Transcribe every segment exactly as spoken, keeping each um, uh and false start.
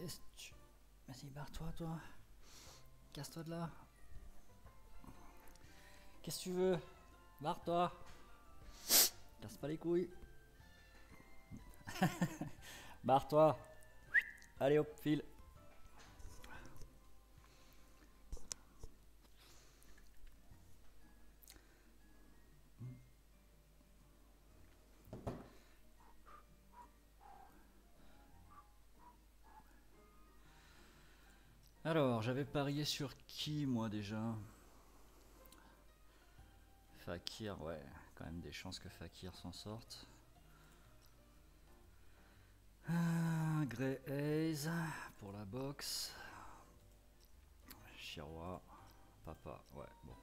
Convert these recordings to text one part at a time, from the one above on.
Qu'est-ce que tu... Vas-y, barre-toi, toi. Casse-toi de là. Qu'est-ce que tu veux? Barre-toi. Casse pas les couilles. Barre-toi. Allez hop, file. Alors, j'avais parié sur qui, moi, déjà? Fakir, ouais. Quand même des chances que Fakir s'en sorte. Ah, Grey Haze pour la boxe. Chirwa. Papa, ouais, bon.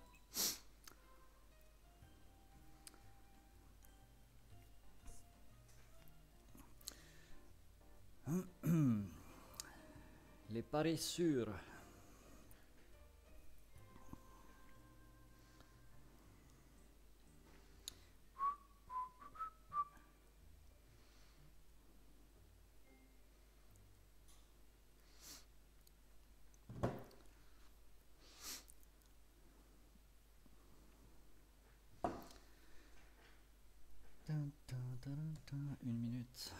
Les paris sûrs. Une minute.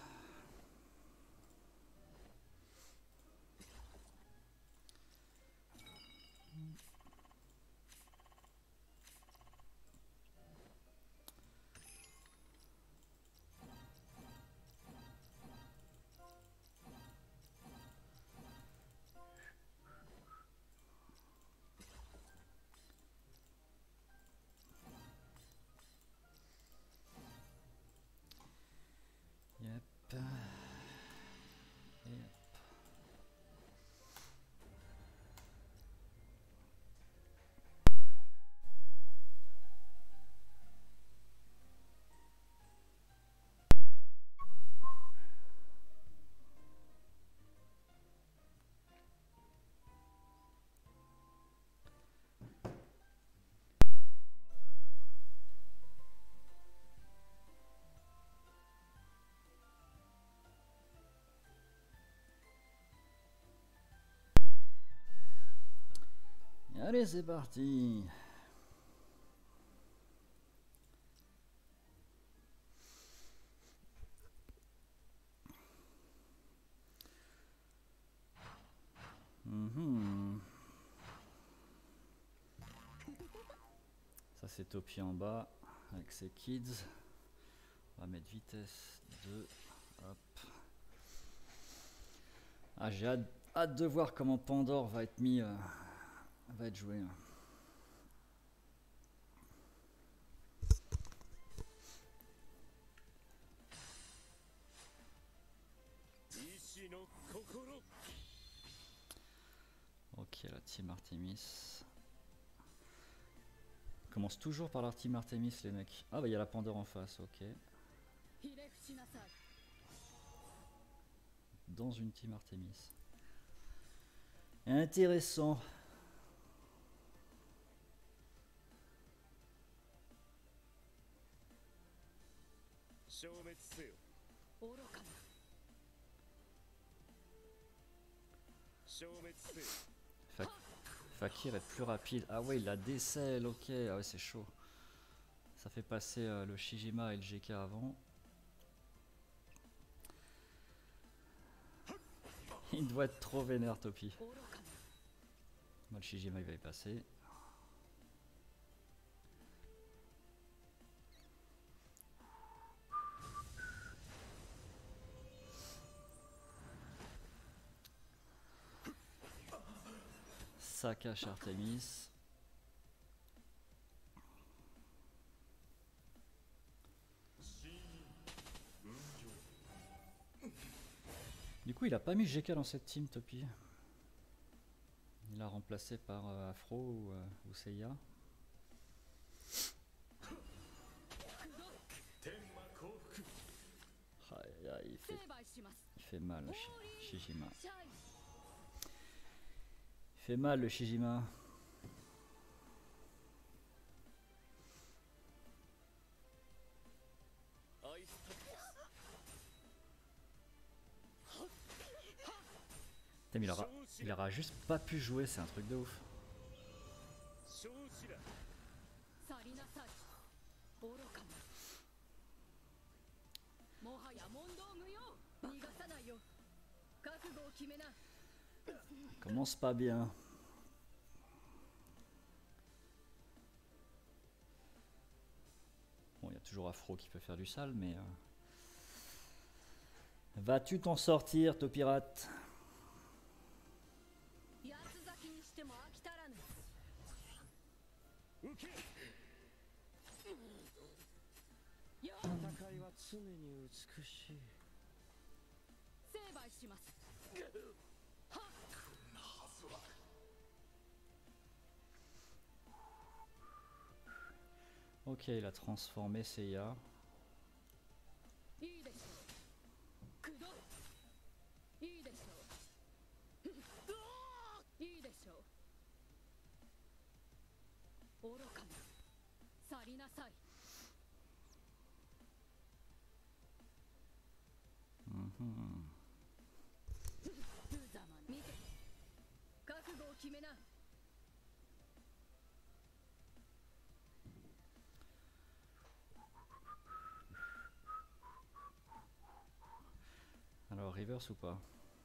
Yep. Yep. Allez, c'est parti. Mmh. Ça c'est Topi en bas avec ses kids. On va mettre vitesse deux. Hop. Ah, j'ai hâte, hâte de voir comment Pandore va être mis, euh, va être joué. Ok, la team Artemis. Commence toujours par la team Artemis, les mecs. Ah bah il y a la Pandore en face, ok. Dans une team Artemis. Intéressant. Fa Fakir est plus rapide. Ah ouais, il la décèle, ok. Ah ouais, c'est chaud. Ça fait passer euh, le Shijima et le G K avant. Il doit être trop vénère, Topi. Moi, le Shijima, il va y passer. Ça cache Artemis. Du coup, il a pas mis G K dans cette team, Topi. Il l'a remplacé par euh, Afro ou, euh, ou Seiya. Aïe, aïe, il, fait, il fait mal, le Shijima. Il fait mal, le Shijima. Putain, mais il aura, il aura juste pas pu jouer, c'est un truc de ouf. Commence pas bien. Bon, il y a toujours Afro qui peut faire du sale, mais... Euh... Vas-tu t'en sortir, Taupirate? Ok, il a transformé Seiya. Mm-hmm. Alors, reverse ou pas?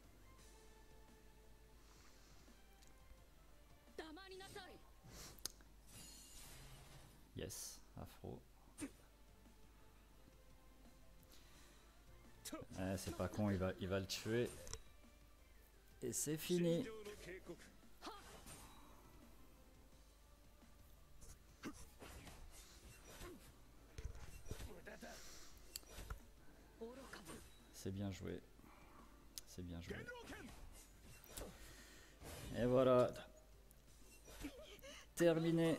Yes, Afro. Eh, c'est pas con, il va, il va le tuer. Et c'est fini. C'est bien joué. C'est bien joué. Et voilà. Terminé.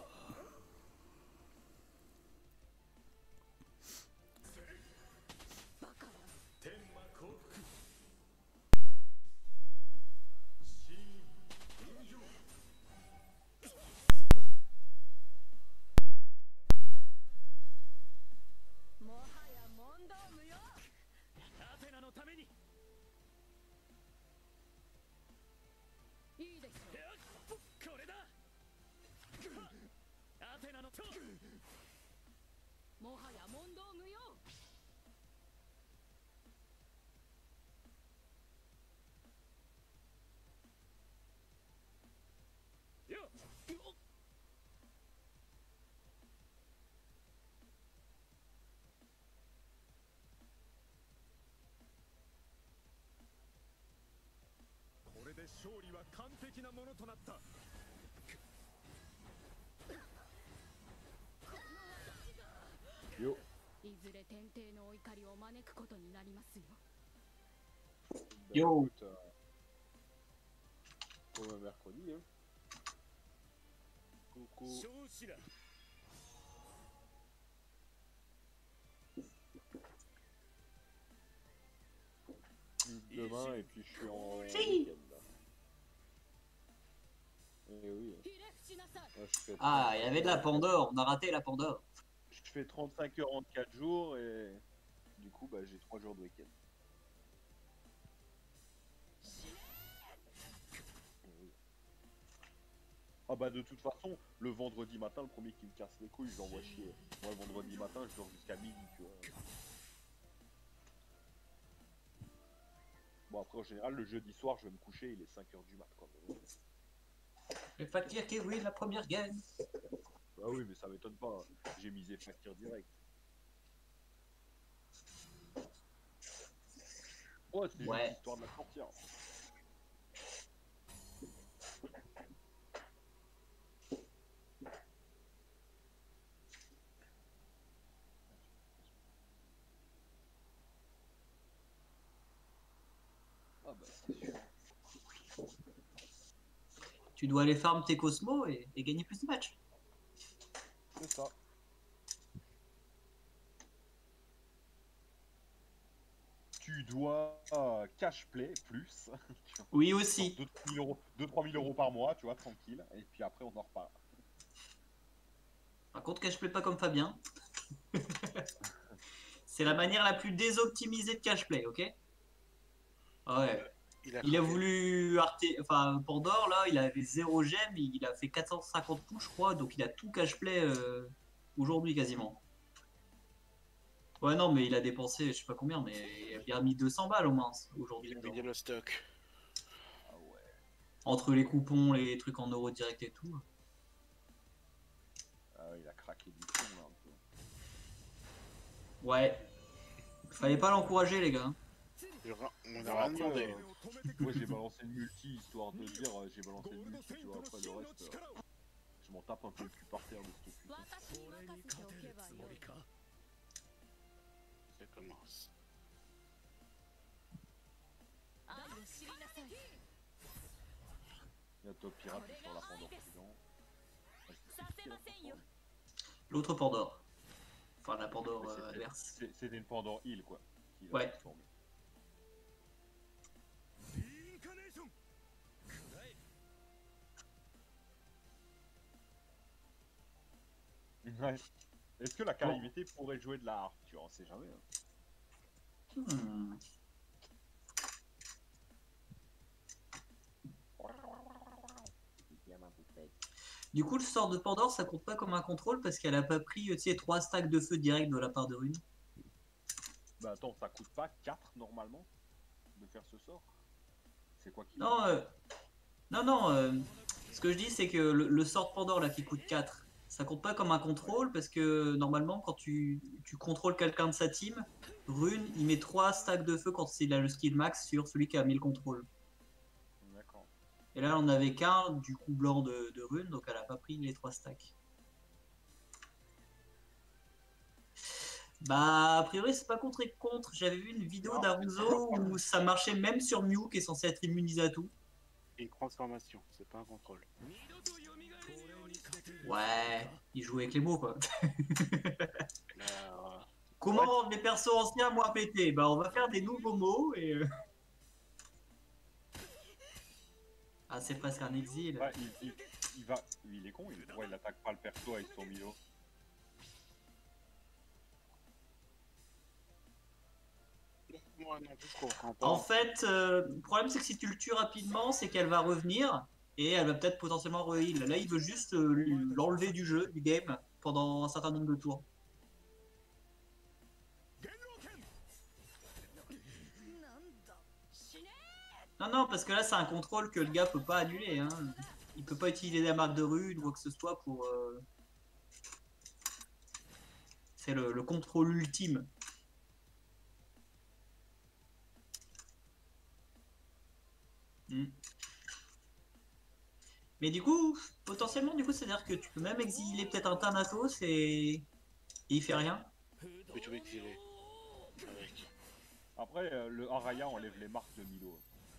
Yo. Yo. Écoute, euh, pour le mercredi, hein. Coucou. Demain et puis je suis en week-end. Eh oui. Moi, je fais Ah, il y avait de la Pandore, on a raté la Pandore. Je fais trente-cinq heures en quatre jours et du coup bah, j'ai trois jours de week-end. Ah bah de toute façon, le vendredi matin, le premier qui me casse les couilles, je l'envoie chier. Moi le vendredi matin, je dors jusqu'à midi, tu vois. Bon après en général, le jeudi soir, je vais me coucher, il est cinq heures du mat quoi. Le Fakir qui oui, la première game. Ah oui, mais ça m'étonne pas, j'ai misé Fakir direct. Oh, c'est Ouais. juste histoire de la sortir. Ah bah c'est sûr. Tu dois aller farm tes cosmos et, et gagner plus de matchs. C'est ça. Tu dois euh, cash play plus. Oui aussi. deux trois mille euros par mois, tu vois, tranquille. Et puis après on en reparle. Par contre, cash play pas comme Fabien. C'est la manière la plus désoptimisée de cash play, ok? Ouais. Il a, Il a voulu Arte... enfin Pandore là, il avait zéro gemme, il a fait quatre cent cinquante coups je crois, donc il a tout cash play euh, aujourd'hui quasiment. Ouais non mais il a dépensé je sais pas combien, mais il a mis deux cents balles au moins aujourd'hui. Il a vidé le stock. Ah ouais. Entre les coupons, les trucs en euros direct et tout. Ah ouais, il a craqué du fond là un peu. Ouais. Fallait pas l'encourager les gars. On a Alors rien après, demandé. euh, moi j'ai balancé une multi histoire de dire euh, j'ai balancé une multi, tu vois, après le reste, euh, je m'en tape un peu le cul par terre de cette putain. Ça commence. Il y a Top Pirate sur la Pandore suivant. L'autre Pandore. Enfin la Pandore Mais euh, c'était- adverse. c'est- C'était une Pandore Hill quoi. Qui l'a Ouais. transformé. Ouais. Est-ce que la calamité pourrait jouer de la harpe? Tu vois, on sait jamais. Hein. Hmm. Du coup, le sort de Pandore, ça compte pas comme un contrôle parce qu'elle a pas pris tu sais, trois stacks de feu direct de la part de Rune. Bah attends, ça coûte pas quatre normalement de faire ce sort? C'est quoi qui... Non, euh, non, non. euh, ce que je dis, c'est que le, le sort de Pandore là qui coûte quatre, ça compte pas comme un contrôle parce que normalement, quand tu, tu contrôles quelqu'un de sa team, Rune, il met trois stacks de feu quand il a le skill max sur celui qui a mis le contrôle. D'accord. Et là, on avait qu'un du coup blanc de, de Rune, donc elle a pas pris les trois stacks. Bah, a priori, c'est pas contre et contre. J'avais vu une vidéo d'Aruzo où ça marchait même sur Mew qui est censé être immunisé à tout. Une transformation, c'est pas un contrôle. Ouais, il joue avec les mots quoi. Euh, Comment Ouais. rendre les persos anciens moins pétés? Bah, on va faire des nouveaux mots et. euh, Ah, c'est presque un exil. Ouais, il, il, il va... Il est con, il, ouais, il attaque pas le perso avec son Milo. moi non plus, je comprends pas. En fait, euh, le problème c'est que si tu le tues rapidement, c'est qu'elle va revenir et elle va peut-être potentiellement re-heal. Là, il veut juste euh, lui- l'enlever du jeu, du game, pendant un certain nombre de tours. Non, non, parce que là, c'est un contrôle que le gars peut pas annuler. Hein. Il peut pas utiliser la marque de rune ou quoi que ce soit pour. euh, C'est le, le contrôle ultime. Hmm. Mais du coup, potentiellement, du coup, c'est-à-dire que tu peux même exiler peut-être un Thanatos et... et il fait rien. Mais tu veux exiler avec. Après, euh, le Araya enlève les marques de Milo.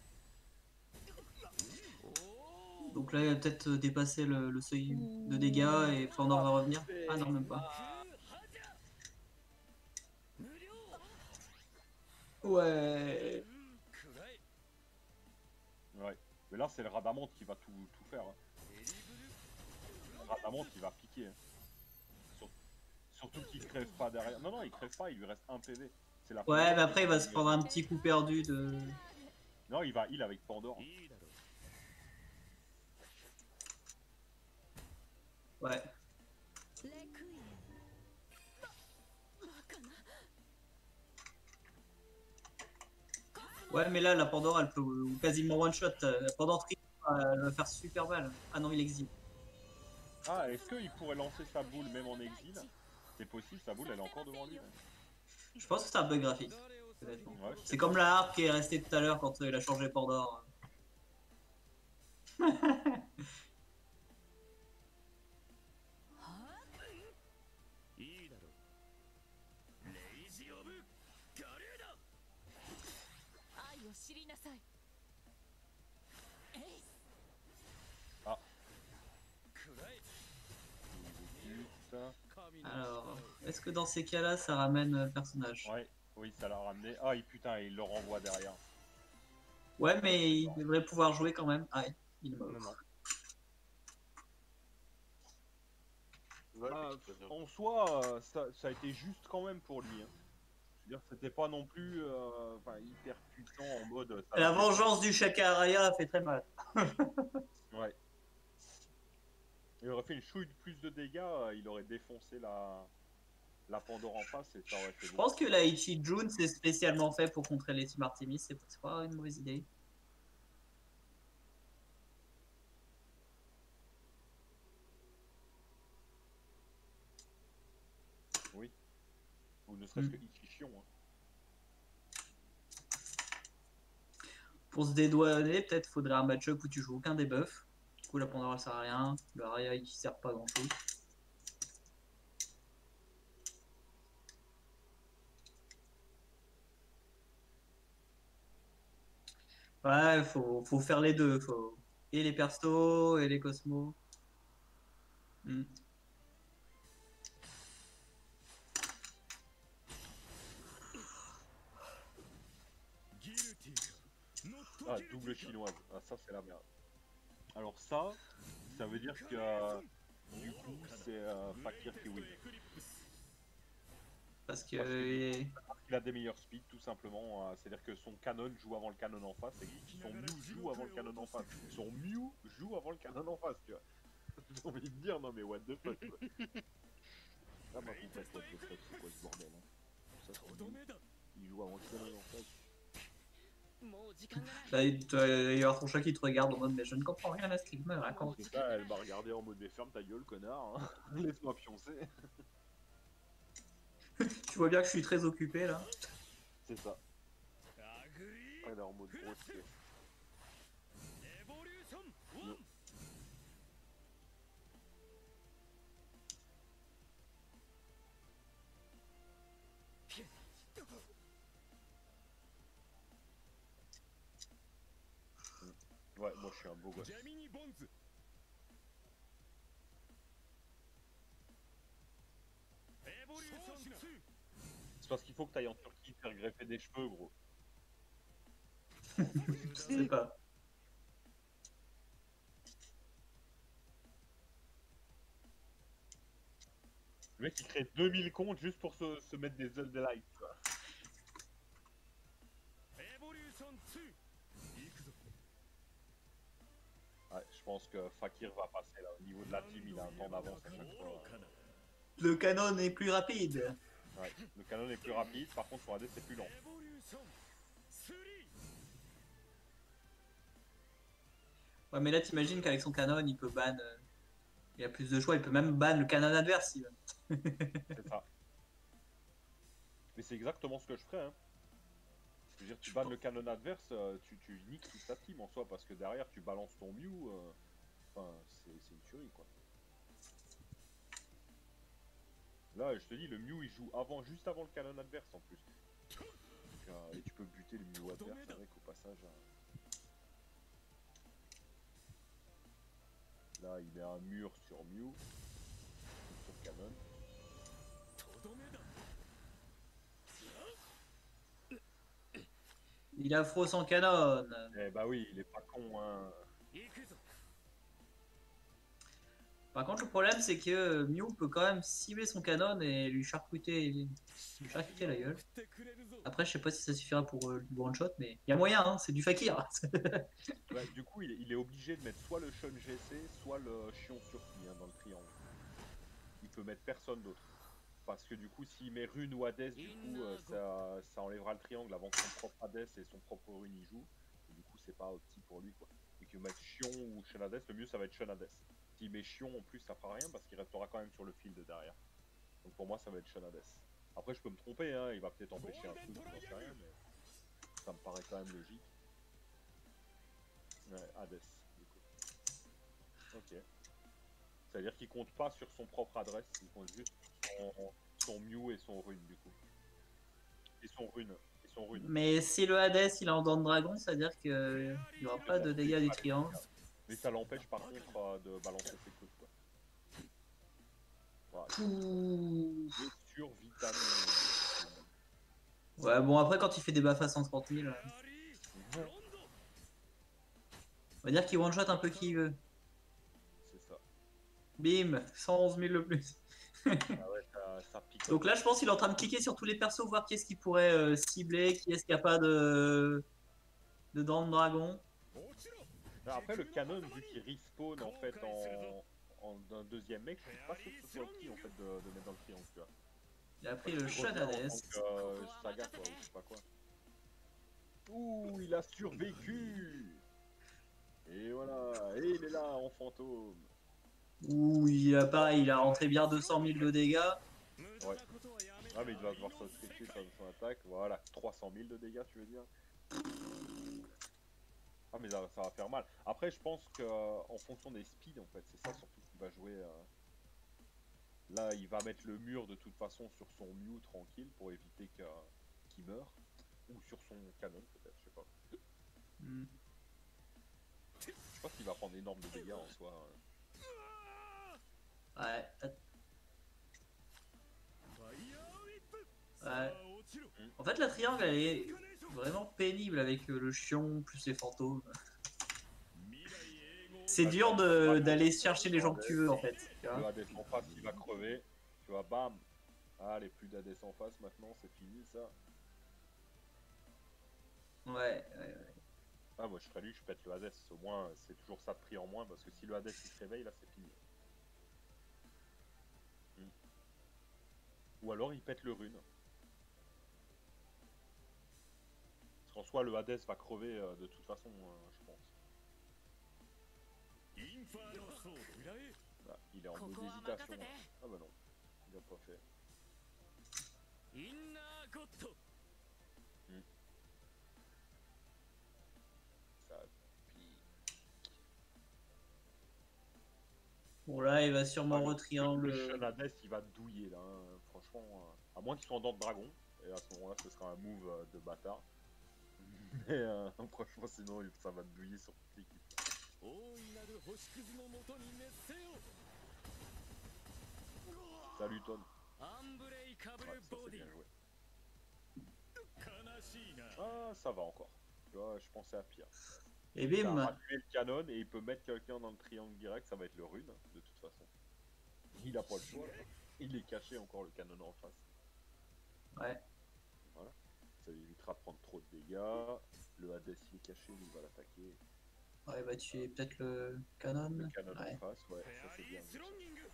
Donc là, il va peut-être dépasser le, le seuil de dégâts et Pandore va revenir. Ah non, même pas. Ouais. Ouais. Mais là, c'est le Radamante qui va tout, tout faire. Hein. Le Radamante, il va piquer. Hein. Sur- Surtout qu'il crève pas derrière. Non, non, il crève pas, il lui reste un P V. C'est la Ouais, première mais après, il va qui- se prendre un petit coup perdu de... Non, il va heal avec Pandore. Ouais. Ouais, mais là, la Pandore, elle peut quasiment one-shot. La Pandore tri- elle va faire super mal. Ah non, il exile. Ah, est-ce qu'il pourrait lancer sa boule même en exil? C'est possible, sa boule, elle est encore devant lui. Hein. Je pense que c'est un bug graphique. honnêtement. Ouais, je sais C'est pas. comme la harpe qui est restée tout à l'heure quand euh, il a changé Pandore. Ah. Putain. Alors, est-ce que dans ces cas-là, ça ramène euh, personnage? Ouais, oui, ça l'a ramené. Ah, et putain, il le renvoie derrière. Ouais, mais il devrait pouvoir jouer quand même. Ah, il est mort. Non, non. Ah, en soi, euh, ça, ça a été juste quand même pour lui. Hein. C'est-à-dire que c'était pas non plus euh, enfin, hyper puissant en mode. Ça La l'a fait- vengeance du Shakaraya fait très mal. Ouais. Il aurait fait une chouille de plus de dégâts, euh, il aurait défoncé la, la Pandore en face et ça aurait fait Je beaucoup. pense que la Ichi Jun c'est spécialement fait pour contrer les Team Artemis, c'est c'est pas une mauvaise idée. Oui. Ou ne serait-ce Mm. que Ichichion. Hein. Pour se dédouaner, peut-être faudrait un match-up où tu joues aucun des buffs. Du coup la Pandora elle sert à rien, le Araya il sert pas à grand chose. Ouais, faut, faut faire les deux. Faut... Et les persos et les cosmos. Hmm. Ah, double chinoise. Ah, ça, c'est la merde. Alors, ça, ça veut dire que euh, du coup, c'est euh, Fakir qui win. Parce que. Parce que- et- Il a des meilleurs speeds, tout simplement. euh, C'est-à-dire que son canon joue avant le canon en face et son Mew joue avant le canon en face. Son Mew joue avant le canon en face, tu vois. J'ai envie de dire, non mais what the fuck, quoi. Ah, ma poupette, what the fuck, c'est quoi ce bordel, hein. Ça, c'est Mew. Il joue avant le canon en face. Là, il doit y avoir ton chat qui te regarde en mode mais je ne comprends rien à ce qu'il me raconte. C'est ça, elle m'a regardé en mode, mais ferme ta gueule, connard. Hein. Laisse-moi pioncer. Tu vois bien que je suis très occupé là. C'est ça. Elle est en mode grossier. Ouais, moi je suis un beau gosse. C'est parce qu'il faut que t'ailles en Turquie faire greffer des cheveux, gros. Je sais pas. Le mec il crée deux mille comptes juste pour se, se mettre des ailes de light, tu vois. Ouais, je pense que Fakir va passer là. Au niveau de la team, il a un temps d'avance à chaque fois. Le canon est plus rapide. Ouais, le canon est plus rapide, par contre sur A D c'est plus lent. Ouais, mais là t'imagines qu'avec son canon il peut ban. euh, Il a plus de choix, il peut même ban le canon adverse s'il veut. C'est ça. Mais c'est exactement ce que je ferais. Hein. Je veux dire, tu bannes le canon adverse, euh, tu, tu niques toute ta team en soi, parce que derrière tu balances ton Mew. euh, Enfin, c'est c'est une tuerie quoi. Là, je te dis, le Mew il joue avant, juste avant le canon adverse en plus. Donc, euh, et tu peux buter le Mew adverse avec au passage. hein. Là, il met un mur sur Mew, sur canon. Il a froid son canon. Eh bah oui, il est pas con, hein. Par contre, le problème, c'est que Mew peut quand même cibler son canon et lui charcuter, lui charcuter la gueule. Après, je sais pas si ça suffira pour euh, le one shot, mais il y a moyen, hein, c'est du fakir. Ouais, du coup, il est, il est obligé de mettre soit le Shun G C, soit le Chion Surki hein, dans le triangle. Il peut mettre personne d'autre. Parce que du coup, s'il met Rune ou Hades, du coup, euh, ça, ça enlèvera le triangle avant que son propre Hades et son propre Rune y jouent. Et du coup, c'est pas opti pour lui, quoi. Et que mettre Chion ou Shun Hades, le mieux, ça va être Shun Hades. S'il met Chion, en plus, ça fera rien parce qu'il restera quand même sur le field derrière. Donc pour moi, ça va être Shun Hades. Après, je peux me tromper, hein, il va peut-être empêcher un truc, j'en sais rien, mais ça me paraît quand même logique. Ouais, Hades, du coup. Ok. C'est-à-dire qu'il compte pas sur son propre adresse, il compte juste sur son, son Mew et son Rune, du coup. Et son Rune. Et son Rune. Mais si le Hades il est en dent de dragon, ça veut dire qu'il n'y aura pas de dégâts du triangle. Mais ça l'empêche par contre euh, de balancer ses trucs, quoi. Voilà. Ouh. Et sur vitamine. Ouais, bon, après, quand il fait des buffs à cent trente mille, euh, on va dire qu'il one-shot un peu qui il veut. C'est ça. Bim, cent onze mille le plus. Ah ouais, ça, ça pique. Donc là, je pense qu'il est en train de cliquer sur tous les persos, voir qui est-ce qui pourrait euh, cibler, qui est-ce qui a pas de, de dents de dragon. Après, le canon, vu qu'il respawn en fait en, en un deuxième mec, je suis pas sûr que ce soit qui en fait de, de mettre dans le triangle, tu vois. Il a pris le Il revient en Shadades. tant que euh, saga, quoi, ou je sais pas quoi. Ouh, il a survécu. Et voilà, et il est là en fantôme. Ouh, il a pas, il a rentré bien deux cent mille de dégâts. Ouais. Ah, mais il va devoir se sacrifier sur son attaque. Voilà, trois cent mille de dégâts, tu veux dire. Ah, mais ça, ça va faire mal. Après, je pense que euh, en fonction des speeds, en fait, c'est ça surtout qui va jouer. euh, Là, il va mettre le mur de toute façon sur son Mew tranquille pour éviter que- qu'il meure. Ou sur son canon, peut-être, je sais pas. Hmm. Je pense qu'il va prendre énorme de dégâts en soi. hein. Ouais. Ouais. En fait, la triangle, elle est vraiment pénible avec euh, le chion plus les fantômes. C'est dur de- d'aller chercher les gens que tu veux, en fait. Tu Le vois. Hades en face, il va crever. Tu vois, bam. Allez, plus d'Hades en face maintenant, c'est fini ça. Ouais, ouais, ouais. Ah, moi je serais lui, je pète le Hades. Au moins, c'est toujours ça de prix en moins parce que si le Hades il se réveille, là c'est fini. Hmm. Ou alors il pète le rune. Parce qu'en soi, le Hades va crever euh, de toute façon, euh, je pense. Là, il est en mode hésitation. hein. Ah bah non, il a pas fait. Hmm. Ça pique. Bon, là, il va sûrement Ah, le- retriangle. Le Shun Hades, il va douiller là, hein. Franchement. euh, À moins qu'il soit en dents de dragon. Et à ce moment-là, ce sera un move euh, de bâtard. Mais euh, franchement, sinon, il- ça va douiller sur toute l'équipe. Salut Tom. Ouais, ça c'est bien joué. Ah, ça va encore. Tu vois, je pensais à pire. Et Il a bim. ratué le canon et il peut mettre quelqu'un dans le triangle direct, ça va être le rune, de toute façon. Il a pas le choix là. Il est caché encore le canon en face. Ouais. Voilà. Ça lui évitera de prendre trop de dégâts. Le Hades il est caché, lui il va l'attaquer. Ouais, bah tu es peut-être le canon. Le canon Ouais. en face, ouais, ça c'est bien vu, ça.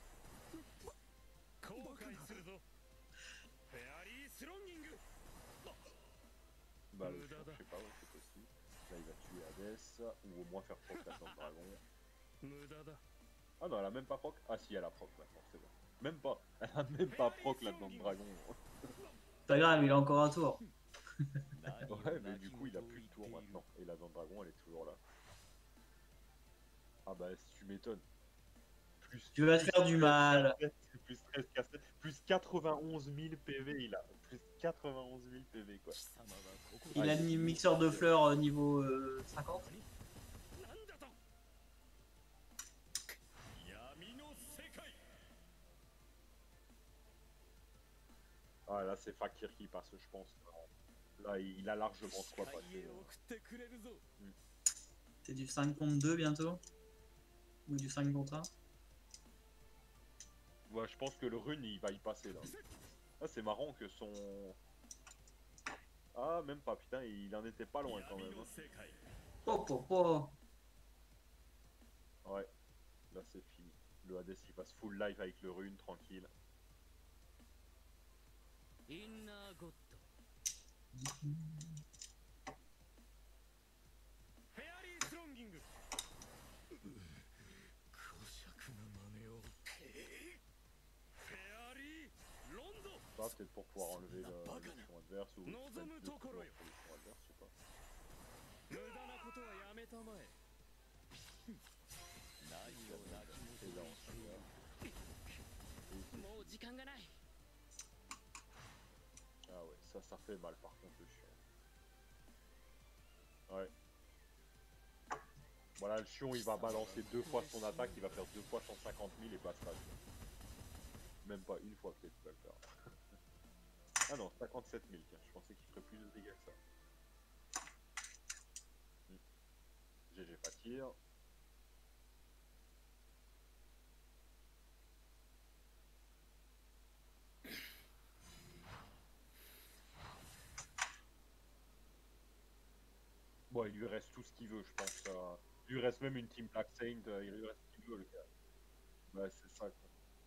Bah le chien, je sais pas, ouais, c'est possible. Là il va tuer Hades, ou au moins faire proc la dent de dragon. Ah non, elle a même pas proc. Ah si, elle a proc maintenant, c'est bon. Même pas. Elle a même pas proc la dent de dragon. Pas grave, il a encore un tour. Ouais, mais du coup il a plus de tour maintenant. Et la dent de dragon elle est toujours là. Ah bah tu m'étonnes. Plus, Tu vas plus te faire du treize mal. cassettes, plus treize cassettes, plus quatre-vingt-onze mille P V il a. Plus quatre-vingt-onze mille P V quoi. Il Ah, a il est mis nul. mixeur de fleurs euh, niveau euh, cinquante. Ah là c'est Fakir qui passe je pense. Là il a largement de quoi passer. C'est du cinq contre deux bientôt. Ou du cinq contre un. Ouais, je pense que le rune il va y passer là. Ah c'est marrant que son... Ah même pas, putain il en était pas loin quand même. hein. Oh, oh, oh. Ouais, là c'est fini. Le Hades il passe full life avec le rune tranquille. Pas peut-être pour pouvoir enlever le, le champ adverse ou peut-être deux toujours pour le champ adverse, je sais pas. Et là on se regarde. Et c'est fini. Ah ouais, ça ça fait mal par contre le chion. Ouais. Voilà, le chion il va balancer deux fois son attaque, il va faire deux fois cent cinquante mille et basta. Même pas une fois peut-être qu'il va le faire. Ah non, cinquante-sept mille, tiens, je pensais qu'il ferait plus de dégâts que ça. Hmm. G G Fakir. Bon, il lui reste tout ce qu'il veut, je pense. euh, Il lui reste même une Team Black Saint, euh, il lui reste ce qu'il veut, le gars. Ouais, c'est ça, quoi.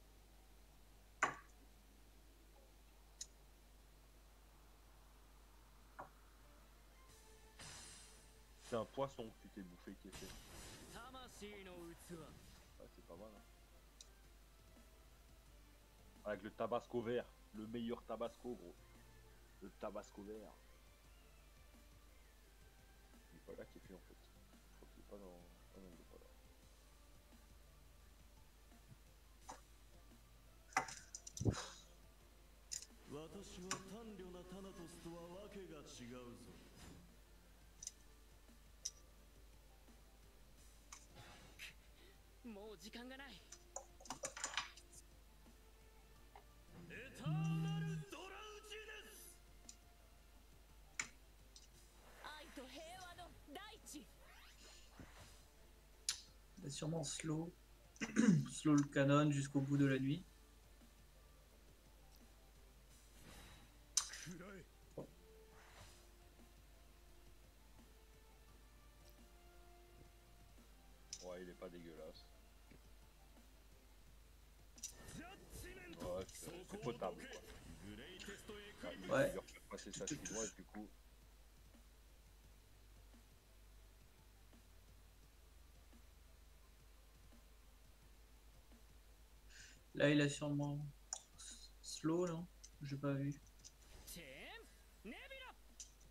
C'est un poisson que tu t'es bouffé qui était. Ouais, c'est pas mal, hein. Avec le tabasco vert, le meilleur tabasco, gros. Le tabasco vert. Il est pas là qui est fait en fait. Je crois qu'il est pas dans. Ah non, il est pas là. 私は単慮なタナトスとはわけが違うぞ。 もう時間がない。 エターナルドラウジです。 愛と平和の大地。 Il va sûrement slow. Slow le canon jusqu'au bout de la nuit. Ouais, il est pas dégueulasse. Ouais, c'est c'est potable quoi. Ah, il Ouais. va leur faire passer sa chinoise du coup. Là, il a sûrement slow, là. J'ai pas vu. チェーンネビラ。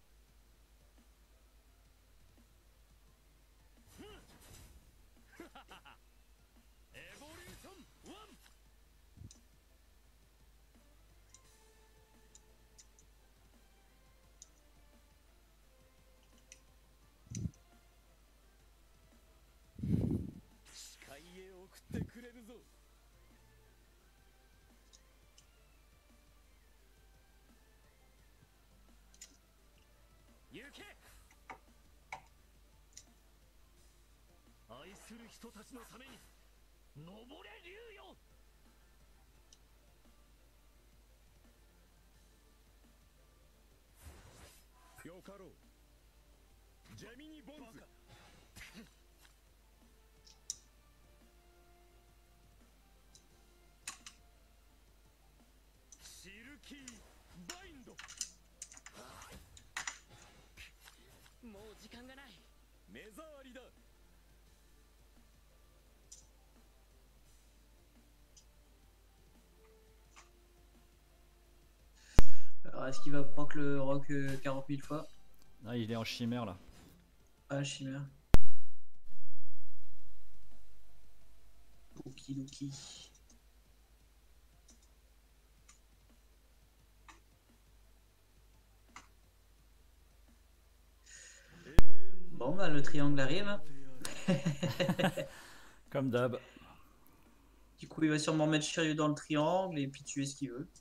エボリューションワン。 視界へ送ってくれるぞ。 行け。 愛する人たちのために登れ竜よ。よかろう。ジェミニボンズ。シルキーバインド。 もう時間がない。 目障りだ。 Alors, est-ce qu'il va proc le rock euh, quarante mille fois? Ah, il est en chimère là. Ah, chimère. Okidoki. Bon, bah, le triangle arrive. Comme d'hab. Du coup, il va sûrement mettre Shiryu dans le triangle et puis tuer ce qu'il veut.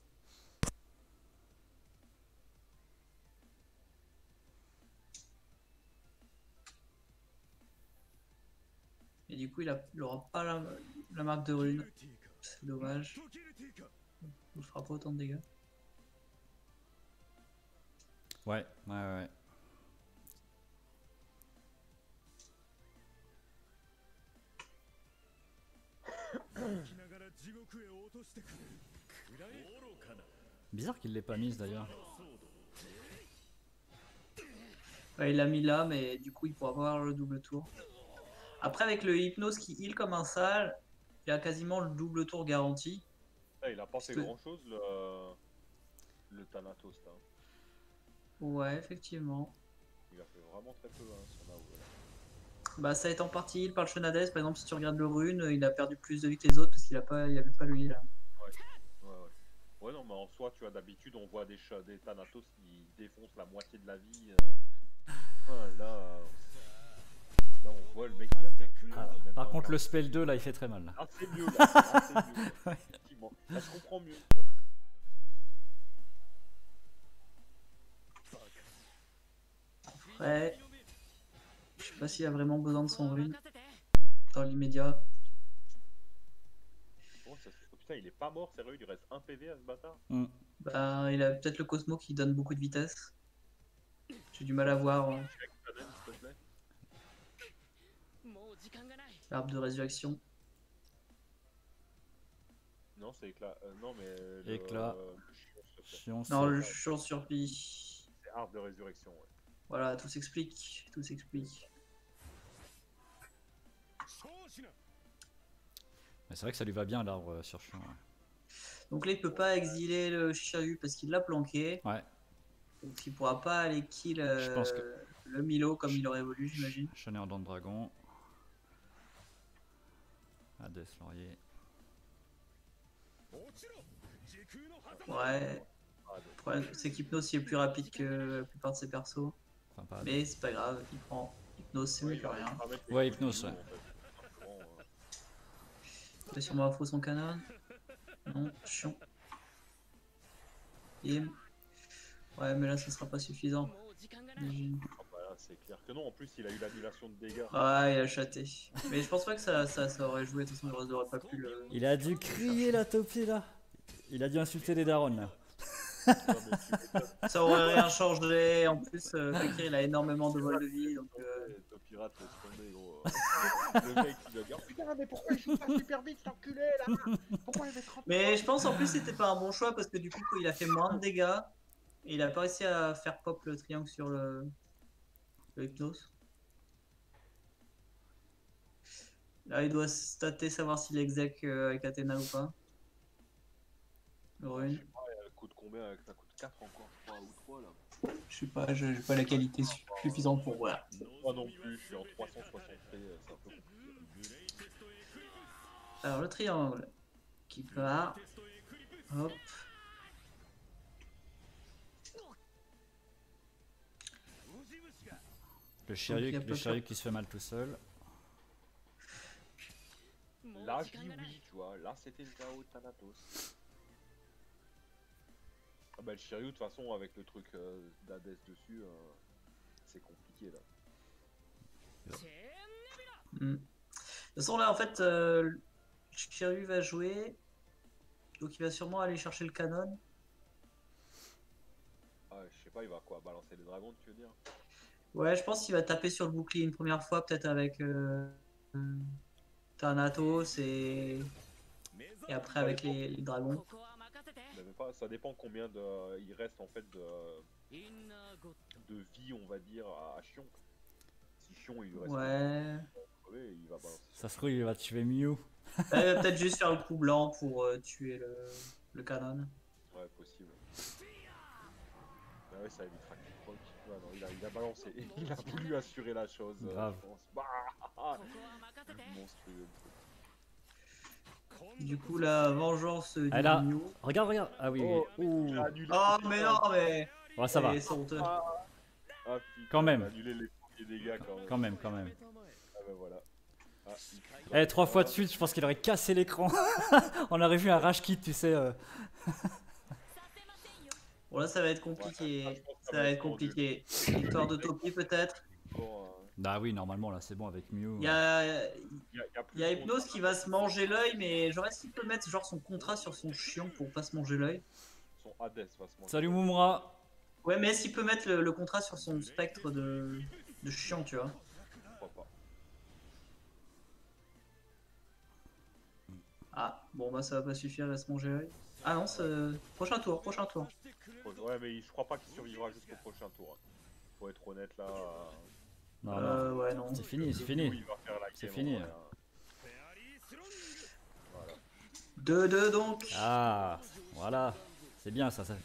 Et du coup, il n'aura pas la, la marque de rune. C'est dommage. Il ne fera pas autant de dégâts. Ouais, ouais, ouais. Bizarre qu'il l'ait pas mise d'ailleurs. Ouais, il l'a mis là, mais du coup, il pourra pas avoir le double tour. Après, avec le hypnose qui heal comme un sale, il a quasiment le double tour garanti. Ah, il a pas fait que- grand chose le, le Thanatos là. Ouais, effectivement. Il a fait vraiment très peu hein, son A O E. Bah, ça a été en partie heal par le Shenades. Par exemple, si tu regardes le rune, il a perdu plus de vie que les autres parce qu'il a pas, il avait pas le heal. Ouais, ouais, ouais. Ouais, non, mais en soi, tu vois, d'habitude, on voit des, chats- des Thanatos qui défoncent la moitié de la vie. euh. Ouais, là, euh, là, on voit le mec qui a perdu. Ah, euh, même par pas contre, un le quart. spell deux là, il fait très mal. Là. Ah, c'est mieux là. Ah, c'est mieux. Là. Effectivement. Là, je comprends mieux. Après, je sais pas s'il a vraiment besoin de son rune dans l'immédiat. Oh, ça, oh, putain, il est pas mort, sérieux, il lui reste un P V à ce bâtard. Mm. Bah, il a peut-être le Cosmo qui donne beaucoup de vitesse. J'ai du mal à voir. hein. Check, Kaden, s'il te plaît. う時間がない。 L'arbre de résurrection. Non, c'est éclat. Euh, non, mais. Le, Éclat. euh, le chiot, s'il te plaît. Chiant, Non, c'est- le chiant surpie. C'est arbre de résurrection, ouais. Voilà, tout s'explique. Tout s'explique. 少子な Mais c'est vrai que ça lui va bien l'arbre euh, sur chiant. Ouais. Donc là, il peut pas exiler le Shiryu parce qu'il l'a planqué. Ouais. Donc il pourra pas aller kill euh, Je pense que- le Milo comme il aurait voulu, j'imagine. Chané en dents de dragon. Hades laurier. 落ちろ時空の狭間 Ouais. Ah, Le problème, c'est qu'Hypnos il est plus rapide que la plupart de ses persos. Enfin, pas Hades. Mais c'est pas grave, il prend Hypnos, c'est mieux que rien. Ouais, Hypnos, ouais. Il va sûrement affro son canon. Non, chiant. Im. Ouais, mais là, ça sera pas suffisant. もう時間がない。 j'imagine. c'est clair que non. En plus, il a eu l'annulation de dégâts. Ouais, il a chaté. Mais je pense pas que ça, ça, ça aurait joué, de toute façon, il aurait pas pu le. Il a dû crier la topie là. Il a dû insulter les darons là. Non, mais tu m'étonnes. Ça aurait rien changé. En plus, euh, Fakir il a énormément de vol de vie. Donc, euh, Ouais, Top pirate, laisse tomber, gros. Le mec, il doit dire oh, putain, mais pourquoi il joue pas super vite, cet enculé là? Pourquoi il met trente Mais je pense en plus c'était pas un bon choix parce que du coup il a fait moins de dégâts et il a pas réussi à faire pop le triangle sur le, le Hypnos. Là il doit stater savoir s'il exec euh, avec Athéna ou pas. Le rune. Elle coûte combien? Ça coûte quatre encore, je crois, ou trois là. Je sais pas, j'ai pas la qualité suffisante pour voir. Moi non plus, je suis en trois cent soixante p, c'est un peu compliqué. Alors le triangle qui part. Hop. Le Shiryu, Donc, il y a le pas Shiryu peur. qui se fait mal tout seul. もう Là, 時 je 間 dis がない。 oui, tu vois. Là, c'était le K O de Thanatos. Ah bah, le Shiryu, de toute façon, avec le truc euh, d'Hadès dessus, euh, c'est compliqué là. チェーンネビラ。 Hmm. De toute façon là en fait euh, Shiryu va jouer. Donc il va sûrement aller chercher le canon. Ah, je sais pas, il va quoi? Balancer les dragons, tu veux dire? Ouais, je pense qu'il va taper sur le bouclier une première fois, peut-être avec euh, euh, Thanatos et, et après avec les, les dragons. ここは任せて。 Mais même pas, ça dépend combien de. Il reste en fait de, インナーゴッド。 de vie, on va dire, à, à Chion. Si Chion, il lui reste Ouais. crevé, il va balancer. Ça se trouve, il va tuer Mew. Là, il va peut-être juste faire le coup blanc pour euh, tuer le, le canon. Ouais, possible. Ah ouais, ça évitera qu'il croque. Ouais, non, il a, il a balancé. Il a voulu assurer la chose. euh, Grave. je pense. Bah, ここは任せて。 monstrueux. Du coup, la vengeance du Ah, là. Mew. Regarde, regarde. Ah oui, oui. Oh, Ouh. il a annulé. Oh, mais non, mais. Ouais, ça va. Et c'est honteux. Ah, ah, putain, Quand même. Il a annulé les premiers dégâts quand même. Quand même, quand même. Ah bah voilà. Ah, il- Eh, trois fois de suite, je pense qu'il aurait cassé l'écran. On aurait vu un rage kit, tu sais. euh. させませんよ。 Bon, là, ça va être compliqué. Ouais, je pense que Ça va être compliqué. Victoire de Topi, peut-être. Bon, euh, Bah oui, normalement, là, c'est bon avec Mew. Il y a, il y a, il y a plus il y a de Hypnos contre- qui va se manger l'œil, mais genre, est-ce qu'il peut mettre genre son contrat sur son chion pour pas se manger l'œil? Son Hades va se manger. Salut Mumra. Ouais, mais est-ce qu'il peut mettre le, le contrat sur son spectre de, de chiant, tu vois? Je crois pas. Ah, bon, bah ça va pas suffire, il va se manger l'œil. Ah non, c'est... prochain tour, prochain tour. Ouais, mais je crois pas qu'il survivra jusqu'au prochain tour. Faut être honnête là. euh, Non, non. Euh, ouais, non. C'est fini, c'est le fini. coup, il va faire la C'est game, fini. en vrai, hein. Voilà. deux deux donc. Ah, voilà. C'est bien ça, ça.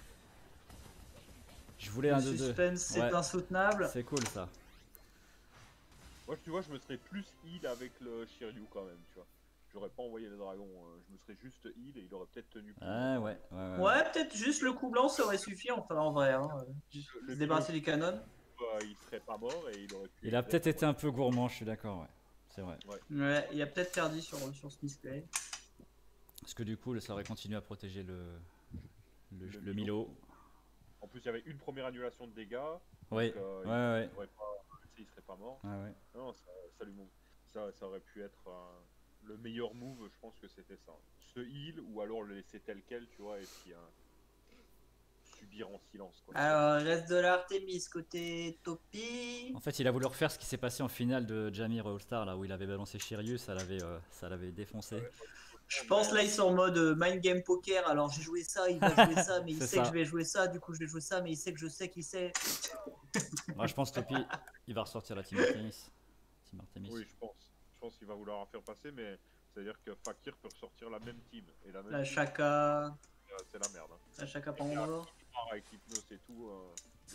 Je voulais un Le deux deux. suspense, c'est Ouais. insoutenable. C'est cool ça. Moi, tu vois, je me serais plus heal avec le Shiryu quand même, tu vois. J'aurais pas envoyé les dragons, euh, je me serais juste heal et il aurait peut-être tenu plus. Ah ouais, ouais, ouais. Ouais, peut-être juste le coup blanc, ça aurait suffi, enfin, en vrai. Hein. Juste Le- se débarrasser du canon. Euh, il serait pas mort et il aurait pu. Il a peut-être été un peu gourmand, je suis d'accord, ouais. C'est vrai. Ouais, il a peut-être perdu sur, sur ce misplay. Parce que du coup, ça aurait continué à protéger le, le, Le le Milo. Milo. En plus, il y avait une première annulation de dégâts. Oui, donc, euh, ouais, ouais. il, aurait pas... tu sais, il serait pas mort. Ouais, ouais. Non, ça, ça, lui manque. ça, ça aurait pu être euh, le meilleur move, je pense que c'était ça. Ce heal ou alors le laisser tel quel, tu vois, et puis euh, subir en silence. Quoi. Alors, il reste de l'Artemis côté Topi. En fait, il a voulu refaire ce qui s'est passé en finale de Jamir All-Star, là où il avait balancé Shiryu, ça l'avait euh, ça l'avait défoncé. Je pense là, ils sont en mode euh, mind game poker. Alors, j'ai joué ça, il va jouer ça, mais il C'est sait ça. que je vais jouer ça. Du coup, je vais jouer ça, mais il sait que je sais qu'il sait. Moi, je pense Topi, il va ressortir la Team Artemis. Team Artemis. Oui, je pense. Je pense qu'il va vouloir en faire passer, mais c'est-à-dire que Fakir peut ressortir la même team. Et la même La team, Chaka. euh, c'est la merde. Hein. La Chaka Pandore. Il part avec l'hypnose et tout. euh,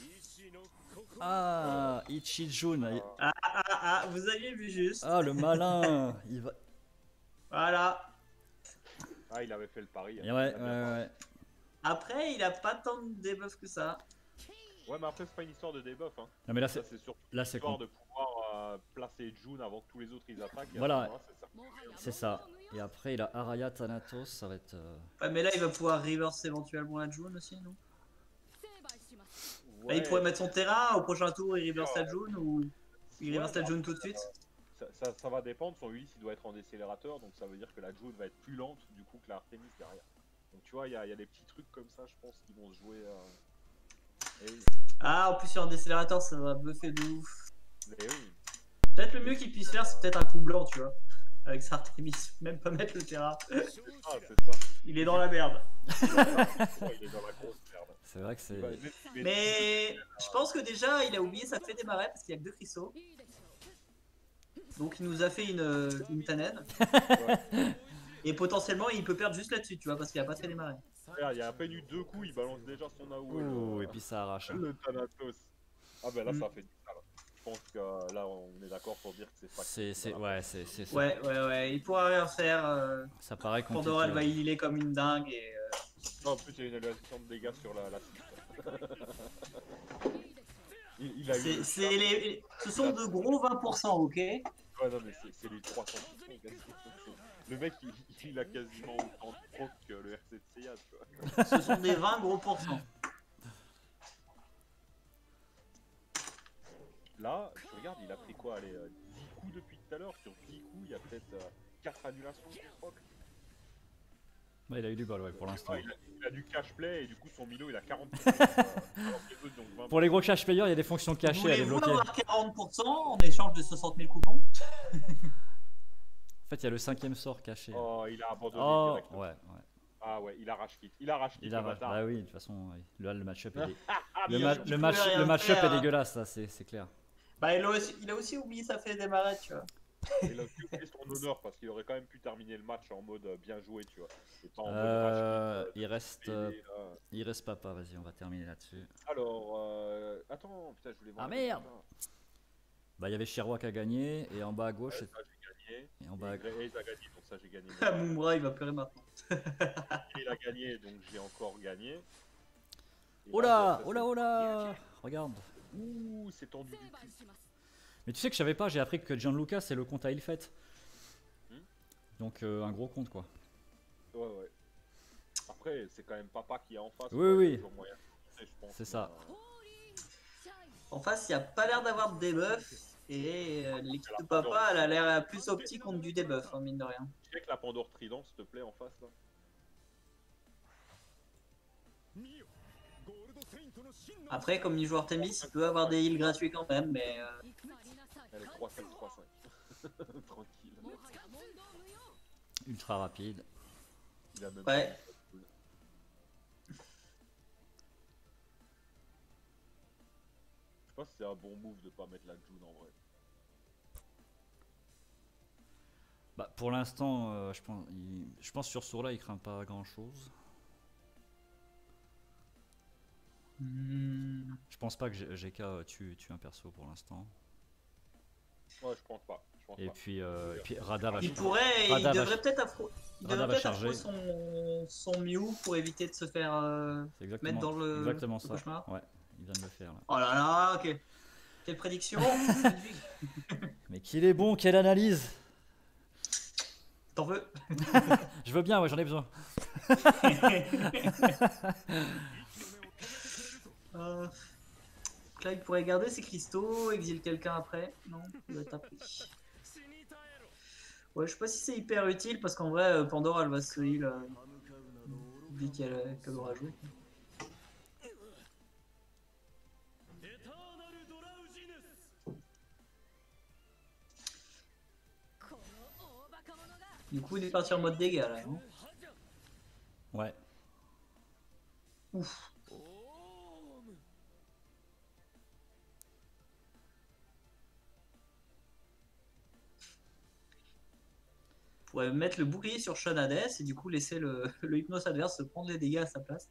Ah, Ichijun. il- Ah, ah, ah, vous aviez vu juste. Ah, le malin. Il va. Voilà. Ah, il avait fait le pari. hein. Et ouais, Il a ouais, bien ouais. Après, il a pas tant de debuff que ça. parlé. Ouais, mais après, c'est pas une histoire de debuff. Hein. Non, mais là, Ça, c'est. c'est surtout Là, une c'est histoire con. de pouvoir euh, placer June avant que tous les autres ils attaquent. et à Voilà. ce moment-là, c'est ça. C'est ça. Et après, il a Araya Thanatos, ça va être. euh, Ouais, mais là, il va pouvoir reverse éventuellement la June aussi, non? Là, il Ouais, pourrait mettre son terrain, au prochain tour, il reverse la June ou il ouais, reverse la non, June tout de suite? Ça, ça, ça va dépendre, son Ulysse il doit être en décélérateur, donc ça veut dire que la June va être plus lente du coup que la Artemis derrière. Donc tu vois, il y, a- il y a des petits trucs comme ça, je pense, qui vont se jouer. Euh... Et oui, Ah, en plus, sur un décélérateur, ça va buffer de ouf. mais oui. Peut-être le mieux qu'il puisse faire, c'est peut-être un coup blanc, tu vois. Avec sa Artemis, même pas mettre le terrain. Ah, c'est ça. Il est dans la merde. Ouais, il est dans la grosse merde. C'est vrai que c'est. Il va- mais- Mais je pense que déjà, il a oublié ça fait démarrer parce qu'il y a que deux cristaux. Donc il nous a fait une, une Tannen. Et potentiellement, il peut perdre juste là-dessus, tu vois, parce qu'il a pas fait démarrer. Regarde, il y a à peine eu deux coups, il balance déjà son A O E. Ouh, le- et puis ça arrache. hein. Le Thanatos. Ah ben là, Mm. ça fait du mal. Je pense que euh, là, on est d'accord pour dire que c'est pas. C'est. c'est- Ouais, c'est. c'est- c'est- Ouais, ouais, ouais, il pourra rien faire. Euh, Ça paraît compliqué. Pandora, elle va healer comme une dingue. Et, euh, Non, en plus, il y a une évaluation de dégâts sur la, la cible. il, il a c'est, eu. c'est les, ce sont de gros vingt pour cent, ok? Ouais, non, mais c'est- c'est les trois cents pour cent. quasiment. Le mec, il, il a quasiment autant de proc que le R C de Seiya, tu vois. Ce sont des vingt gros pourcents. Là, tu regardes, il a pris quoi, allez, euh, dix coups depuis tout à l'heure. Sur dix coups, il y a peut-être euh, quatre annulations de proc. Ouais, il a eu du bol, ouais, pour l'instant. Ah, il, a, il a du cash play et du coup, son Milo, il a quarante pour cent. euh, alors que les autres, donc vingt. Pour les gros cash players, il y a des fonctions cachées à Voulez-vous débloquer. avoir quarante pour cent en échange de soixante mille coupons? En fait, il y a le cinquième sort caché. Oh, il a abandonné Oh, direct. ouais, ouais. Ah ouais, il arrache quitte. Il arrache quitte. Il le arrache. bâtard. Bah oui, de toute façon, ouais. Là, le match-up est, dé- Ah, le, bien ma- joué. le match, rien le match-up faire. est dégueulasse, ça, c'est c'est clair. Bah, il a, aussi, il a aussi oublié ça fait démarrer, tu vois. Il a aussi fait son honneur parce qu'il aurait quand même pu terminer le match en mode euh, bien joué, tu vois. Et pas en mode Euh, rush, il reste, quitte, euh, euh, là. il reste papa. Vas-y, on va terminer là-dessus. Alors, euh, attends, putain, je voulais voir. Ah, le merde. résultat. Bah, il y avait Shirwa qui a gagné et en bas à gauche Ouais, ça, j'ai gagné. et en bas. à- Et Grace a gagné, donc ça, j'ai gagné. Ah, Mumra, il va pleurer maintenant. Il a gagné, donc j'ai encore gagné. Et Oh là, là, après, oh là, oh là. Regarde. c'est- Ouh, c'est tendu du cul. Mais tu sais que je savais pas, j'ai appris que Gianluca c'est le compte à Ilfet. Hmm. Donc euh, un gros compte quoi. Ouais, ouais. Après, c'est quand même papa qui est en face. Oui, quoi, il y a oui. toujours moyen de forcer, je pense, C'est ça. mais, euh, En face, il n'y a pas l'air d'avoir de debuff. Et euh, l'équipe de papa, elle a l'air plus optique contre du debuff, hein, mine de rien. Check la Pandore Trident, s'il te plaît, en face là. Après, comme il joue Artemis, il peut avoir des heals gratuits quand même, mais euh, Elle est trois cinq, trois cinq. Tranquille. Ultra rapide. Il a même ouais. Je sais pas si c'est un bon move de pas mettre la June en vrai. Bah pour l'instant, euh, je pense, il- je pense sur ce tour-là il craint pas grand chose. Hmm. Je pense pas que G- GK euh, tue, tue un perso pour l'instant. Ouais, je pense pas. Je pense Et pas. puis, euh, et puis Rada va. Il pourrait, il Rada va- devrait peut-être affro... il Rada devrait va peut-être charger. affro son, son Mew pour éviter de se faire euh, C'est exactement, mettre dans le, exactement le ça. cauchemar. Ouais, il vient de le faire là. Oh là là, ok. Quelle prédiction. Mais qu'il est bon, quelle analyse. T'en veux? Je veux bien, ouais, j'en ai besoin. Euh, donc là, il pourrait garder ses cristaux, exile quelqu'un après. Non, il va taper. Ouais, je sais pas si c'est hyper utile parce qu'en vrai, euh, Pandora elle va se heal euh, dès qu'elle qu'elle aura joué. Du coup, il est parti en mode dégâts là, non? Ouais. Ouf. On pourrait mettre le bouclier sur Sean Hades et du coup laisser le, le hypnos adverse se prendre les dégâts à sa place.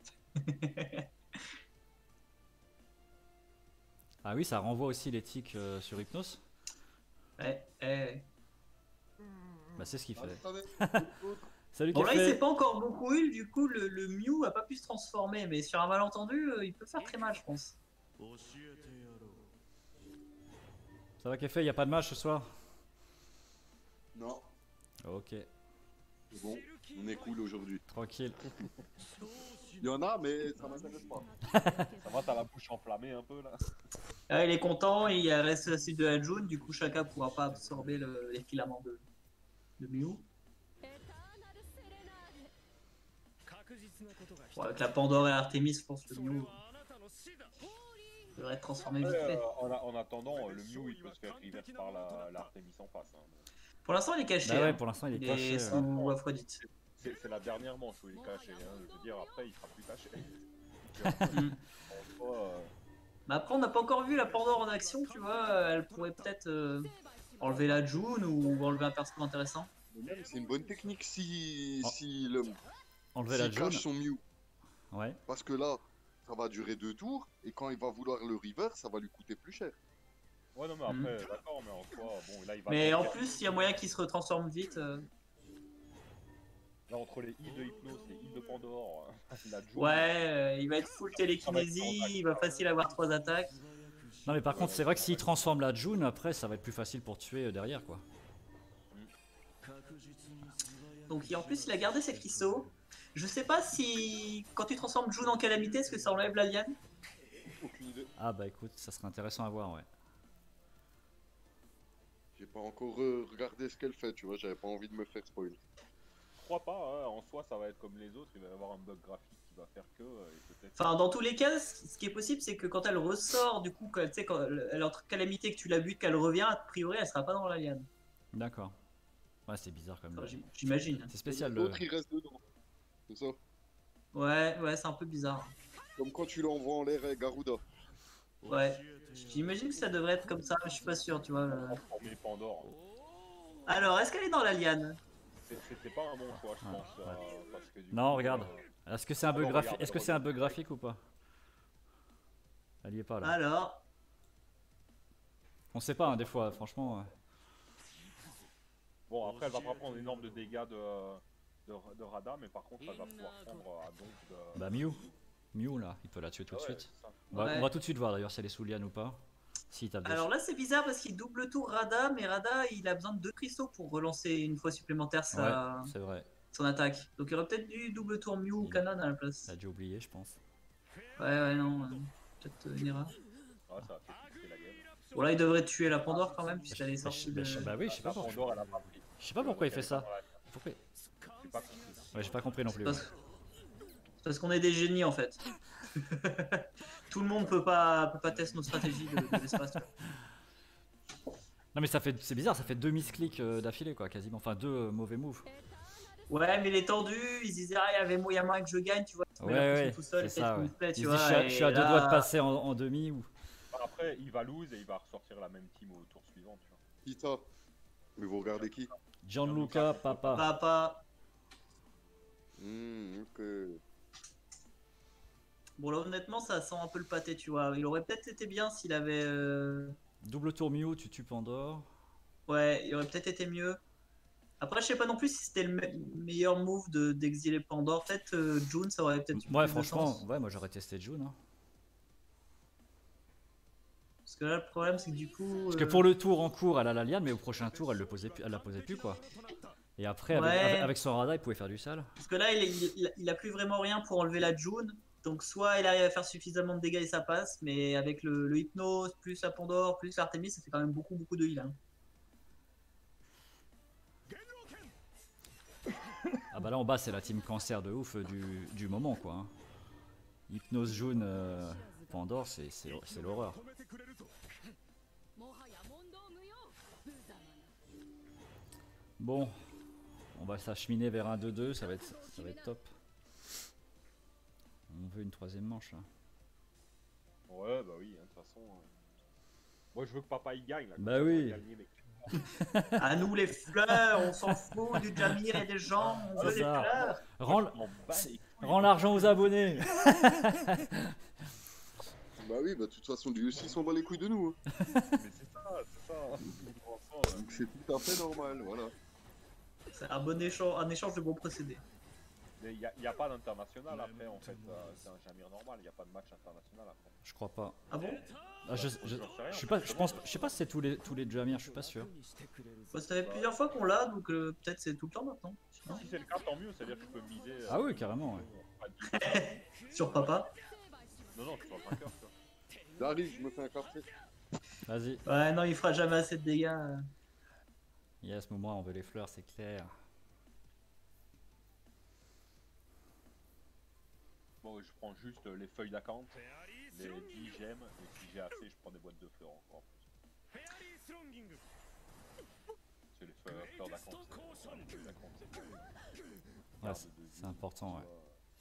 Ah oui, ça renvoie aussi les tics euh, sur Hypnos. Ouais, ouais. Bah c'est ce qu'il fait. Attendez, Salut Bon là il Café. s'est pas encore beaucoup eu, du coup le, le Mew a pas pu se transformer, mais sur un malentendu euh, il peut faire très mal je pense. Ça va Café, y a pas de match ce soir? non, Ok, c'est bon, on est cool aujourd'hui. tranquille. Il y en a, mais ça m'intéresse pas. Ça va, t'as la bouche enflammée un peu là. Ah, il est content, il reste la suite de la June, du coup Shaka pourra pas absorber le- les filaments de, de Mew. エターナルセレナーデ確実なことが一つ Bon, avec la Pandore et Artemis, je pense que le それ Mew はあなたの死だ devrait être transformé vite Après, fait. euh, en, a- en attendant, euh, le Mew il peut se faire reverse par la, l'Artemis en face. hein. Pour l'instant il est caché, Bah ouais, hein. pour l'instant il est il caché. est ouais. sous Aphrodite. C'est c'est la dernière manche où il est caché. Hein. Je veux dire, après il sera plus caché. Mm. En soi, euh, Mais après on n'a pas encore vu la Pandore en action, tu vois, elle pourrait peut-être euh, enlever la June ou enlever un perso intéressant. Mais même, c'est une bonne technique si, Oh. si le Enlever s'il la jaune. cache son Mew. Ouais. Parce que là, ça va durer deux tours, et quand il va vouloir le river, ça va lui coûter plus cher. Ouais, non, mais après, d'accord, mais en soi, bon, là il va. Mm. Mais en donc- plus il y a moyen qu'il se retransforme vite. euh. Là, entre les îles de Hypnos, les îles de Pandore, la June. Ouais, euh, il va être full télékinésie, il va facile avoir trois attaques. Non mais par contre c'est vrai que s'il transforme la June après ça va être plus facile pour tuer euh, derrière quoi. Donc et en plus il a gardé ses cristaux. Je sais pas si quand tu transformes June en calamité, est-ce que ça enlève la liane? Aucune idée. Ah bah écoute, ça serait intéressant à voir ouais. J'ai pas encore euh, regardé ce qu'elle fait, tu vois, j'avais pas envie de me faire spoil. Je crois pas, hein, en soi ça va être comme les autres, il va y avoir un bug graphique qui va faire que. euh, et peut-être. Enfin, dans tous les cas, ce ce qui est possible, c'est que quand elle ressort, du coup, quand, tu sais, quand elle elle est entre calamité que tu la butes, qu'elle revient, a priori, elle sera pas dans la liane. D'accord. Ouais c'est bizarre quand même. Enfin, j'im- J'imagine. C'est spécial le... L'autre il reste dedans. C'est ça. Ouais, ouais, c'est un peu bizarre. Comme quand tu l'envoies en l'air avec Garuda. Ouais. J'imagine que ça devrait être comme ça, mais je suis pas sûr, tu vois. euh. Transformer Pandore. Alors, est-ce qu'elle est dans la liane? C'est- C'était pas un bon choix, je Ah, pense. ouais. euh, parce que du Non coup, regarde. euh, Est-ce que c'est un bug non, graphique regarde, Est-ce que c'est un regarde. bug graphique ou pas? Elle y est pas là. Alors, On sait pas hein, des fois franchement. euh. Bon, après, elle va pas prendre énorme de dégâts de, de, de Radha, mais par contre, elle va pouvoir prendre à donc de. Bah Mew. Mew là, il peut la tuer tout de Ah ouais, suite. c'est ça. On va, Ouais. on va tout de suite voir d'ailleurs si elle est sous liane ou pas. S'il tape dessus. alors là, c'est bizarre parce qu'il double tour Rada, mais Rada, il a besoin de deux cristaux pour relancer une fois supplémentaire sa, Ouais, c'est vrai. son attaque. Donc il aurait peut-être dû double tour Mew ou Il- Canon à la place. T'as dû oublier je pense. Ouais, ouais, non. euh, Peut-être euh, une erreur. Ouais, ça a fait piquer la gueule. Bon, là, il devrait tuer la Pandore quand même, puisqu'elle est Bah, sortie je- bah, de. je- bah oui, je sais pas La pourquoi. Pandore, elle a pas pris. Je sais pas pourquoi il fait ça. Pourquoi J'ai pas compris. Ouais, j'ai pas compris non plus. Parce, ouais. c'est parce qu'on est des génies en fait. Tout le monde peut pas, peut pas tester nos stratégies de, de l'espace. tu vois. Non mais ça fait, c'est bizarre, ça fait deux misclics euh, d'affilée quoi, quasiment. Enfin deux euh, mauvais moves. Ouais, mais les tendus, ils se disaient, ah, il y avait moyen que je gagne, tu vois. ils se mettent Ouais, la pression ouais, tout seul, c'est peut-être ça, qu'il ouais. me plaît, Il tu se dit, vois. je suis à, et je suis à deux là- doigts de passer en, en demi ou. Après, il va lose et il va ressortir la même team au tour suivant, tu vois. Qui ça? Mais vous regardez qui? Gianluca Papa. Papa. Hmm, ok. Bon, là, honnêtement, ça sent un peu le pâté, tu vois. Il aurait peut-être été bien s'il avait. euh, Double tour Mew, tu tues Pandore. Ouais, il aurait peut-être été mieux. Après, je sais pas non plus si c'était le me- meilleur move de- d'exiler Pandore. Peut-être euh, June, ça aurait peut-être eu Ouais, plus de franchement, sens. ouais, moi j'aurais testé June. Hein. Parce que là, le problème, c'est que du coup. Parce que euh, pour le tour en cours, elle a la liane, mais au prochain tour, elle le posait plus, elle la posait plus quoi. Et après, avec, Ouais. avec- avec son radar, il pouvait faire du sale. Parce que là, il, il, il- il a plus vraiment rien pour enlever la June. Donc, soit il arrive à faire suffisamment de dégâts et ça passe, mais avec le, le Hypnose, plus la Pandore, plus l'Artemis, ça fait quand même beaucoup, beaucoup de heal. hein. Ah bah là en bas, c'est la team cancer de ouf euh, du, du moment quoi. hein. Hypnose June, euh, Pandore, c'est c'est- c'est l'horreur. もはや問答無用無様な Bon, On va s'acheminer vers un deux deux, ça va être, ça va être top. On veut une troisième manche là. Ouais, bah oui, hein, de toute façon. euh, Moi, je veux que papa il gagne là. comme Bah ça, on va oui. gagner, mec. À nous les fleurs, on s'en fout du Jamir et des gens, on veut C'est des ça. fleurs. Rends, Je m'en bats les couilles. rends l'argent aux abonnés. Bah oui, bah de toute façon, lui aussi s'en bat les couilles de nous. hein. Mais c'est ça, c'est ça. Dans le sens, euh, Donc c'est tout à fait normal, voilà. C'est un bon échange, un échange de bons procédés. Mais il n'y a, y a pas d'international après, en fait. euh, c'est un Jamir normal, il n'y a pas de match international après. Je crois pas. Ah bon? Ah, je, je, J'en sais rien, je suis en pas, fait, je pense, comment, je sais pas si c'est tous les tous les Jamir, je suis pas sûr. Bah, ça fait plusieurs fois qu'on l'a, donc euh, peut-être c'est tout le temps maintenant. Non. Si c'est le cas, tant mieux, c'est-à-dire que je peux miser. euh, Ah oui, carrément. Ouais. pas de- Sur papa. Non, non, tu sois vainqueur, quoi. J'arrive, je me fais un café. Vas-y. Ouais, non, il fera jamais assez de dégâts. euh. Et à ce moment, on veut les fleurs, c'est clair. Bon, je prends juste euh, les feuilles d'account, les dix gemmes, et si j'ai assez, je prends des boîtes de fleurs encore. C'est les feuilles, fleurs d'account. c'est- les feuilles d'account, c'est- Ouais, garde c'est de c'est vie, important. Ouais.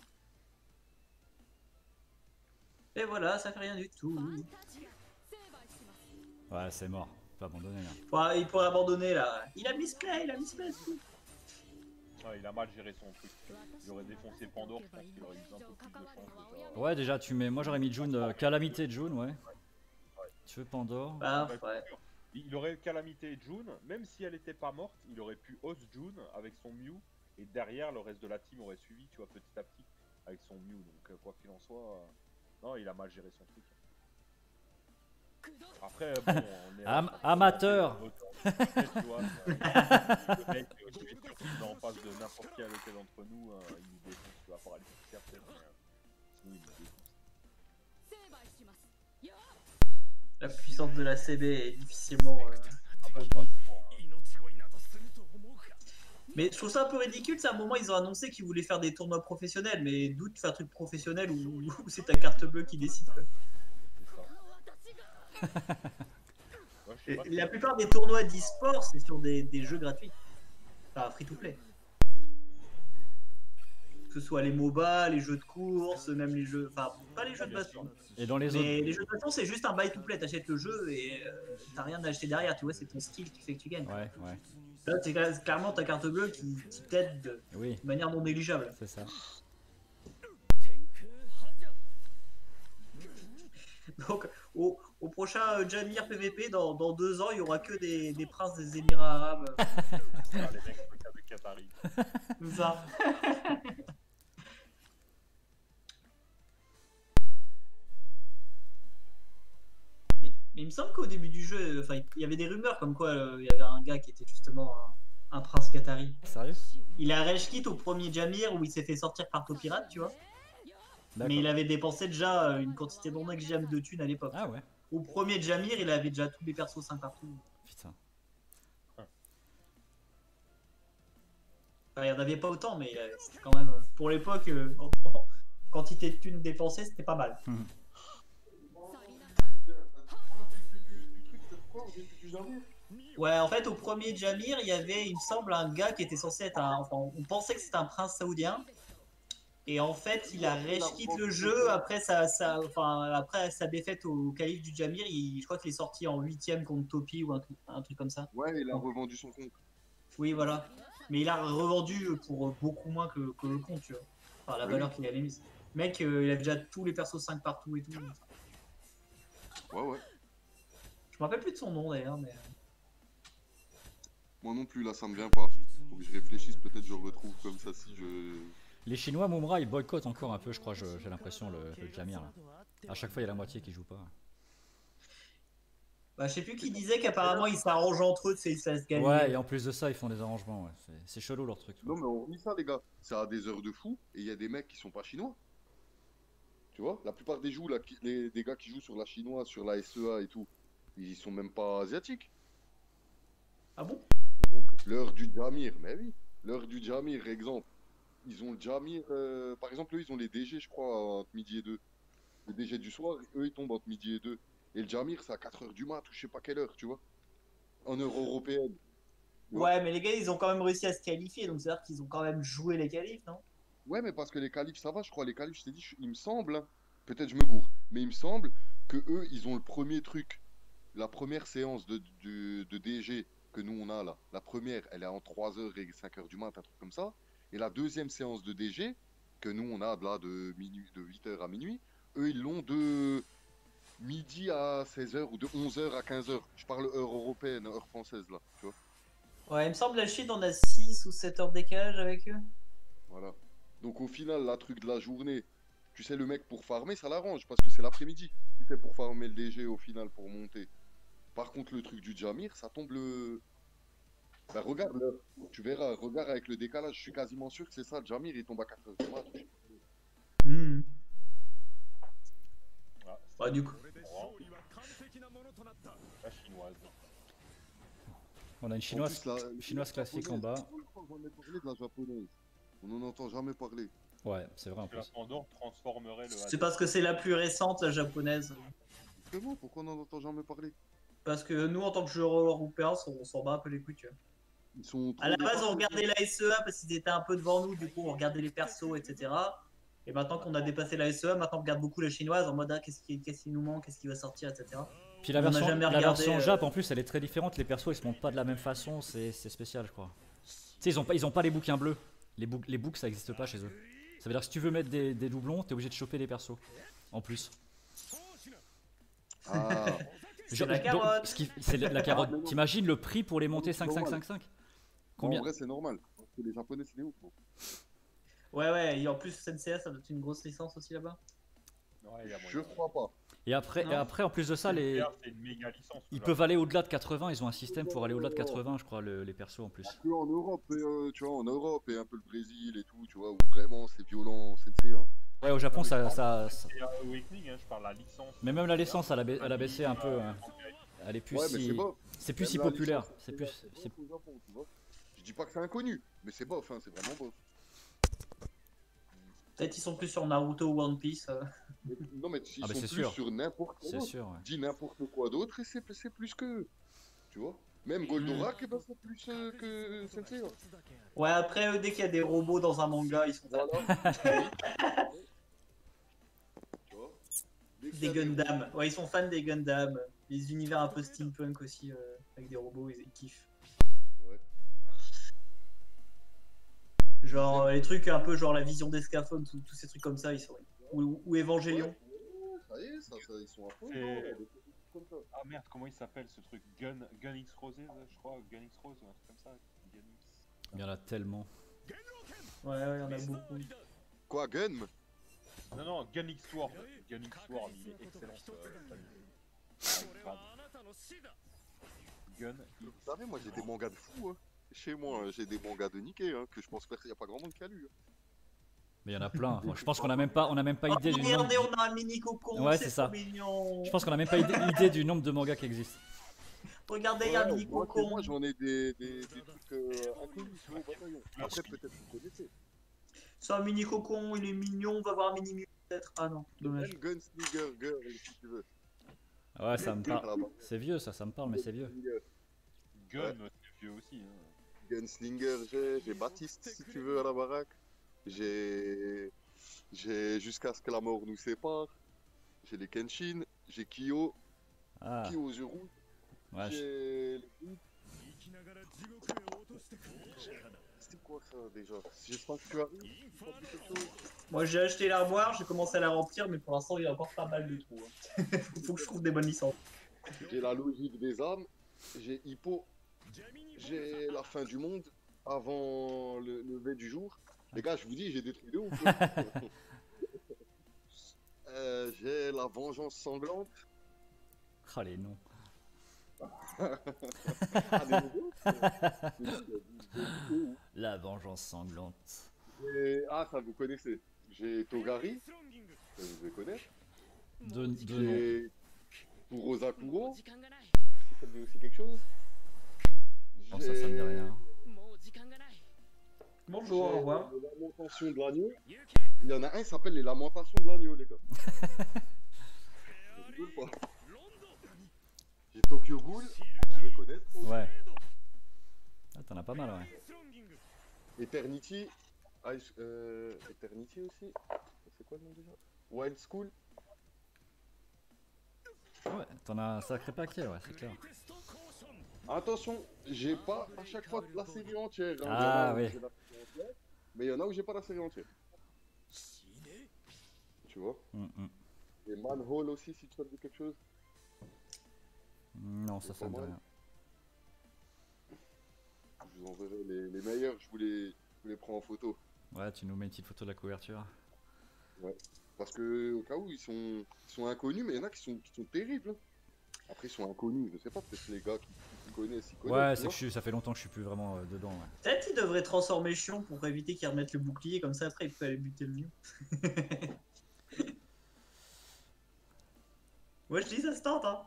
euh, Et voilà, ça fait rien du tout. ファンタジア成敗します。 Ouais, c'est mort. Pas abandonner là. Ouais, il pourrait abandonner là. Il a misplay, il a misplay. c'est tout. Ah, il a mal géré son truc. Il aurait défoncé Pandore, je pense qu'il aurait eu un peu plus de chance déjà. Ouais, déjà, tu mets. Moi, j'aurais mis June, euh, calamité de June, ouais. Tu veux Pandore? Bah, Ouais, ouais. sûr. Il aurait calamité June, même si elle était pas morte, il aurait pu host June avec son Mew, et derrière le reste de la team aurait suivi, tu vois, petit à petit, avec son Mew. Donc, euh, quoi qu'il en soit, euh, non, il a mal géré son truc. Après, bon, on est. Am- amateur. Après, tu vois, euh, le mec, euh, je suis sûr qu'il est en face de n'importe quel lequel d'entre nous, euh, il nous défonce, tu vois, par aller faire peut-être, mais euh, sinon il nous défonce. 成敗します。よっ La puissance de la C B est difficilement. euh, Ah bah, franchement, euh, 命乞いなどすると思うか。 Mais je trouve ça un peu ridicule, c'est à un moment ils ont annoncé qu'ils voulaient faire des tournois professionnels, mais d'où de faire un truc professionnel où, où c'est ta carte bleue qui décide. quoi. c'est ça. 私が Ouais, je sais Et pas si la c'est- plupart des tournois d'e-sport c'est sur des, des jeux gratuits, enfin free to play. Que ce soit les MOBA, les jeux de course, même les jeux. Enfin, pas les jeux de baston. Et dans les autres. Mais les jeux de baston c'est juste un buy to play, t'achètes le jeu et euh, t'as rien à acheter derrière, tu vois, c'est ton skill qui fait que tu gagnes. Ouais, ouais. Là c'est cla- clairement ta carte bleue qui, qui t'aide de Oui, manière non négligeable. c'est ça. 天空覇者。 Donc, au, au prochain euh, Jamir P V P, dans, dans deux ans, il y aura que des, des princes des Émirats Arabes. Ah, les mecs avec Qatari. C'est ça. mais, mais il me semble qu'au début du jeu, enfin, il y avait des rumeurs comme quoi euh, il y avait un gars qui était justement un, un prince qatari. Sérieux? Il a rage quit au premier Jamir où il s'est fait sortir par Topirate, tu vois. Mais il D'accord. avait dépensé déjà euh, une quantité non négligeable de thunes à l'époque. Ah ouais, Au premier Jamir, il avait déjà tous les persos cinq partout. putain. Enfin, il n'y en avait pas autant, mais euh, c'était quand même. euh, Pour l'époque, euh, en- en quantité de thunes dépensées, c'était pas mal. 去りなさる Ouais, en fait, au premier Jamir, il y avait, il me semble, un gars qui était censé être un. Enfin, on pensait que c'était un prince saoudien. Et en fait, il a rage quitté le jeu après sa, sa, enfin, après sa défaite au calife du Jamir. Il, je crois qu'il est sorti en huitième contre Topi ou un, truc- un truc comme ça. Ouais, il a revendu son compte. Oui, voilà. Mais il a revendu pour beaucoup moins que, que le compte, tu vois. Enfin, la Oui. valeur qu'il avait mise. Mec, euh, il a déjà tous les persos cinq partout et tout. Ouais, ouais. Je me rappelle plus de son nom d'ailleurs, mais. Moi non plus, là, ça me vient pas. Faut que je réfléchisse, peut-être je le retrouve comme ça si je. Les Chinois, Mumra, ils boycottent encore un peu, je crois, je- j'ai l'impression, le, le Jamir. Là. À chaque fois, il y a la moitié qui joue pas. Bah, je sais plus qui disait qu'apparemment ils s'arrangent entre eux, tu sais, ils se laissent gagner. Ouais, et en plus de ça, ils font des arrangements. Ouais. C'est- C'est chelou leur truc. Non, mais on oublie ça, les gars. Ça a des heures de fou, et il y a des mecs qui sont pas chinois. Tu vois, la plupart des, joues, là, qui- les, des gars qui jouent sur la chinoise, sur la S E A et tout, ils sont même pas asiatiques. Ah bon? Donc, l'heure du Jamir, mais oui, l'heure du Jamir, exemple. Ils ont le Jamir, euh, par exemple, eux, ils ont les D G, je crois, entre midi et deux. Les D G du soir, eux, ils tombent entre midi et deux. Et le Jamir, c'est à quatre heures du mat, ou je sais pas quelle heure, tu vois. En heure européenne. Ouais, mais les gars, ils ont quand même réussi à se qualifier, donc c'est-à-dire qu'ils ont quand même joué les qualifs, non? Ouais, mais parce que les qualifs, ça va, je crois. Les qualifs, je t'ai dit, je- il me semble, hein, peut-être je me gourre, mais il me semble que eux, ils ont le premier truc, la première séance de, de, de D G que nous, on a là. La première, elle est en trois heures et cinq heures du mat, un truc comme ça. Et la deuxième séance de D G, que nous, on a là de, minuit, de huit heures à minuit, eux, ils l'ont de midi à seize heures ou de onze heures à quinze heures. Je parle heure européenne, heure française, là, tu vois. Ouais, il me semble la Chine, on a six ou sept heures de décalage avec eux. Voilà. Donc au final, la truc de la journée, tu sais, le mec pour farmer, ça l'arrange parce que c'est l'après-midi. Si c'est pour farmer le D G au final pour monter. Par contre, le truc du Jamir, ça tombe le. Ben regarde, l'heure. Tu verras, regarde avec le décalage, je suis quasiment sûr que c'est ça. Le Jamir, il tombe à quatre heures du mat. Hmm. Ah, c'est Ouais, du coup. これで勝利は完璧なものとなった la chinoise. On a une En chinoise, plus, la- chinoise la classique en japonaise, bas. pour une fois, j'en ai parlé de la japonaise. On n'en entend jamais parler. Ouais, c'est vrai en Parce que la plus. Pandore transformerait le. C'est parce que c'est la plus récente, la japonaise. Vraiment, pourquoi on n'en entend jamais parler? Parce que nous, en tant que joueurs européens, on s'en bat un peu les couilles, tu vois. Ils sont trop À la base, dépassés. on regardait la S E A parce qu'ils étaient un peu devant nous, du coup, on regardait les persos, et cetera. Et maintenant qu'on a dépassé la S E A, maintenant on regarde beaucoup la chinoise en mode ah, qu'est-ce qui, qu'est-ce qui nous manque, qu'est-ce qui va sortir, et cetera. Puis la On a version, jamais la regardé, version euh, Jap en plus elle est très différente, les persos ils se montent pas de la même façon, c'est c'est spécial je crois. Tu sais ils ont pas, ils ont pas les bouquins bleus, les, bouc les books ça existe pas chez eux. Ça veut dire que si tu veux mettre des, des doublons, t'es obligé de choper les persos en plus. Ah, Genre, la donc, carotte. ce qui- C'est la, la carotte. Ah, mais non. T'imagines le prix pour les monter cinq cinq cinq cinq? en Combien? vrai, c'est normal. Parce que les Japonais, c'est des ouf. Gros. Ouais, ouais, et en plus, N C A, ça doit être une grosse licence aussi là-bas. Ouais, il y a Je moyen. crois pas. Et après, et Non. après en plus de ça, les, C'est une méga licence. ils là. peuvent aller au-delà de quatre-vingts, ils ont un système pour aller au-delà de quatre-vingts je crois le- les persos en plus. Que en Europe, et, euh, tu vois, en Europe et un peu le Brésil et tout, tu vois, où vraiment c'est violent, c'est tu sais, hein. Ouais au Japon ça... ça, ça- Et euh, Awakening, hein, je parle la licence. Mais même la licence elle a, ba- elle a baissé un peu, hein. Elle est plus Ouais, mais si... c'est bof. C'est plus Même si la populaire. licence, C'est plus... bof c'est- au Japon, tu vois. Je dis pas que c'est inconnu, mais c'est bof, hein, c'est vraiment bof. Peut-être ils sont plus sur Naruto ou One Piece. euh. Mais- non, mais ils Ah, bah, sont c'est plus sûr. sur n'importe quoi C'est d'autre. sûr, ouais. Dis n'importe quoi d'autre et c'est c'est plus que. Tu vois. Même Goldorak, eh ben, c'est plus euh, que Sensei. hein. Ouais, après, euh, dès qu'il y a des robots dans un manga, ils sont Voilà. Tu vois. Dès qu'il y des a des- Gundam. Ouais, ils sont fans des Gundam. Les univers un peu steampunk aussi, euh, avec des robots, ils, ils kiffent. Ouais. Genre euh, les trucs un peu genre la vision d'Escaphone, tous tous ces trucs comme ça, ils sont. Ou, ou Evangelion. Ouais, ça y est, ça, ça, ils sont à fond. C'est- non, il y a des trucs comme ça. Ah merde, comment il s'appelle ce truc? Gun, Gun X Roses, je crois. Gun X Rose, un truc comme ça. Gun X. Il y en a tellement. Ouais, ouais, il y en a beaucoup. Quoi, Gun? Non, non, Gun X Sword. Gun X Sword, il est excellent. ce- ce anime. Ah, grave. Gun X. Vous savez, moi j'ai des mangas de fou. Hein. Chez moi, hein, j'ai des mangas de niquer hein, que je pense qu'il n'y a pas grand monde qui a lu. hein. Mais il y en a plein. Je pense qu'on a même pas, on a même pas Oh, idée du nombre. regardez, on a un mini cocon, Ouais, c'est c'est ça. trop mignon. Je pense qu'on a même pas idée, idée du nombre de mangas qui existent. Regardez, il y a un Ouais, mini moi, cocon. moi, j'en ai des, des, des trucs euh, inconnus tu vois, au bataillon. Après, peut-être que vous connaissez. C'est un mini cocon, il est mignon, on va voir un mini Mew peut-être. Ah non, dommage. Même Gunslinger Girl, si tu veux. Ouais, ça me À parle. la base. C'est vieux, ça, ça me parle, mais c'est vieux. Gun, c'est vieux aussi. Hein. Gunslinger, j'ai, j'ai Baptiste, si tu veux, à la baraque. J'ai, j'ai Jusqu'à ce que la mort nous sépare. J'ai les Kenshin, j'ai Kyo, Ah, Kyo aux yeux rouges. ouais, je- J'ai les Blue. C'était quoi ça déjà? J'espère que tu arrives. t'as fait quelque chose. Moi j'ai acheté l'armoire, j'ai commencé à la remplir, mais pour l'instant il y a encore pas mal de trous. hein. Faut que je trouve des bonnes licences. J'ai la logique des âmes, j'ai Hippo, j'ai la fin du monde avant le lever du jour. Les gars, je vous dis, j'ai des trucs de ouf. hein. Euh, j'ai la vengeance sanglante. Ah, les noms. Ah, des nouveaux, euh, La vengeance sanglante. Et- Ah, ça vous connaissez. J'ai Togari, ça vous devez connaître. Deux, deux noms. J'ai Kurosa Kuro, 時間がない ça me dit aussi quelque chose. Non, ça, ça me dit rien. もう時間がない Bonjour, au revoir. Les lamentations de l'agneau. 行け Il y en a un, il s'appelle les lamentations de l'agneau, les gars. Je rigole pas. J'ai Tokyo Ghoul, je vais connaître. Ouais. Ah, pas mal, ouais. Eternity. Ice- euh, Eternity aussi. C'est quoi le nom déjà? Wild School. Ouais, t'en as un sacré paquet, ouais, c'est clair. Attention, j'ai pas à chaque fois la série entière. hein. Ah, Il y en a où oui. j'ai la série entière, mais il y en a où j'ai pas la série entière. Tu vois? Mm, mm. Et Manhole aussi, si tu te dis quelque chose. Non, ça, ça me dit pas mal. rien. Je vous enverrai les, les meilleurs, je vous les, je vous les prends en photo. Ouais, tu nous mets une petite photo de la couverture. Parce que au cas où ils sont, ils sont inconnus, mais il y en a qui sont, qui sont terribles. hein. Après ils sont inconnus, je sais pas, peut-être les gars qui, qui connaissent, ils connaissent. Ouais, tu c'est vois. que je suis- ça fait longtemps que je suis plus vraiment euh, dedans, ouais. Peut-être qu'il devrait transformer Chion pour éviter qu'il remette le bouclier, comme ça après il peut aller buter le mieux. Ouais, je dis ça se tente, hein.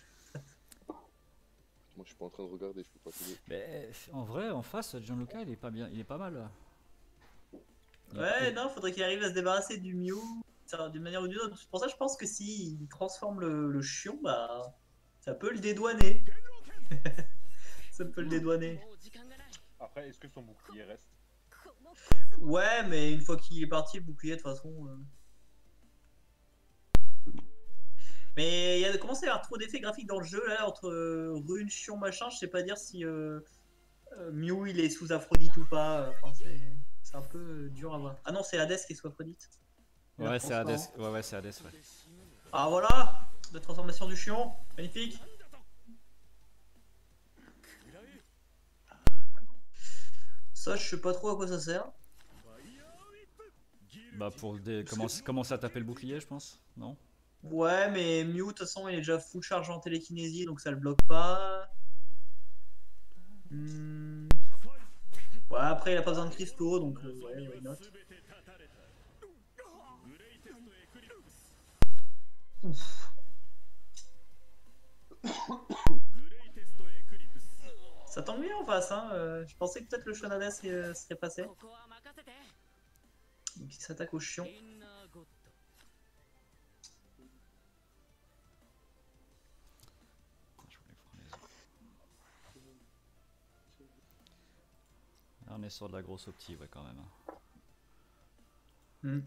Moi je suis pas en train de regarder, je peux pas te dire. Mais en vrai, en face, Gianluca, il est pas bien, il est pas mal. là. Il- Ouais, non, faudrait qu'il arrive à se débarrasser du Mew ça, d'une manière ou d'une autre. C'est pour ça que je pense que s'il transforme le, le Chion, bah ça peut le dédouaner. Ça peut le dédouaner. Après, est-ce que son bouclier reste? Ouais, mais une fois qu'il est parti, le bouclier, de toute façon. euh. Mais il y a commencé à y avoir trop d'effets graphiques dans le jeu, là, entre euh, Rune, Chion, machin. Je sais pas dire si euh, euh, Mew il est sous Aphrodite ou pas. Enfin, c'est c'est un peu euh, dur à voir. Ah non, c'est Hades qui est sous Aphrodite. Il a Ouais, c'est Hades. transparent. Ouais, ouais, c'est Hades, ouais. Ah voilà, la transformation du Chion, magnifique. Ça, je sais pas trop à quoi ça sert. Bah, pour dé- commencer, commencer à taper le bouclier, je pense, non? Ouais, mais Mew, de toute façon, il est déjà full charge en télékinésie, donc ça le bloque pas. Hmm. Ouais, après, il a pas besoin de cristaux, donc euh, ouais, why not. Ouf. Ça tombe bien en face, hein. euh, je pensais que peut-être le Shonades euh, serait passé. Donc il s'attaque au chion. Je voulais voir les autres. Là, on est sur de la grosse opti, ouais, quand même. hein. Hmm.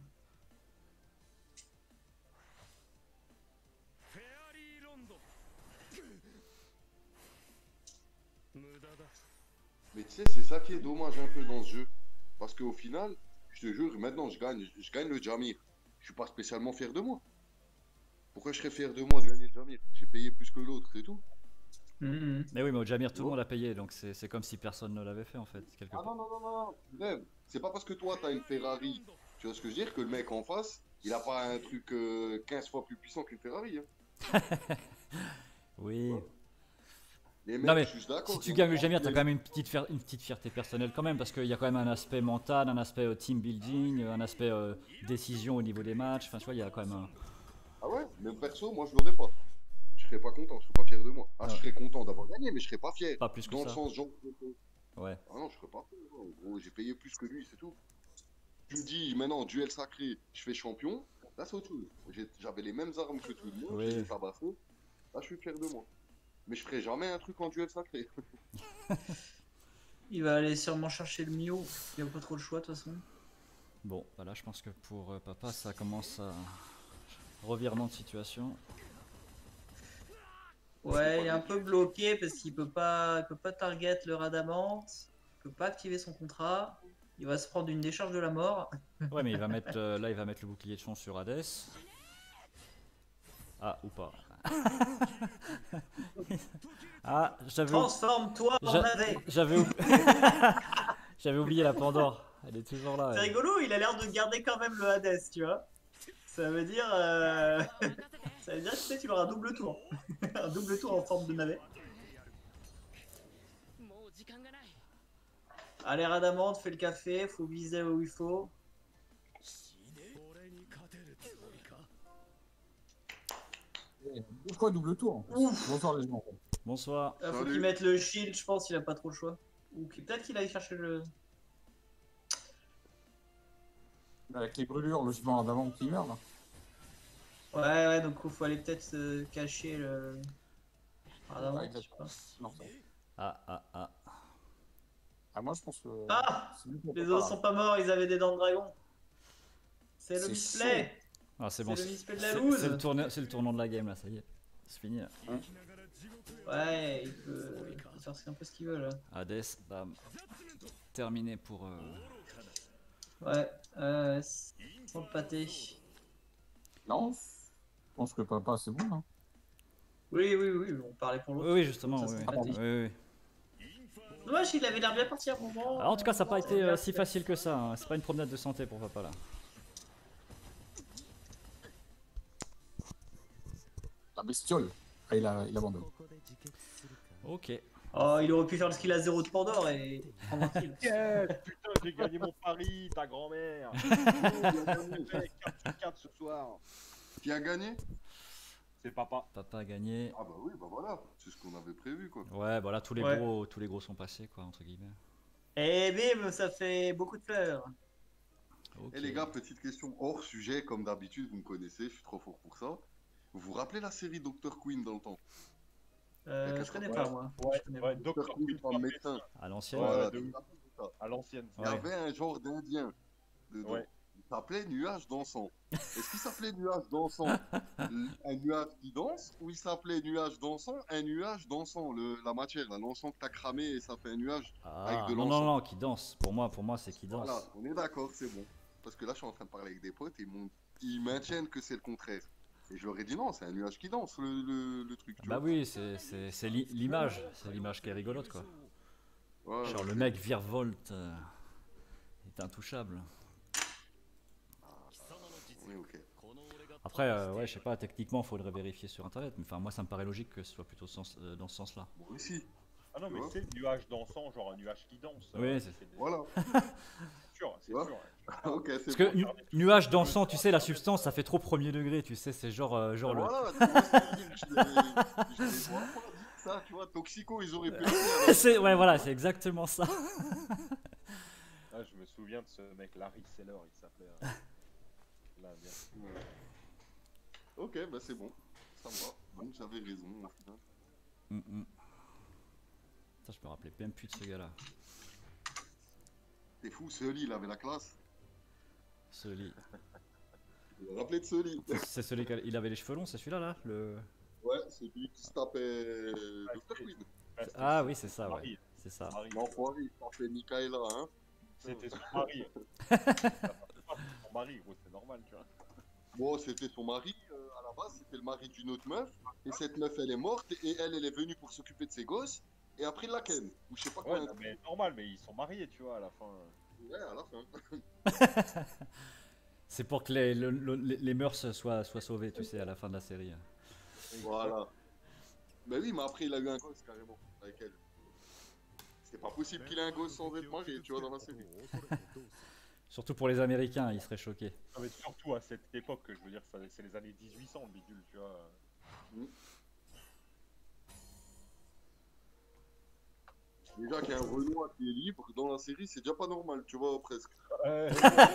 Mais tu sais, c'est ça qui est dommage un peu dans ce jeu. Parce qu'au final, je te jure, maintenant je gagne, je gagne le Jamir. Je suis pas spécialement fier de moi. Pourquoi je serais fier de moi de gagner le Jamir? J'ai payé plus que l'autre, c'est tout. Hmm. Mais oui, mais au Jamir, tout le Ouais. monde a payé, donc c'est c'est comme si personne ne l'avait fait, en fait, quelque Ah part. non, non, non, non, non. Rêve. C'est pas parce que toi t'as une Ferrari, tu vois ce que je veux dire, que le mec en face, il a pas un truc euh, quinze fois plus puissant qu'une Ferrari. Hein. Oui. Ouais. Les mecs, Non, mais je suis d'accord. si tu ils ont gagnes le pas Jamir, t'as les- quand même une petite, fier- une petite fierté personnelle quand même, parce qu'il y a quand même un aspect mental, un aspect euh, team building, euh, un aspect euh, décision au niveau des matchs, enfin tu vois, il y a quand même un... Ah ouais, mais perso, moi je l'aurais pas. Je serais pas content, je serais pas fier de moi. Ah, Ouais. je serais content d'avoir gagné, mais je serais pas fier. Pas plus que Dans le ça. sens genre. Ouais. Ah non, je serais pas fier. En gros, j'ai payé plus que lui, c'est tout. Tu me dis maintenant, duel sacré, je fais champion, là c'est autre chose. J'ai- J'avais les mêmes armes que tout le monde, Oui. j'ai tabassé. Là je suis fier de moi. Mais je ferai jamais un truc en duel sacré. Il va aller sûrement chercher le Mew. Il n'y a pas trop le choix de toute façon. Bon, bah là je pense que pour euh, papa ça commence à... Revirement de situation. Ouais, il est un peu bloqué parce qu'il peut pas, il peut pas target le Radamante. Il peut pas activer son contrat. Il va se prendre une décharge de la mort. Ouais, mais il va mettre euh, là il va mettre le bouclier de chance sur Hades. Ah, ou pas. Ah, j'avais Transforme-toi en j'a- navet. j'avais oub- j'avais oublié la Pandore. Elle est toujours là. C'est elle. rigolo, il a l'air de garder quand même le Hades, tu vois. Ça veut dire, euh, ça veut dire que tu sais, tu auras un double tour. Un double tour en forme de navet. Allez, Radamante, fais le café, faut viser où il faut. Deux fois double tour. Bonsoir les gens. Bonsoir. Euh, faut Salut. qu'il mette le shield, je pense, il a pas trop le choix. Ou qu'il- peut-être qu'il aille chercher le. Avec les brûlures, logiquement, d'avant qui meurt là. Ouais, ouais, donc il faut aller peut-être se cacher le. Radamante, Ouais, je sais pas. Non, ça. Ah, ah, ah. Ah, moi, je pense que. Ah, c'est mieux qu'on Les prépare. autres sont pas morts, ils avaient des dents de dragon. C'est le C'est misplay. Ah, c'est C'est bon. le C'est misplay de la c'est- loose. c'est le, tourne- c'est le tournant de la game là, ça y est. C'est fini. Là. Ouais, il peut, il peut faire un peu ce qu'il veut là. Hades, bam. Terminé pour. euh, Ouais, euh, sans le pâté. Non, je pense que papa, c'est bon. Hein. Oui, oui, oui, on parlait pour Oui, l'autre. oui, justement. Ça, Oui, c'est oui. pratique. Oui, oui. Dommage, il avait l'air bien parti à un moment. Alors, en tout cas, ça n'a pas été euh, si facile que ça. Hein. C'est pas une promenade de santé pour papa là. La bestiole. Ah, il, a, il abandonne. Ok. Oh, il aurait pu faire le skill à zéro de Pandore et prendre un kill. Yes, putain, j'ai gagné mon pari, ta grand-mère. quatre sur quatre ce soir. Qui a gagné? C'est papa. Papa a gagné. Ah bah oui, bah voilà, c'est ce qu'on avait prévu quoi. Ouais, bah là, tous les, Ouais. gros, tous les gros sont passés, quoi, entre guillemets. Et bim, ça fait beaucoup de fleurs. Ok. Et les gars, petite question hors sujet, comme d'habitude, vous me connaissez, je suis trop fort pour ça. Vous vous rappelez la série docteur Queen dans le temps? Euh, je connais Ouais. pas moi. Ouais, Je connais ouais, pas. docteur docteur Queen, Queen, pas médecin. À l'ancienne. Ouais, Voilà, de tu ouf. te rappelles de ça. à l'ancienne. Il y Ouais. avait un genre d'Indien dedans. Ouais. Il s'appelait nuage dansant. Est-ce qu'il s'appelait nuage dansant l- un nuage qui danse, ou il s'appelait nuage dansant un nuage dansant, le, la matière, là, l'encens que t'as cramé et ça fait un nuage? Avec Ah, de non, non, l'encens. non, qui danse. Pour moi, pour moi c'est qui danse. Voilà, on est d'accord, c'est bon. Parce que là, je suis en train de parler avec des potes et ils, m'ont- ils maintiennent que c'est le contraire. Et je leur ai dit non, c'est un nuage qui danse, le, le, le truc. Tu Bah vois. oui, c'est c'est- c'est l'i- l'image. C'est l'image qui est rigolote, quoi. Ouais, Genre, le mec virevolte. euh, est intouchable. oui, ok. Après, euh, ouais, je sais pas, techniquement, faudrait vérifier sur internet. Mais enfin, moi, ça me paraît logique que ce soit plutôt sens- euh, dans ce sens-là. Moi aussi. Ah non, mais Tu vois. c'est le nuage dansant, genre un nuage qui danse. Oui, Euh, c'est- des- Voilà. C'est sûr, c'est Tu vois. sûr. ok, Parce c'est que bon. nu- nuage dansant, tu sais, la substance, ça fait trop premier degré, tu sais, c'est genre, euh, genre le. Voilà, tu vois ce que je veux dire, je l'avais- je l'avais vraiment dit ça, tu vois, Toxico, ils auraient pu le faire. c'est, ouais, voilà, c'est exactement ça. Ah, je me souviens de ce mec, Larry Seller, il s'appelait. euh, Là, bien. Ok, bah c'est bon, ça me va. Donc j'avais raison au final. Mm, mm. Ça, je me rappelais même plus de ce gars-là. T'es fou, Sully, il avait la classe. Ce lit. Je me rappelais de Sully. C'est celui qui a- il avait les cheveux longs, c'est celui-là, là le... Ouais, c'est lui qui se tapait docteur Queen. Ouais, c'était Ah son oui, c'est ça, ouais. mari. C'est ça. Mari. L'enfoiré, il s'appelait Michaela, hein. C'était son mari. Son mari, gros, c'est normal, tu vois. Bon, c'était son mari, euh, à la base, c'était le mari d'une autre meuf. Et cette meuf, elle est morte, et elle, elle est venue pour s'occuper de ses gosses. Et après, il la ken. Ou je sais pas Ouais, quoi. non, mais normal, mais ils sont mariés, tu vois, à la fin. Ouais, à la fin. C'est pour que les, le- le- les les mœurs soient, soient sauvées, tu sais, à la fin de la série. Voilà. Bah oui, mais après, il a eu un gosse carrément avec elle. C'est pas possible qu'il ait un gosse sans être marié, tu vois, dans la série. Surtout pour les Américains, ils seraient choqués. Non, mais surtout à cette époque, je veux dire, ça- c'est les années dix-huit cents, le bidule, tu vois. Déjà qu'il y a un Renoir qui est libre dans la série, c'est déjà pas normal, tu vois, presque. Ouais.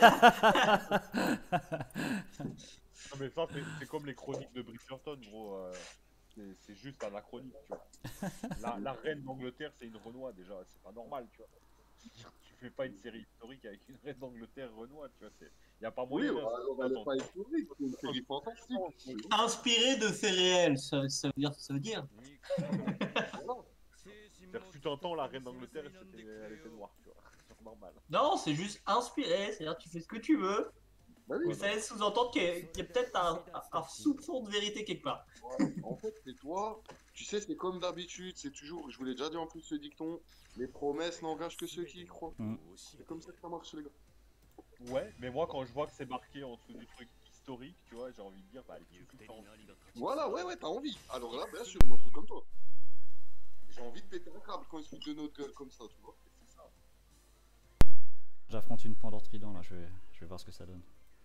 Non, mais ça, c'est- c'est comme les chroniques de Bridgerton, gros. euh, c'est- C'est juste anachronique, tu vois. La, la reine d'Angleterre, c'est une Renoir, déjà, c'est pas normal, tu vois. Tu fais pas une série historique avec une reine d'Angleterre Renoir, tu vois. Y a pas Oui, moyen. bah, ça. alors, elle est Attends. pas historique, c'est une série fantastique. Inspiré de faits réels, ça, ça veut dire, ça veut dire. C'est-à-dire, fut un temps, la reine d'Angleterre, elle était, elle était noire, tu vois. C'est normal. Non, c'est juste inspiré, c'est-à-dire tu fais ce que tu veux, Bah oui, mais ça laisse sous-entendre qu'il y a, qu'il y a peut-être un, un- un soupçon de vérité quelque part. ouais. En fait, c'est toi, tu sais, c'est comme d'habitude, c'est toujours, je vous l'ai déjà dit en plus ce dicton, les promesses n'engagent que ceux qui y croient. Mm. C'est comme ça que ça marche, les gars. Ouais, mais moi, quand je vois que c'est marqué en dessous du truc historique, tu vois, j'ai envie de dire, bah, allez, tout le temps. Voilà, ouais, ouais, t'as envie. Alors là, bien sûr, moi, je suis comme toi. J'ai envie de péter un câble quand ils se foutent de notre gueule comme ça, tu vois. C'est ça. J'affronte une Pandore Trident, là, je vais, je vais voir ce que ça donne.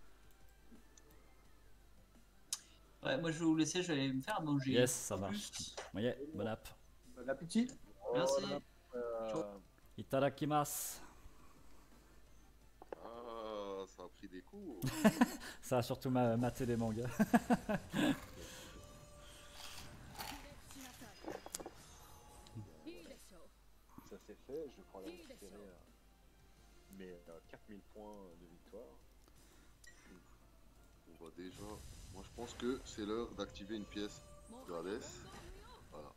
Ouais, moi je vais vous laisser, je vais aller me faire à manger. Yes, ça marche. Plus. Ouais, bon app. Bon appétit. Merci. Euh, Itadakimasu. Ah, ça a pris des coups. Ça a surtout ma- maté des mangas. Il est chaud. ça c'est fait. fait, je prends la récupérer. Euh, mais euh, quatre mille points de victoire. On va déjà. Moi je pense que c'est l'heure d'activer une pièce de Hades. Voilà.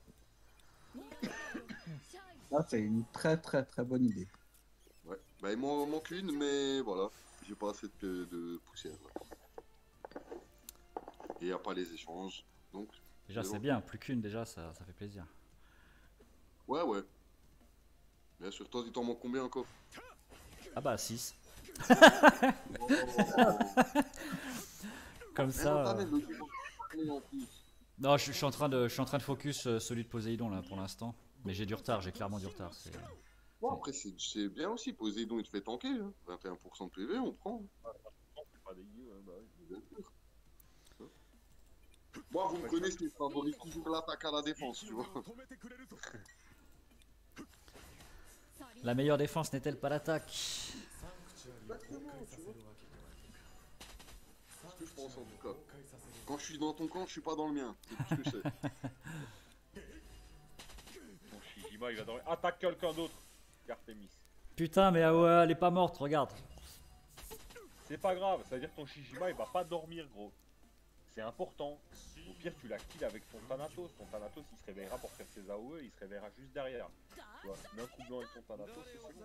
Là, c'est une très très très bonne idée. Ouais. Bah il m'en manque une, mais voilà. J'ai pas assez de, de poussière. Là. Et il n'y a pas les échanges. Donc. Déjà, c'est bien, plus qu'une, déjà, ça, ça fait plaisir. Ouais, ouais. Bien sûr, toi, il t'en manque combien encore? Ah bah, six. Oh. Comme Mais ça. non, euh, t'as même le truc en plus. Non, je, je suis en train de, je suis en train de focus euh, celui de Poséidon là pour l'instant. Mais j'ai du retard, j'ai clairement du retard. c'est- Bon, après, c'est c'est bien aussi. Poséidon, il te fait tanker. Hein. vingt et un pour cent de P V, on prend. C'est pas dégueu, hein, bah oui. Bien sûr. Moi, vous me connaissez, je favorise toujours l'attaque à la défense, tu vois. La meilleure défense n'est-elle pas l'attaque? Exactement, tu vois. C'est ce que je pense en tout cas. Quand je suis dans ton camp, je suis pas dans le mien. C'est tout ce que je sais. Ton Shijima, il va dormir. Attaque quelqu'un d'autre. Artemis. Putain, mais ah ouais, elle est pas morte, regarde. C'est pas grave, ça veut dire que ton Shijima, il va pas dormir, gros. C'est important. Au pire, tu la kills avec ton Thanatos. Ton Thanatos, il se réveillera pour faire ses A O E, il se réveillera juste derrière. Tu vois, mets un coup blanc avec ton Thanatos, et c'est bon.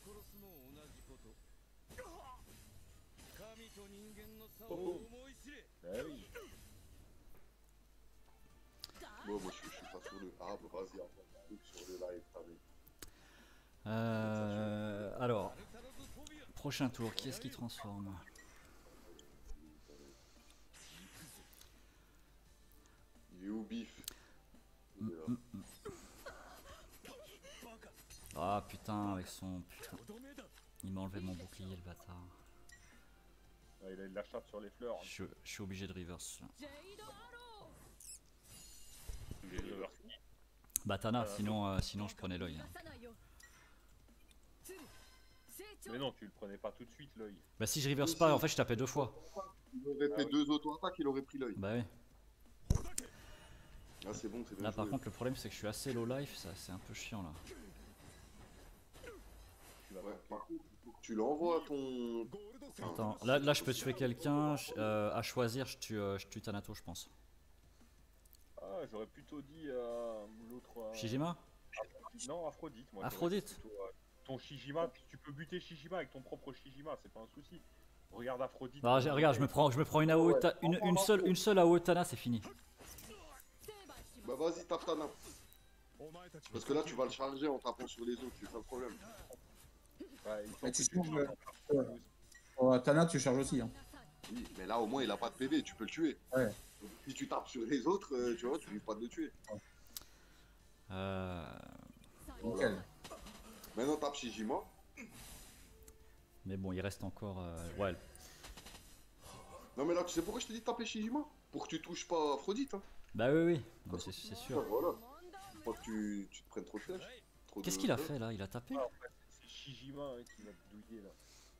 Oh, oh. Eh oui. Bon, moi, je, je suis pas sur le. Ah, bah vas-y, après, un truc sur le live, t'as vu. Euh, alors, prochain tour, qui est-ce qui transforme? Il est où, Bif? Il est là. Ah putain, avec son. Putain. Il m'a enlevé mon bouclier, le bâtard. Ah, il a de la chatte sur les fleurs. Je, je suis obligé de reverse. Il est de leur- Batana, sinon, euh, sinon je prenais l'œil. hein. Mais non, tu le prenais pas tout de suite, l'œil. Bah si je reverse pas, en fait je tapais deux fois. Il aurait fait deux auto-attaques, il aurait pris l'œil. Bah oui. Ah, c'est bon, c'est bien Là par joué. contre le problème c'est que je suis assez low life, ça c'est un peu chiant là. Ouais, par contre, il faut que tu l'envoies à ton. Enfin, Attends, là, là je peux tuer quelqu'un, je- euh, à choisir je tue, euh, je tue Thanatos je pense. Ah, j'aurais plutôt dit euh, l'autre. euh, Shijima? Non, Aphrodite. Moi, Aphrodite. j'aurais plutôt, euh, ton Shijima, tu peux buter Shijima avec ton propre Shijima, c'est pas un souci. Regarde Aphrodite. Bah, j'ai- regarde, je me prends, je me prends une A O E, ta- une, une seule, une seule A O E Tana, c'est fini. Bah, vas-y, tape ta nappe. Parce que là, tu vas le charger en tapant sur les autres, c'est ça le problème. Ouais, il faut Mais que tu tu sais, changes. euh, Oh, Tana, tu charges aussi. Hein. Oui, mais là, au moins, il a pas de P V, tu peux le tuer. Ouais. Donc, si tu tapes sur les autres, euh, tu vois, tu lui pas de le tuer. Euh, Nickel. Maintenant, tape Shijima. mais bon, il reste encore. euh, ouais. Non, mais là, tu sais pourquoi je te dis de taper Shijima? Pour que tu touches pas Aphrodite. Hein. Bah oui, oui, non, c'est c'est sûr. Voilà. Faut pas que tu, tu te prennes trop de flèches. Trop Qu'est-ce de qu'il a flèches. fait là? Il a tapé? C'est Shijima hein, qui va te douiller là.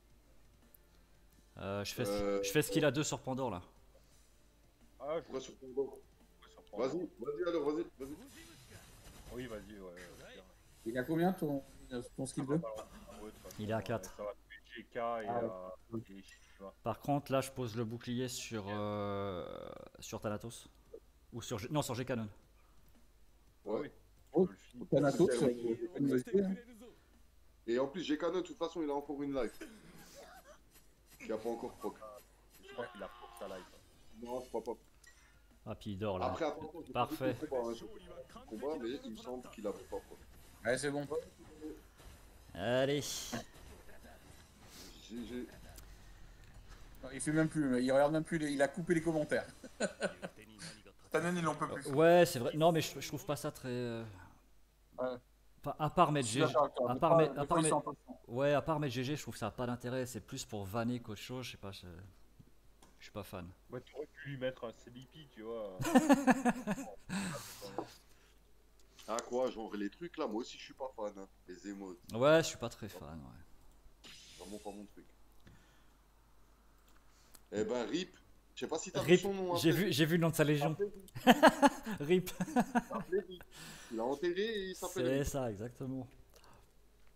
Euh, je fais, ce- Euh, je fais ce qu'il a deux sur Pandore là. Ah, je Pourquoi sur ton dos? vais surprendre. Vas-y, vas-y, alors, vas-y, vas-y. Oui, vas-y, ouais. ouais, Il a combien ton, ton skill deux? ouais, de toute façon, Il est à euh, quatre. Ça va tuer G K et, Ah ouais. euh, et Shijima. Par contre, là, je pose le bouclier sur euh, sur Thanatos ou sur G- non sur G-Canon. Ouais. Oui. Oh, Je peux le finir. Thanatos, C'est euh, bon. c'est une bonne idée, hein. Et en plus, G-Canon, de toute façon, il a encore une life. Il a pas encore proc. Je crois qu'il a pour sa life. Non, je crois pas. Ah, puis il dort là. Après, attention, j'ai Parfait. pas vu le combat, hein, j'ai pas vu le combat, mais il me semble qu'il a pas proc. Ouais, c'est bon. Allez. G G. Non, il fait même plus, il regarde même plus, les- il a coupé les commentaires. Tannen, il en peut plus. Ouais, c'est vrai. Non, mais je, je trouve pas ça très. euh, Ouais. pas- à part mettre Je suis G G. d'accord avec toi, À des part fois- mettre- des à fois, part ils sont mettre- un peu chiants. Ouais, à part mettre G G, je trouve que ça a pas d'intérêt. C'est plus pour vanner qu'autre chose. Je sais pas. Je, je suis pas fan. Ouais, tu aurais pu lui mettre un Sleepy, tu vois. Ah, quoi, genre les trucs là, moi aussi, je suis pas fan. Hein. Les émotes, Ouais, je suis pas très fan. Ouais. vraiment pas mon truc. Eh ben, Rip, je sais pas si t'as vu Rip, son nom. j'ai après. vu, j'ai vu le nom de sa légion. Rip. Il a enterré et il s'appelle C'est Rip. ça, exactement.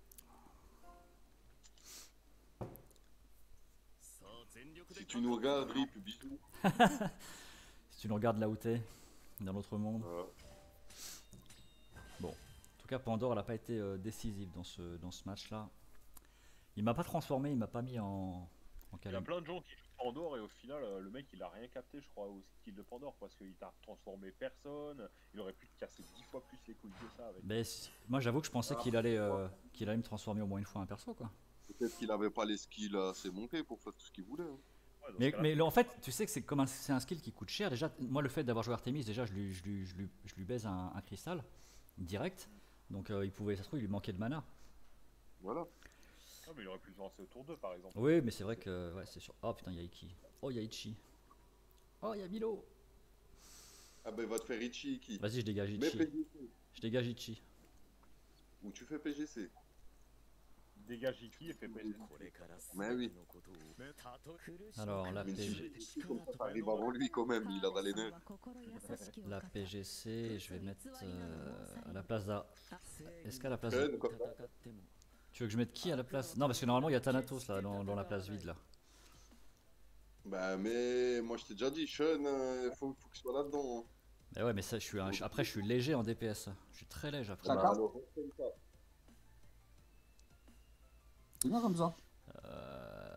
Si tu nous regardes, Rip, bisous. Si tu nous regardes là où t'es, dans l'autre monde. Voilà. Bon, en tout cas, Pandore, elle n'a pas été euh, décisive dans ce, dans ce match-là. Il m'a pas transformé, il m'a pas mis en, en Il y a calme. plein de gens qui jouent Pandore et au final, euh, le mec il a rien capté, je crois, au skill de Pandore parce qu'il t'a transformé personne. Il aurait pu te casser dix fois plus les couilles que ça avec. Mais c- moi, j'avoue que je pensais qu'il allait, euh, qu'il allait me transformer au moins une fois un perso, quoi. Peut-être qu'il avait pas les skills assez montés pour faire tout ce qu'il voulait. hein. Ouais, dans Mais, ce cas-là, mais le- en fait, tu sais que c'est comme un, c'est un skill qui coûte cher. Déjà, moi, le fait d'avoir joué Artemis, déjà, je lui, je lui, je lui, je lui baise un, un cristal direct. Donc, euh, il pouvait, ça se trouve, il lui manquait de mana. Voilà. ah, mais il aurait pu se lancer au tour deux par exemple. Oui, mais c'est vrai que, ouais, c'est sûr. Oh putain, il y a Iki. Oh, il y a Ichi. Oh, il y a Milo. Ah bah il va te faire Ichi qui. Vas-y, je dégage Mais Ichi. P G C. Je dégage Ichi. Ou tu fais P G C. Dégage Iki et fais P G. Mais oui. Alors, la Mais P G... si comme ça t'arrives avant lui quand même, il a les nerfs. la P G C, je vais mettre euh, à la place d'A. Est-ce qu'à la place Ken, de... comme ça. Tu veux que je mette qui à la place? Non, parce que normalement, il y a Thanatos là, dans, dans la place vide là. Bah mais moi je t'ai déjà dit, Sean, euh, faut, faut qu'il soit là-dedans. hein. Mais ouais, mais ça, je suis un- après, je suis léger en D P S. Je suis très léger après. Ça Bah, casse. alors, reste comme ça. C'est bien comme ça. Euh...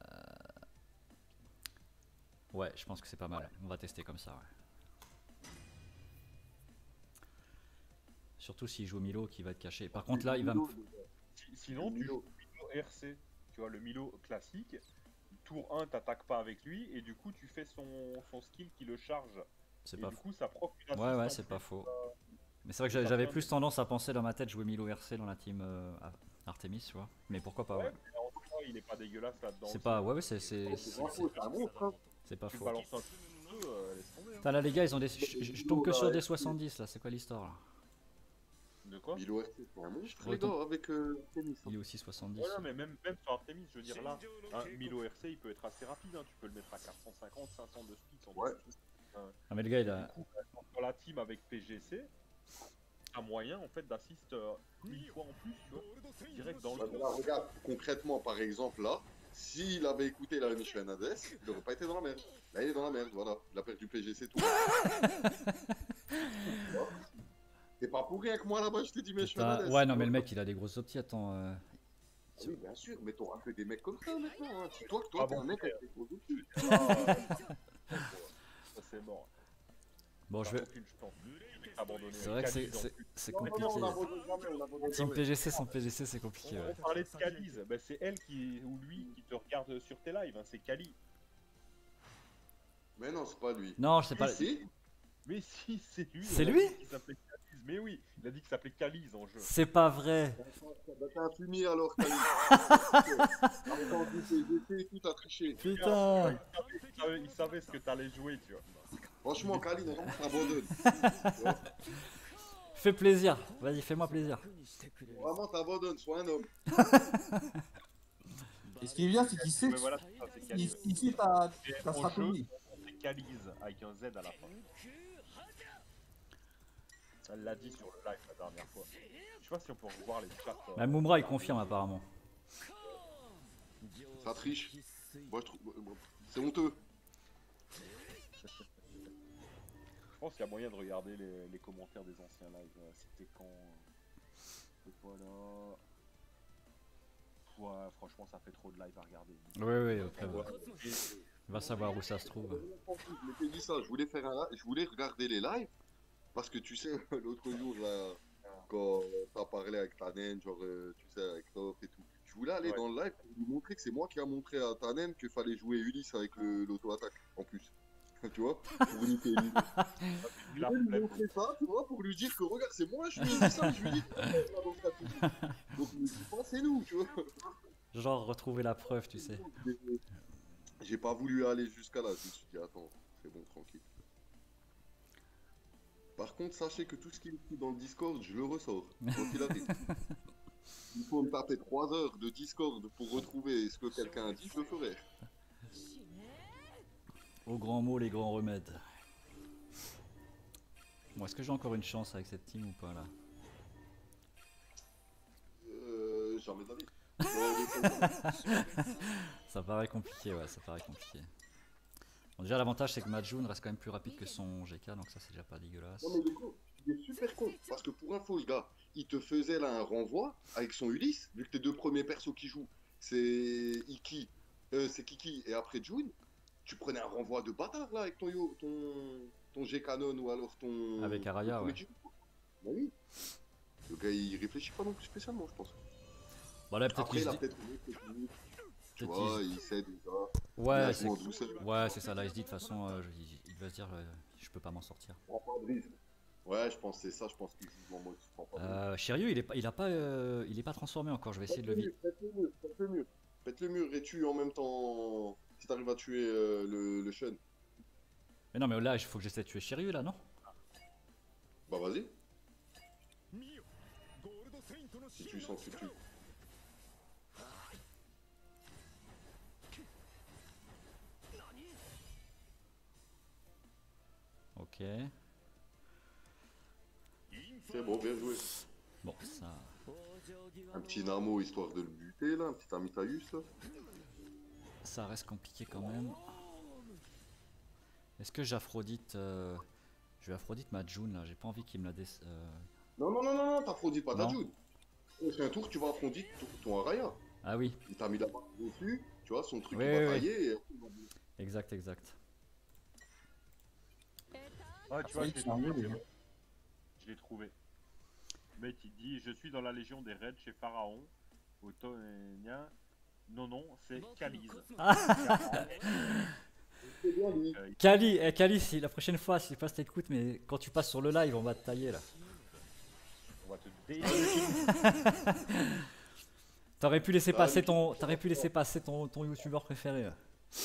Ouais, je pense que c'est pas mal. On va tester comme ça. Ouais. Surtout s'il joue Milo qui va être caché. Par contre, là, il va me. Si- Sinon, tu Milo. joues Milo R C. Tu vois, le Milo classique. Tour un, t'attaques pas avec lui et du coup, tu fais son, son skill qui le charge. C'est Et pas du faux. coup, ça proc une Ouais, assist ouais, en c'est plus. pas faux. Mais c'est vrai que j'a- j'avais plus tendance à penser dans ma tête jouer Milo R C dans la team euh, Artemis, tu vois. Mais pourquoi pas, Ouais, ouais. mais en soi, il est pas dégueulasse là-dedans. C'est aussi. pas. Ouais, ouais, c'est c'est- C'est c'est- pas faux, c'est un monstre. hein. c'est pas Tu faux. balances un petit peu, euh, laisse tomber. hein. Putain, là, les gars, ils ont des. Je, je- je tombe que sur des soixante-dix là. C'est quoi l'histoire là? De quoi? Milo R C, c'est un monstre, Ouais, les gars, avec euh, tennis. hein. Il est aussi soixante-dix. Ouais, non, mais même, même sur Artemis, je veux dire là, un Milo R C il peut être assez rapide, hein. Tu peux le mettre à quatre cent cinquante, cinq cents de speed sans Ouais. souci. Ah, mais le gars, il a. Du coup, dans la team avec P G C, t'as moyen en fait d'assist euh, une fois en plus, tu vois, direct dans Ouais, le mais là, regarde, concrètement, par exemple, là, s'il avait écouté la Michel Hernandez, il aurait pas été dans la merde. Là, il est dans la merde, voilà. Il a perdu P G C tout. C'est pas pour rien que moi là-bas, je t'ai dit Michel Putain, Hernandez. ouais, non, mais le mec, il a des grosses optis. Attends. euh, Ah oui, bien sûr, mais t'auras que des mecs comme ça maintenant. Hein. Toi, toi, Ah t'es bon, un mec frère. avec des gros outils. ça c'est mort. Bon, je vais. T'as aucune chance. Le mec t'a abandonné. C'est vrai que c'est- Calice en c'est plus. c'est Non, non, compliqué. non, on abandonne jamais, on abandonne Team jamais. P G C sans P G C, c'est compliqué. On Ouais. parlait de Calice, bah, c'est elle qui, ou lui qui te regarde sur tes lives, hein. C'est Cali. Mais non, c'est pas lui. Non, je sais pas. Si, si. Mais si, c'est lui. C'est on a lui dit qu'il s'appelait Calice. Mais oui, il a dit qu'il s'appelait Calice en jeu. C'est pas vrai. Bah, t'es un fumier alors, Kali. Arrête en plus, P G C et tout, t'as triché. Putain. Il savait, il savait ce que t'allais jouer, tu vois. Franchement, Kali, non, t'abandonnes. Fais plaisir. Vas-y, fais-moi plaisir. Vraiment, t'abandonnes, sois un homme. Et ce qui est bien, c'est qu'il sait, Mais voilà, c'est ça, c'est il, Calice. il sait ta, Et ta en jeu, stratégie. c'est Calice avec un Z à la fin. Elle l'a dit sur le live la dernière fois. Je sais pas si on peut revoir les chats. euh, Même Mumra, il confirme apparemment. Ça triche. Moi, je trouve. C'est honteux. Je pense qu'il y a moyen de regarder les, les commentaires des anciens lives. Euh, C'était quand euh, C'était quoi là? Ouais, franchement, ça fait trop de live à regarder. Oui, oui, après, Ouais. ouais. Et- Va savoir où ça se trouve. Je m'étais dit ça, je voulais faire un live, je voulais regarder les lives. Parce que tu sais, l'autre jour, là, quand t'as parlé avec Tanen, genre, euh, tu sais, avec Top et tout, je voulais aller Ouais. dans le live pour lui montrer que c'est moi qui a montré à Tanen qu'il fallait jouer Ulysse avec le- l'auto-attaque, en plus. Tu vois, pour niquer Ulysse. Je La voulais lui flemme. montrer ça, tu vois, pour lui dire que regarde, c'est moi, je lui ai dit ça, je lui ai dit que c'est moi dans le stratégie. Donc, je me dis pas, c'est nous, tu vois. Genre retrouver la preuve, tu sais. J'ai pas voulu aller jusqu'à là, je me suis dit, attends, c'est bon, tranquille. Par contre, sachez que tout ce qui est écrit dans le Discord, je le ressors, quand il arrive. Il faut me taper trois heures de Discord pour retrouver ce que quelqu'un a dit, je le ferai. Au grand mot, les grands remèdes. Bon, est-ce que j'ai encore une chance avec cette team ou pas là? Euh, jamais d'avis. Ouais, Ça paraît compliqué, ouais, ça paraît compliqué. Bon, déjà, l'avantage, c'est que Majun reste quand même plus rapide que son G K, donc ça, c'est déjà pas dégueulasse. Non, mais il est con. Il est super con. Parce que pour info, le gars, il te faisait là un renvoi avec son Ulysse, vu que tes deux premiers persos qui jouent, c'est Iki, euh, c'est Kiki et après Jun. Tu prenais un renvoi de bâtard là avec ton yo, ton, ton G-Canon ou alors ton. Avec Araya, ton ouais. Jun. Bah oui. Le gars, il réfléchit pas non plus spécialement, je pense. Bon, là, peut-être Après, qu'il il se a dit- peut-être une autre technique. Tu peut-être vois, qu'il il sait déjà. Ouais, Il c'est a en douceur. ouais, c'est ça. Là, il se dit de toute façon, euh, je- il, il va se dire, euh, je peux pas m'en sortir. Prends pas de risque. Ouais, je pense que c'est ça, je pense qu'il joue en mode tu prends pas de risque. Euh, Shiryu, il est pas, il a pas, euh, il est pas transformé encore. Je vais essayer de le Pète vider. mur, pète le mur, pète le mur. Pète le mur et tue en même temps. Si t'arrives à tuer euh, le, le Shun. Mais non, mais là, il faut que j'essaie de tuer Shiryu là, non? Bah vas-y, 見よゴールドセイントの si シ tu ール sens que tu tues. Ok. C'est bon, bien joué. Bon, ça. Un petit Namo histoire de le buter là, un petit Amitaius là. Ça reste compliqué quand même. Est-ce que j'Aphrodite... euh, Je vais Aphrodite ma June là, j'ai pas envie qu'il me la dé... euh, Non, non, non, non, non, t'aphrodis pas ta Non. June. C'est un tour, tu vas Aphrodite ton, ton Araya. Ah oui, Il t'a mis la barre dessus, tu vois, son truc Oui, il va oui, oui. tailler. Et... exact, exact. Ah, tu vois, oui, je l'ai c'est un trouvé. jeu, c'est bon. Je l'ai trouvé. Le mec, il dit Je suis dans la légion des raids chez Pharaon, au Tonénia. Non, non, c'est Kaliz. C'est bien lui. Euh, Kali, eh, Kali, si la prochaine fois, si pas t'écoutes, mais quand tu passes sur le live, on va te tailler là. on va te dégager. T'aurais pu laisser Ah, passer oui. ton, t'aurais pu laisser passer ton, ton youtubeur préféré. Là.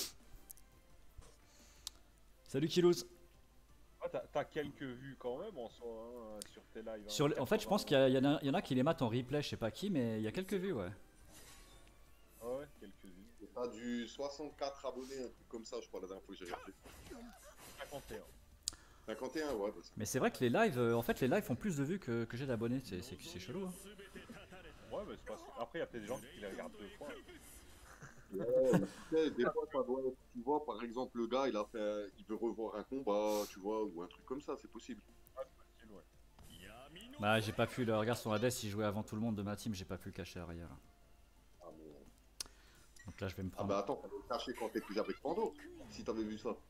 Salut Kilouz. Ah, t'as- T'as quelques vues quand même en soi hein, sur tes lives. hein, Sur le- en fait, je pense qu'il y, a- il y en a- il y en a qui les matent en replay, je sais pas qui, mais il y a quelques vues, ouais. Ah ouais, quelques vues. Et t'as du soixante-quatre abonnés, un truc comme ça, je crois, la dernière fois que j'ai regardé. cinquante et un. cinquante et un, ouais. Parce... Mais c'est vrai que les lives, euh, en fait, les lives font plus de vues que, que j'ai d'abonnés, c'est c'est- c'est chelou. Hein. Ouais, mais c'est pas... Après, il y a peut-être des gens qui les regardent deux fois. Ouais, mais tu sais, des fois, ça doit être, tu vois, par exemple, le gars, il a fait, un- il veut revoir un combat, tu vois, ou un truc comme ça, c'est possible. Ah, c'est facile, ouais. Bah, j'ai pas pu le regarder son Hades, il jouait avant tout le monde de ma team, j'ai pas pu le cacher arrière. là. Ah, mais... Donc là, je vais me ah prendre. bah attends, t'avais le caché quand t'es plus avec Pando, si t'avais vu ça.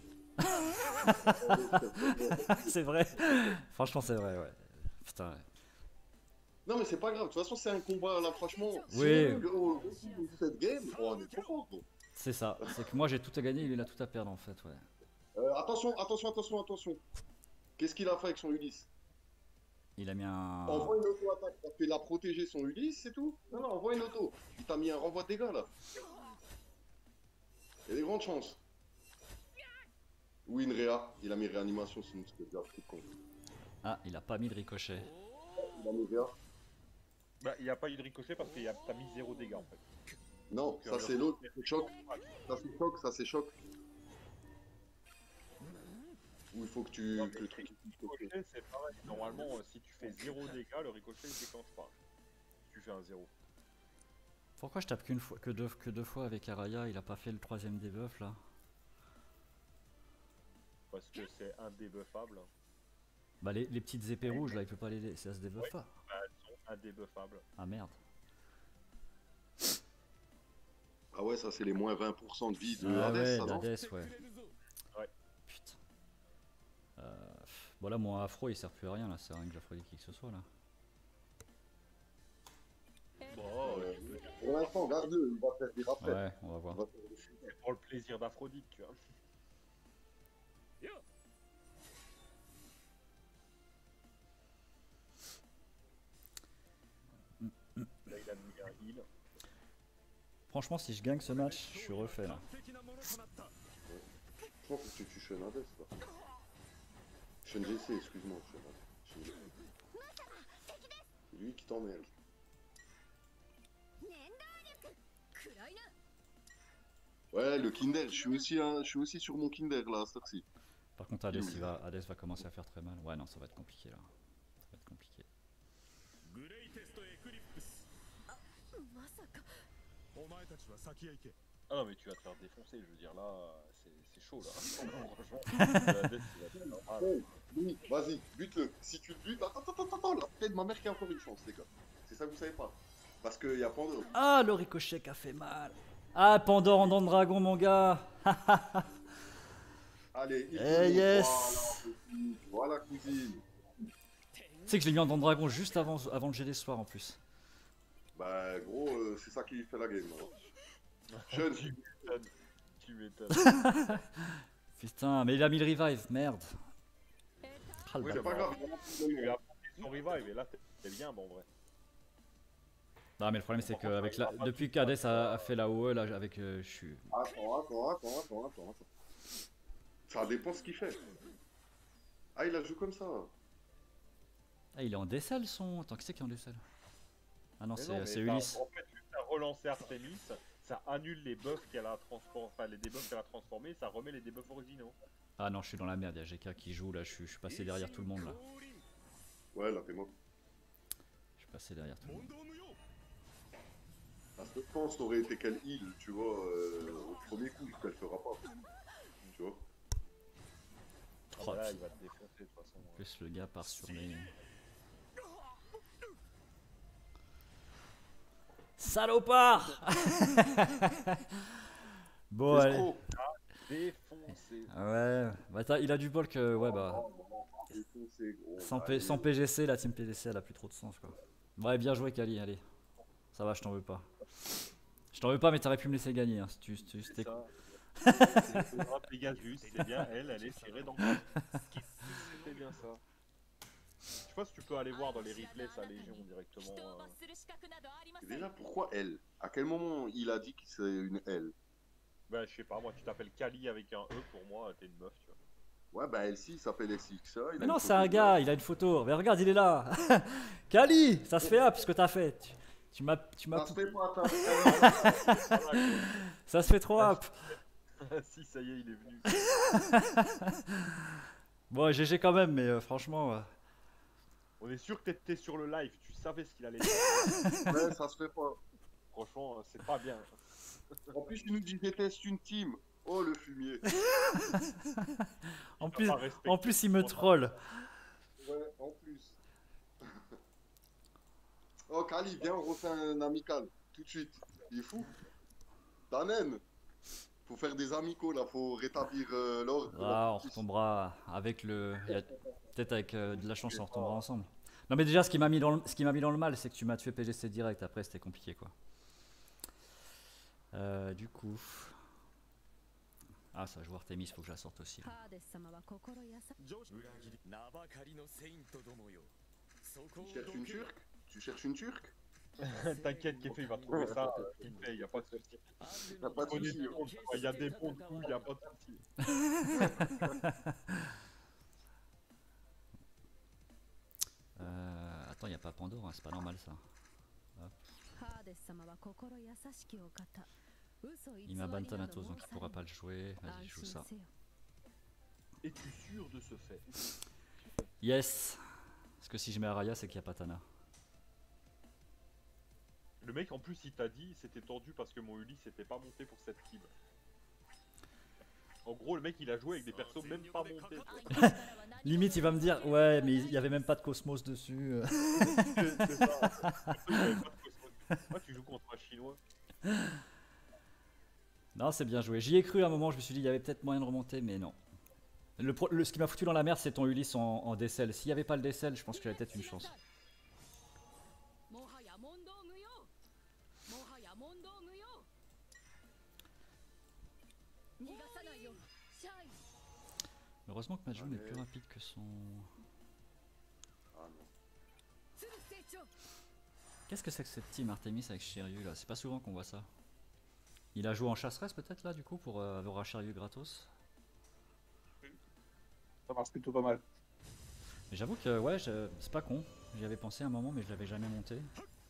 c'est vrai. Franchement, c'est vrai, ouais. Putain. Ouais. Non, mais c'est pas grave, de toute façon, c'est un combat, là, franchement. Si Oui. on au- au bout de cette game, oh, on est trop fort, gros. C'est ça. C'est que moi, j'ai tout à gagner, il a tout à perdre en fait, ouais. Euh, attention, attention, attention, attention. Qu'est-ce qu'il a fait avec son Ulysse? Il a mis un. Envoie une auto-attaque, parce qu'il a protégé son Ulysse, c'est tout. Non, non, envoie une auto. Il t'a mis un renvoi de dégâts, là. Il y a des grandes chances. Ou une réa. Il a mis réanimation, sinon c'était déjà plus con. Ah, il a pas mis de ricochet. Il a mis réa. Bah, il n'y a pas eu de ricochet parce que y a- t'as mis zéro dégâts en fait. Non, ça c'est l'autre, c'est choc. Ça c'est choc, ça c'est choc. Ou il faut que tu. Non, que mais le truc. le ricochet, c'est pareil. Normalement, euh, si tu fais zéro dégâts, le ricochet il se déclenche pas. Si tu fais un zéro. Pourquoi je tape qu'une fois, que deux, que deux fois avec Araya, il a pas fait le troisième debuff là? Parce que c'est indébuffable. Bah les, les petites épées rouges là, il peut pas les... ça se debuff pas. Bah, elles sont indébuffables. Ah merde. Ah ouais, ça c'est les moins vingt pour cent de vie de Ah Hades, ouais, ça non? d'Hades, ouais. Ouais. Putain. Euh... Bon là mon afro il sert plus à rien là, c'est rien que j'affrodite qui que ce soit là. Bon, euh, Pour l'instant, garde-le, il va faire des après. Ouais, on va Il voir. va faire des chutes. c'est pour le plaisir d'Aphrodite, tu vois. Là, il a mis un heal. Franchement si je gagne ce match, je suis refait là. 的なものとなった Je pense que tu tues Sean Hades là. Sean G C, excuse-moi, Sean Hades. Sean G C. C'est lui qui t'emmerde. 念動力暗いな Ouais, le Kinder, je suis aussi, hein, je suis aussi sur mon Kinder là, cette heure-ci. Par contre Hades, il va, Hades va commencer à faire très mal. Ouais non ça va être compliqué là. Ça va être compliqué. グレイテストエクリプスまさかお前たちは先へ行け Ah non, mais tu vas te faire défoncer, je veux dire, là, c'est c'est chaud, là. Franchement, la dette, tu vas te faire mal. Oh, oui, vas-y, bute-le. Si tu le butes, attends, attends, attends, attends, la tête de ma mère qui a encore une chance, les gars. C'est ça que vous savez pas. Parce qu'il y a Pandore. Ah, le ricochet qui a fait mal. Ah, Pandore en dent de dragon, mon gars. Allez, il Eh, faut- yes. Voilà, cousine. Tu sais que je l'ai mis en dent de dragon juste avant, avant le G D ce soir en plus. Bah, gros, euh, c'est ça qui fait la game. Hein. Jeune. Tu m'étonnes. Tu m'étonnes. Putain, mais il a mis le revive, merde. Ah, le Oui, c'est bâtard. pas grave. Il lui a apporté son revive, et là, t'es t'es bien, bon, en vrai. Non, mais le problème c'est que avec la... depuis qu'Hadès a, a fait la O E, là, avec. euh, je suis. Attends, attends, attends, attends, attends, attends. Ça dépend ce qu'il fait. Ah, il a joué comme ça. Ah, il est en décel son. Attends, qui c'est qui est en décel? Ah non, Mais c'est non, mais c'est t'as- Ulysse. En fait, tu as relancé Artemis, ça annule les buffs qu'elle a transformés, enfin les debuffs qu'elle a transformés, ça remet les debuffs originaux. Ah non, je suis dans la merde, il y a G K qui joue là, je suis, je suis passé derrière tout le monde là. Ouais, là, t'es mort. Je suis passé derrière tout le monde. Parce que je pense que ça aurait été qu'elle heal, tu vois, euh, au premier coup, ce qu'elle fera pas. Tu vois. Ah, Oh, bah là, puis- il va te défoncer de toute façon. En plus, le gars part sur les. Salopard. Bon, allez. Escroc. Défoncé. Ouais, bah t'as- il a du bol que. Ouais, bah. Défoncé, gros. Sans, P- Allez. sans P G C, la team P G C elle a plus trop de sens quoi. Ouais, bien joué Kali, allez. Ça va, je t'en veux pas. Je t'en veux pas, mais t'aurais pu me laisser gagner. Hein, si tu, si tu- si C'est t'es- ça. C'est le drap Pegasus, c'est bien elle, elle est tirée dans le C'est bien ça. Je pense que tu peux aller voir dans les replays sa légion directement. 人を euh. 罰する資格などありません Déjà, pourquoi elle? À quel moment il a dit que c'est une elle? Bah, je sais pas, moi, tu t'appelles Kali avec un E, pour moi, t'es une meuf, tu vois. Ouais, bah elle si, il s'appelle S X. Ça, il a Mais une non, photo c'est un de- gars, il a une photo. Mais regarde, il est là. Kali, ça se fait up ce que t'as fait. Tu, tu m'as. Tu Ça m'as. se fait pas, attends. Ça se fait trop up. Si, ça y est, il est venu. Bon, G G quand même, mais euh, franchement. euh, On est sûr que t'étais sur le live, tu savais ce qu'il allait faire. Ouais, ça se fait pas. Franchement, euh, c'est pas bien. En plus, il nous dit déteste une team. Oh, le fumier. En T'as plus, pas respecté en plus, il me ton- troll. Ouais, en plus. Oh, Kali, viens, on refait un amical. Tout de suite. Il est fou. Danen. Faut faire des amicaux, là. Faut rétablir euh, l'ordre. Ah, on retombera avec le. il y a- Peut-être avec euh, de la chance, on retombera ensemble. Non, mais déjà, ce qui m'a mis dans le, ce qui m'a mis dans le mal, c'est que tu m'as tué P G C direct. Après, c'était compliqué, quoi. Euh, du coup. Ah, ça joue Artemis, faut que je la sorte aussi. là. ハーデス様は心優し裏切り名ばかりのセイントどもよそこを Tu cherches une turque? Tu cherches une turque? T'inquiète, Kefe, il va trouver ça. Il fait, y a pas de souci. Y'a pas de Connais souci. tout le monde, il y a des bons coups, y a pas de souci. Euh, attends, il n'y a pas Pandore, hein, c'est pas normal ça. ハーデス様は心優しきお方嘘偽り Il m'a ban など Thanatos, donc il 申さ pourra れ pas le jouer. ぬ Vas-y, je joue 安 ça. 心せよ Es-tu sûr de ce fait? Yes. Parce que si je mets Araya, c'est qu'il n'y a pas Tana. Le mec, en plus, il t'a dit, c'était tendu parce que mon Ulysse n'était pas monté pour cette team. En gros, le mec, il a joué avec des persos même pas montés. quoi. Limite, il va me dire, ouais, mais il y avait même pas de Cosmos dessus. euh. C'est ça. Il y avait pas de cosmos. Moi, tu joues contre un chinois. Non, c'est bien joué. J'y ai cru à un moment, je me suis dit, il y avait peut-être moyen de remonter, mais non. Le, pro- le- ce qui m'a foutu dans la merde, c'est ton Ulysse en, en décel. S'il n'y avait pas le décel, je pense que j'avais peut-être une chance. もはや問答無用もはや問答無用逃がさないよシャイ Heureusement que Majun est plus rapide que son. Ah non. 鶴成長 Qu'est-ce que c'est que cette team Artemis avec Shiryu là? C'est pas souvent qu'on voit ça. Il a joué en chasseresse peut-être là du coup pour euh, avoir un Shiryu gratos. Ça marche plutôt pas mal. Mais j'avoue que ouais, je- c'est pas con. J'y avais pensé un moment, mais je l'avais jamais monté.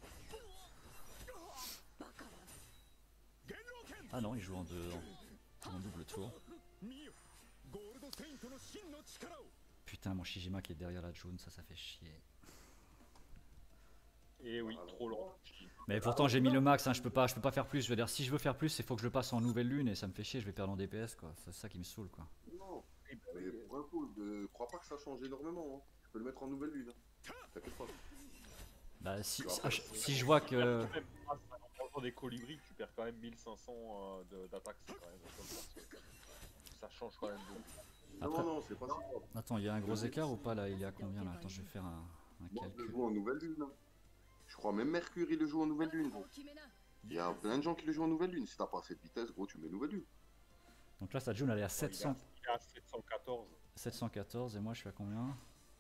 Ah non, il joue en deux, en, en double tour. 見よゴールドセイントの真の力を Putain, mon Shijima qui est derrière la June, ça, ça fait chier. Et oui, Ah, trop lent. Mais pourtant j'ai mis le max, hein, je peux pas, je peux pas faire plus. Je veux dire, si je veux faire plus, il faut que je le passe en nouvelle lune et ça me fait chier, je vais perdre en D P S quoi. C'est ça qui me saoule quoi. Non, mais pour info, ne crois pas que ça change énormément. Hein. Tu peux le mettre en nouvelle lune. Hein. T'inquiète pas. Bah si, si, ah, si je vois que... Même grâce à l'enchantement des colibris, tu perds quand même mille cinq cents euh, de- d'attaque, c'est quand même un peu parce que ça change quand même beaucoup. Après- Non, non, c'est pas ça. Attends, il y a un gros écart ou pas là? Il est à combien là? Attends, je vais faire un, un Moi, je le calcul. joue en nouvelle lune. Hein. Je crois même Mercure, il le joue en nouvelle lune. Gros. Il y a plein de gens qui le jouent en nouvelle lune. Si t'as pas cette vitesse, gros, tu mets nouvelle lune. Donc là, sa June elle est à Il est à- sept cents, il est à sept cent quatorze. sept cent quatorze et moi je suis à combien?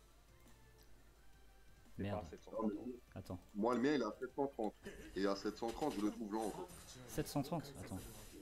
C'est Merde. pas à sept cent quatorze. Attends, Moi, le mien, il est à sept cent trente. Et à sept cent trente, je le trouve lent encore. sept cent trente? Attends.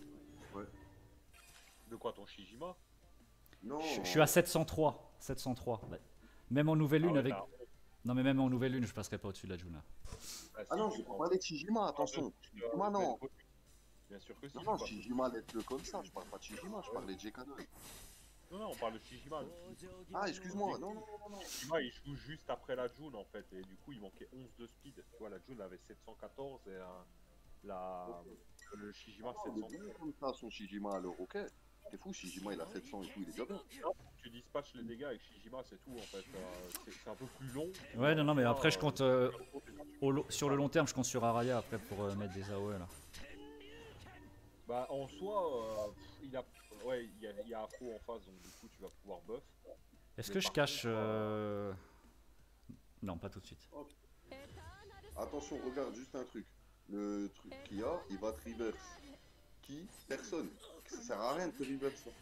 De quoi, ton Shijima? Non. Je, je suis à sept cent trois. sept cent trois. Bah, même en nouvelle lune Ah ouais, avec... t'as- Non mais même en nouvelle lune, je passerai pas au-dessus de la June là. Ah, Ah si, non, tu je prends- parle de Shijima, attention. Shijima, non. Bien sûr que si. Non, tu non, parles- Shijima, laisse-le comme ça. Je parle pas de Shijima, je parle de J-Canon. Non, non, on parle de Shijima. Ah, excuse-moi, non, non, non, non. Shijima, il joue juste après la June en fait, et du coup, il manquait onze de speed. Tu vois, la June avait sept cent quatorze et euh, la... le Shijima Il sept cents. est bien comme ça, son Shijima, alors, ok. T'es fou, Shijima, il a sept cents et tout, il est déjà bien. Tu dispatches les dégâts avec Shijima, c'est tout en fait. Euh, c'est c'est un peu plus long. Ouais, non, non, mais après je Euh, compte... euh, au lo- sur le long terme, je compte sur Araya après pour euh, mettre des A O E là. Bah, en soi, euh, il a, ouais, il y a, il y a Afro en face, donc du coup, tu vas pouvoir buff. Est-ce Mais que je par cache... contre, euh, Non, pas tout de suite. Attention, regarde, juste un truc. Le truc qu'il y a, il va te reverse. Qui? Personne. Ça sert à rien de te reverse ça.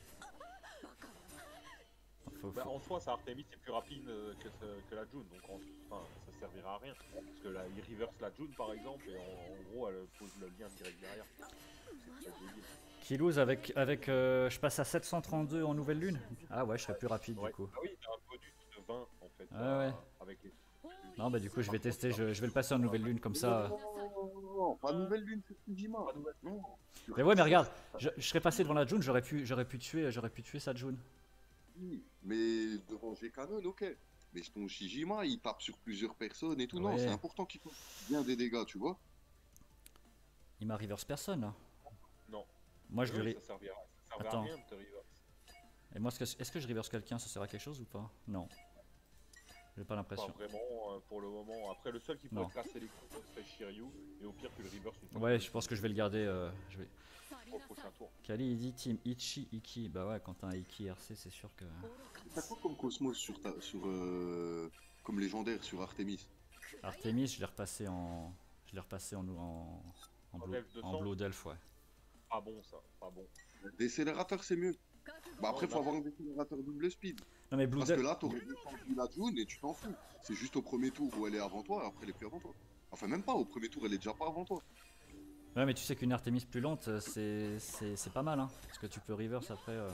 Faut- Bah, faut- en soi, ça Artemis c'est plus rapide euh, que, ce- que la June, donc en- enfin, ça servira à rien. Parce que là, il reverse la June par exemple, et en, en gros, elle pose le lien direct derrière. C'est très débile. Kilouz avec... avec euh, je passe à sept cent trente-deux en nouvelle lune? Ah ouais, je serai plus rapide Ouais. du coup. Ah oui, t'as un bonus de vingt en fait. Ah euh, ouais. Avec les... Non bah du coup je vais tester, je, je vais le passer en nouvelle lune comme ça. Non, non, non, non, pas nouvelle lune, c'est Shijima. Non. Mais ouais mais regarde, je, je serais passé devant la June, j'aurais pu, j'aurais pu tuer, j'aurais pu tuer sa June. Oui, mais devant G-Canon, ok. Mais ton Shijima, il tape sur plusieurs personnes et tout. Non, Ouais. c'est important qu'il fasse bien des dégâts, tu vois. Il m'a reverse personne là. Non. Moi je Oui, lui... ça servira, ça servira Attends. à rien de te reverse. Et moi est-ce que, est-ce que je reverse quelqu'un, ça sert à quelque chose ou pas? Non. J'ai pas Pas l'impression. vraiment euh, pour le moment. Après, le seul qui Non. pourrait casser les coups, c'est Shiryu, et au pire, tu le reverse une fois. Ouais je pense que je vais le garder. Euh, je vais... Au prochain tour. Kali il dit team Ichi Iki. Bah ouais quand t'as un Iki R C c'est sûr que... T'as quoi comme Cosmos sur ta, sur euh, comme légendaire sur Artemis? Artemis je l'ai repassé en... Je l'ai repassé en... En, en, En blue, Elf deux en cents. Blue Delph ouais. Pas bon, ça, pas bon. Décélérateur, c'est mieux. Bah après, faut avoir un décélérateur double speed. Non mais Blue Parce que Delph... là, t'aurais défendu la June et tu t'en fous. C'est juste au premier tour où elle est avant toi, après elle est plus avant toi. Enfin, même pas, au premier tour, elle est déjà pas avant toi. Ouais mais tu sais qu'une Artemis plus lente euh, c'est c'est- c'est pas mal hein. Parce que tu peux reverse après... euh,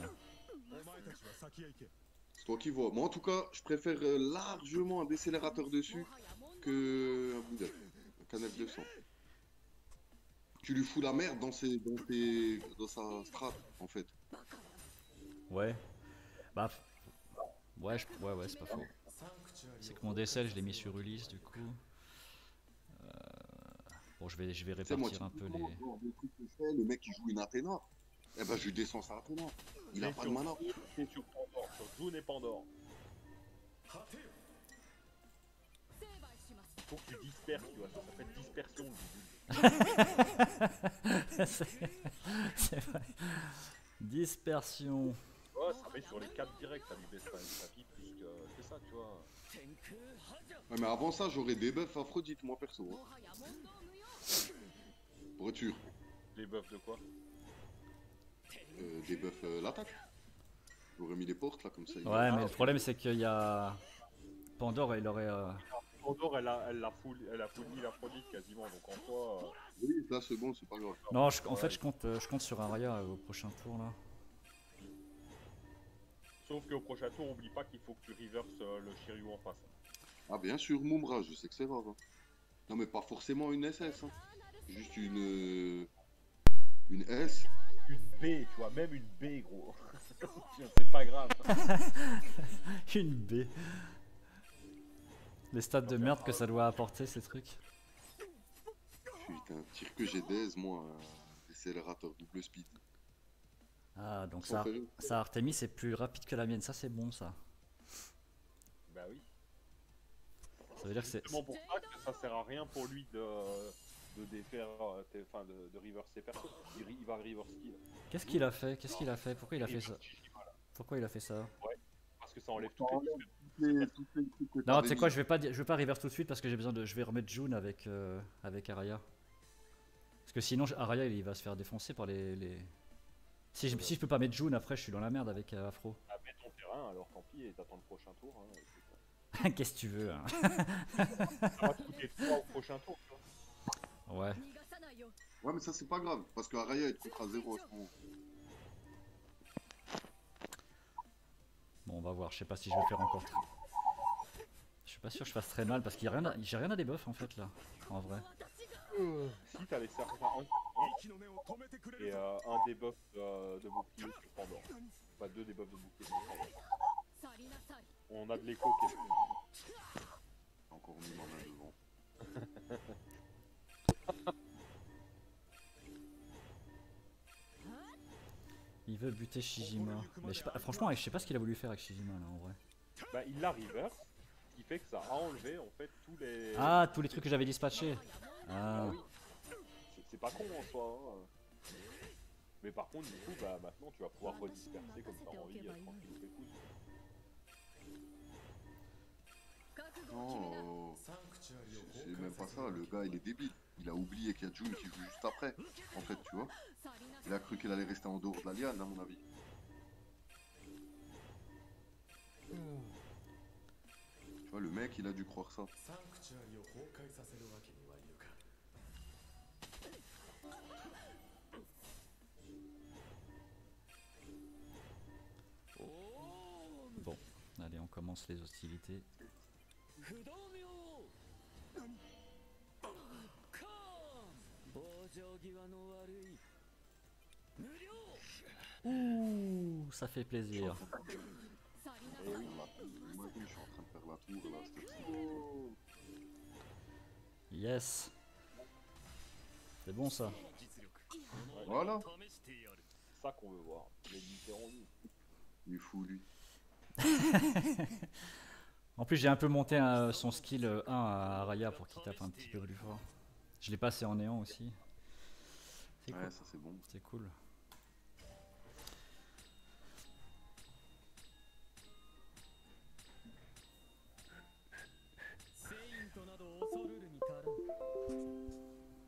C'est toi qui vois. Moi, en tout cas, je préfère euh, largement un décélérateur dessus que un Bouddha, un Canal deux cents. Tu lui fous la merde dans, ses, dans, ses, dans sa strat, en fait. Ouais. Bah... Ouais, je... ouais, ouais c'est pas faux. C'est que mon D S L je l'ai mis sur Ulysse du coup. Euh, Bon je vais, je vais Tu sais, moi, répartir un peu typiquement, les... genre, le truc que je fais, le mec qui joue une Athéna, eh ben je lui descends sa Athéna. Il a Et pas de sur- mana. Et sur Pandore, sur June et Pandore. Faut que tu disperses, tu vois, ça s'appelle dispersion le June. C'est c'est vrai. Dispersion. Ouais, ça met sur les quatre directs, ça lui baisse pas une tapis plus que, que ça, tu vois. Ouais, mais avant ça, j'aurais des buffs Aphrodite, moi perso. Hein. Pour être sûr. Les buffs de quoi? Euh, des buffs euh, l'attaque. J'aurais mis les portes là comme ça. il- Ouais mais le problème c'est qu'il y a... Pandore il aurait... euh, Pandore, elle a, elle a full, elle a full heal Aphrodite quasiment, donc en soi... euh, Oui, là c'est bon, c'est pas grave. Non je- en fait je compte, euh, je compte sur Araya euh, au prochain tour là. Sauf qu'au prochain tour, oublie pas qu'il faut que tu reverses euh, le Shiryu en face. Ah bien sûr, Mumra, je sais que c'est rare. Hein. Non mais pas forcément une S S. Hein. Juste une... euh, Une S. Une B, tu vois, même une B, gros. C'est pas grave. Une B. Les stats de merde que ça doit apporter ces trucs. Putain, tire que j'ai d'aise, moi, euh, décélérateur double speed. Ah, donc Sans ça, faire- ça Artemis est plus rapide que la mienne, ça c'est bon ça. Bah oui. Ça veut dire que c'est. Justement pour ça que ça sert à rien pour lui de, de défaire, euh, tes- enfin de, de reverse ses persos. Il, il va reverse skill. Qu'est-ce qu'il a fait? Qu'est-ce qu'il a fait? Pourquoi il a fait ça? Pourquoi il a fait ça? Parce que ça enlève toutes Ça les enlève toutes les- toutes les trucs que Non, t'avais tu sais mis. quoi, je vais pas, di- je vais pas reverse tout de suite parce que j'ai besoin de. Je vais remettre June avec, euh, avec Araya. Parce que sinon, je- Araya il va se faire défoncer par les. les... Si, je, si je peux pas mettre June, après je suis dans la merde avec euh, Afro. Ah, mets ton terrain, alors tant pis, et t'attends le prochain tour. Hein, et c'est ça. Qu'est-ce que tu veux, hein? Ça va te coûter trois au prochain tour. Tu vois. Ouais. 逃がさないよ Ouais, mais ça, c'est pas grave, parce que Araya est contre à zéro à ce moment. Bon, on va voir. Je sais pas si je vais faire encore. Je suis pas sûr que je fasse très mal parce qu'il y a rien à... j'ai rien à débuff en fait là. En vrai. Si t'as les serpents, un, 息の根を止めてくれ et るぞ euh, un debuff euh, de bouclier sur Pandore. Pas deux debuffs de bouclier sur Pandore. 去りなさい On a de l'écho qui est. J'ai encore mis ma main devant. Il veut buter Shijima. Mais je sais pas... franchement, je sais pas ce qu'il a voulu faire avec Shijima là en vrai. Bah, il l'a reverse, ce qui fait que ça a enlevé en fait tous les. Ah, tous les trucs que j'avais dispatchés. Ah. Ah oui. C'est- C'est pas con en soi. Hein. Mais par contre, du coup, bah maintenant tu vas pouvoir redisperser comme t'as envie, euh, tranquille ou pécouille. 覚悟を決めな Non, サンクチュアリを c'est 崩 même 壊 pas させ ça, る le gars il est débile. Il a oublié qu'il y a June qui joue juste après. En fait, tu vois. 去りなさい Il a cru qu'il allait rester en dehors de la liane, à mon avis. Tu vois, le mec il a dû croire ça. サンクチュアリを崩壊させるわけにはいるか Bon, allez, on commence les hostilités. 不動明カーン往生際の悪い無料 Ouh, ça fait plaisir. 去りな Eh さい oui, là, imagine, je suis en train de faire la tour là, cette petite- Yes. C'est bon ça. 実力 Voilà, 試してやる C'est ça qu'on veut voir. Les différents nids. il est fou lui. En plus, j'ai un peu monté euh, son skill euh, un à Araya pour qu'il tape un petit peu plus fort. Je l'ai passé en néant aussi. C'est Ouais, cool. ça c'est bon. C'est cool. 「セイントなど恐るるに足らん」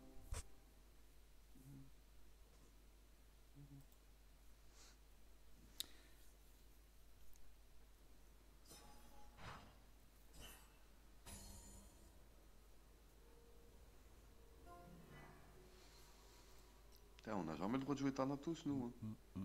Putain, on n'a jamais le droit de jouer Thanatos, nous. Hein.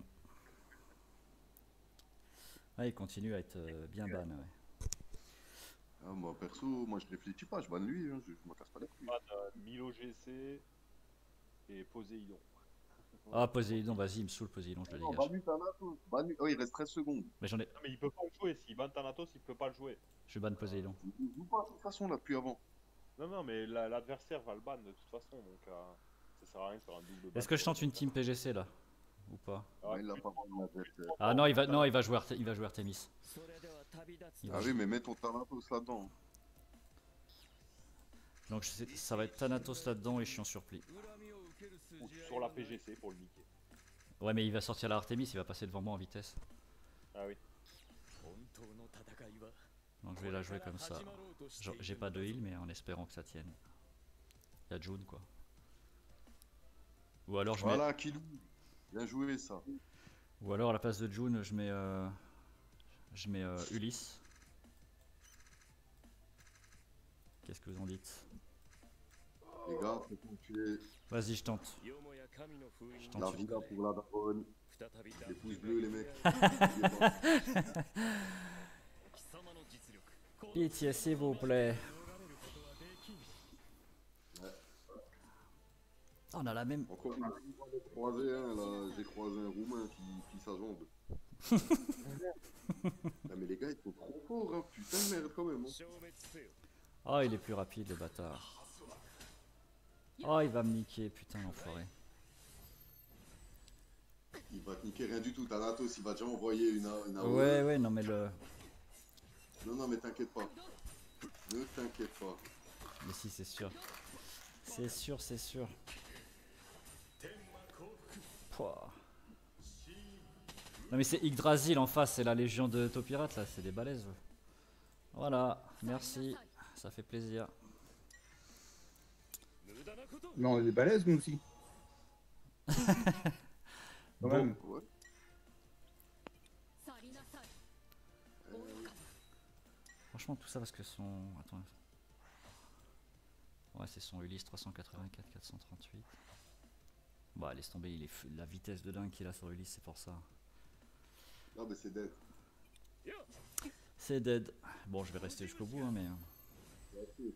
Ah, il continue à être euh, bien ban. Ouais. Ah, moi, perso, moi je réfléchis pas, je banne lui, hein, je, je m'en casse pas les couilles. Pas de Milo G C et Poséidon. Ah, Poséidon, vas-y, il me saoule Poséidon, je le Non, dégage. banne lui Thanatos, banne lui. Oh, il reste treize secondes. Mais j'en ai. Non, mais il peut pas le jouer. S'il ban Thanatos, il peut pas le jouer. Je banne Poséidon. Il joue pas de toute façon là depuis avant. Non, non, mais la- l'adversaire va le ban de toute façon. Donc euh, ça sert à rien de faire un double ban. Est-ce que je tente une team P G C là? Ou pas? Ah, Ouais, il a pas banne l'adversaire. Ah non, il va, non, il va jouer, Arte- il va jouer Artemis. それでは旅立つ Il Ah va- oui, mais mets ton Thanatos là-dedans. Donc je sais- ça va être Thanatos là-dedans et je suis en surplis. 恨みを受ける Ou 筋合い sur la は P ない G C pour le niquer. Ouais, mais il va sortir la Artemis, il va passer devant moi en vitesse. Ah oui. 本当の戦いは Donc je vais la jouer comme ça. 始まろうとして Genre, いる j'ai pas んだ de ぞ heal, mais en espérant que ça tienne. Il y a June quoi. Ou alors je mets. Voilà, Kilou. Bien joué ça. Ou alors à la place de June, je mets. Euh... Je mets euh, Ulysse. Qu'est-ce que vous en dites? Les gars, faut continuer. Vas-y, je tente. よもや神の封印 Je tente. La vida pour la daronne. 再び Les pouces bleus, les mecs. 貴様の実力 Pitié, s'il vous plaît. 逃れることはできん On a la même. Encore une fois, j'ai croisé un là, j'ai croisé un roumain qui plie sa jambe. Ah mais les gars ils sont trop forts hein, putain de merde quand même. Hein. 消滅せよ Oh, il est plus rapide, le bâtard. Oh, il va me niquer, putain, l'enfoiré. Il va te niquer rien du tout. Thanatos, il va déjà envoyer une, une A O E. Ouais, ouais, non, mais le. Non, non, mais t'inquiète pas. Ne t'inquiète pas. Mais si, c'est sûr. C'est sûr, c'est sûr. Pouah. Non, mais c'est Yggdrasil en face, c'est la légion de Taupirate là, c'est des balaises. Voilà, merci, ça fait plaisir. Mais on est des balèzes, nous aussi. Quand Bon. même. Ouais. 去りなさい Euh, Franchement, tout ça parce que son. Attends. Ouais, c'est son Ulysse trois cent quatre-vingt-quatre quatre cent trente-huit. Bah, laisse tomber, il est f- la vitesse de dingue qu'il a sur Ulysse, c'est pour ça. Non, mais c'est dead. C'est dead. Bon, je vais rester jusqu'au bout, hein, mais. euh,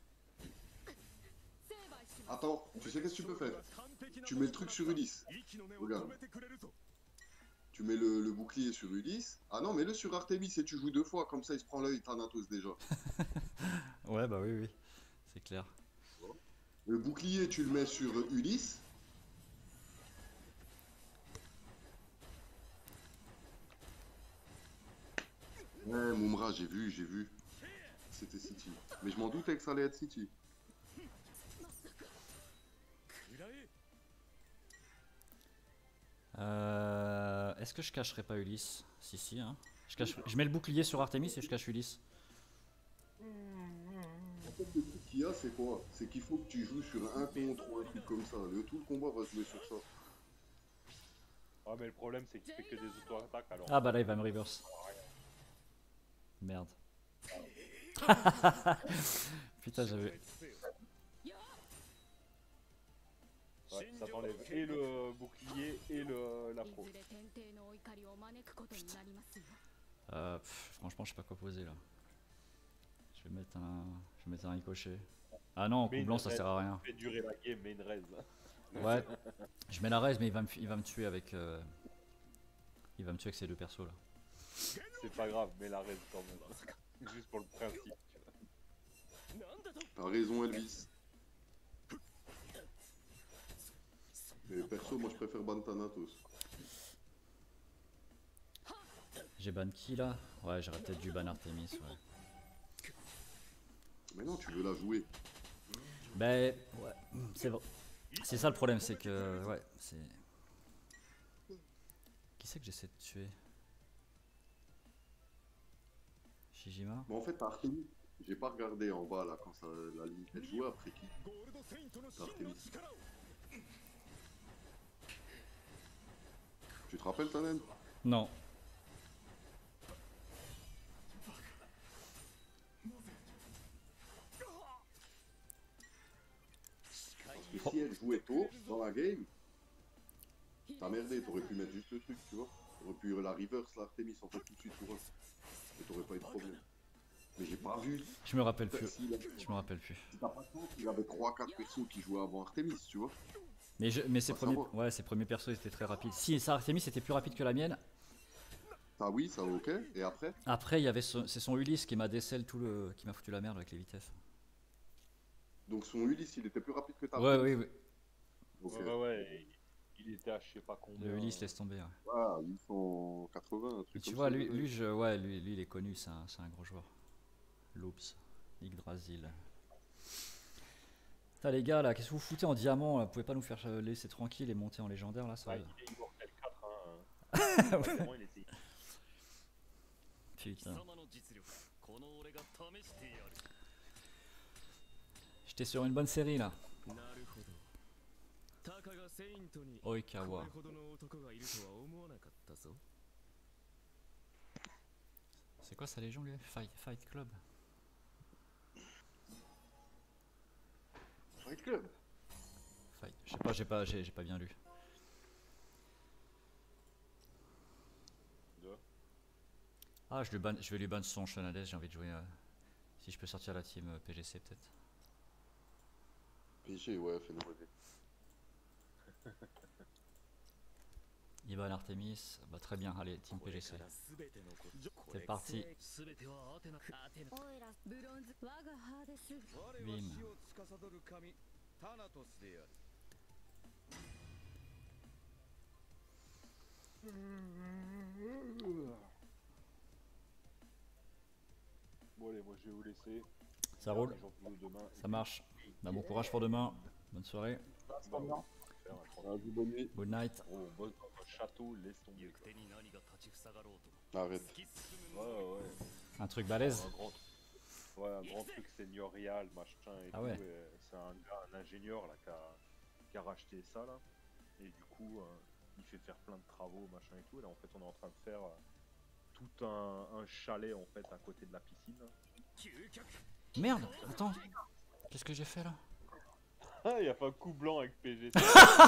Attends, tu sais qu'est-ce que tu peux faire? Tu mets le truc sur Ulysse. Regarde. Tu mets le, le bouclier sur Ulysse. Ah non, mets-le sur Artemis et tu joues deux fois. Comme ça, il se prend l'œil Thanatos déjà. Ouais, bah oui, oui, c'est clair. Le bouclier, tu le mets sur Ulysse. Ouais, Moumra, j'ai vu, j'ai vu. C'était City. Mais je m'en doutais que ça allait être City. Euh, Est-ce que je cacherai pas Ulysse? Si, si, hein. Je, cache... je mets le bouclier sur Artemis et je cache Ulysse. En fait, le truc qu'il y a, c'est quoi? C'est qu'il faut que tu joues sur un contre ou un truc comme ça. Le, tout le combat va jouer sur ça. Ah, mais le problème, c'est qu'il fait que des auto-attaques alors. Ah bah là, il va me reverse. Merde. Putain, j'avais... Ouais, ça t'enlève et le bouclier et le la い pro. ずれ天帝のお怒りを招くことになりますよ Euh, pff, franchement, je sais pas quoi poser là. Je vais mettre un, je vais mettre un ricochet. Ah non, Mais coup une blanc, ça raise. sert à rien. Fait durer la game, mais une raise. Ouais, je mets la raise, mais il va me, il va me tuer avec, euh, il va me tuer avec ces deux persos là. C'est pas grave, mais la raise quand même. Juste pour le principe. T'as raison, Elvis. Mais perso, moi je préfère ban Thanatos. J'ai ban qui là? Ouais, j'aurais peut-être dû ban Artemis. Ouais. Mais non, tu veux la jouer. Ben ouais, c'est vrai. C'est ça le problème, c'est que ouais, c'est. Qui c'est que j'essaie de tuer? Shijima? Mais en fait, t'as Artemis. J'ai pas regardé en bas là quand ça, la ligne elle jouait après qui. T'as Artemis. Tu te rappelles, Tanen? Non. Parce que si elle jouait tôt dans la game, t'as merdé, t'aurais pu mettre juste le truc, tu vois. T'aurais pu la reverse, l'Artemis en fait tout de suite pour eux. Et t'aurais pas eu de problème. Mais j'ai pas vu. Je me rappelle plus. Si, là, Je me rappelle plus. si t'as pas de chance, il y avait trois quatre persos qui jouaient avant Artemis, tu vois. Mais, je, mais ses, Faut premiers, savoir. ouais, ses premiers persos étaient très rapides. Si, ça Artemis était plus rapide que la mienne. Ça oui, ça ok. Et après? Après, il y avait ce- c'est son Ulysse qui m'a décel tout le, qui m'a foutu la merde avec les vitesses. Donc son Ulysse, il était plus rapide que ta Ouais, oui, oui. Ok. Ouais, ouais, ouais. Il était à je sais pas combien. Le Ulysse laisse tomber. Ouais. Ah, huit cent quatre-vingts, un truc Et tu comme vois, ça, lui, ouais. lui, je, ouais, lui, lui, il est connu, c'est un, c'est un gros joueur. Loops, Yggdrasil. Putain, les gars, là, qu'est-ce que vous foutez en diamant là? Vous pouvez pas nous faire euh, laisser tranquille et monter en légendaire là, ça Ouais, va. il est immortel quatre, hein. Vraiment, il était- Putain. 貴様の実力この俺が試してやる J'étais sur une bonne série là. なるほどたかがセイントに Oikawa. これほどの男がいるとは思わなかったぞ C'est quoi sa légion lui? Fight, Fight Club. Fight Club. Fight. Je sais pas, j'ai pas, j'ai j'ai pas bien lu. Deux. Ah, je, lui ban, je vais lui ban son Shanades, j'ai envie de jouer. euh, si je peux sortir la team euh, P G C peut-être. P G, ouais, fais-nous rêver. Il ban Artemis. Bah très bien, allez, team P G C. 全てのこ C'est parti. 全てはアテナアテナオイラブロンズ我が母です Bim. Bon allez, moi je vais vous laisser. Ça roule, Les gens plus demain. ça marche. Bah, bon courage pour demain. Bonne soirée. Bah, on va faire un tranquille. Ah, vous bonne nuit. Good night. Oh, boss dans un château, laisse tomber. quoi. Arrête. Ouais, ouais. Un truc balèze. Un grand, ouais, un grand truc seigneurial, machin et Ah tout. ouais. et C'est un gars, un ingénieur là, qui a, qui a racheté ça là. Et du coup, euh, il fait faire plein de travaux, machin et tout. Et là, en fait, on est en train de faire euh, tout un, un chalet en fait à côté de la piscine. Merde, attends. Qu'est-ce que j'ai fait là? Ah, il a fait un coup blanc avec P G.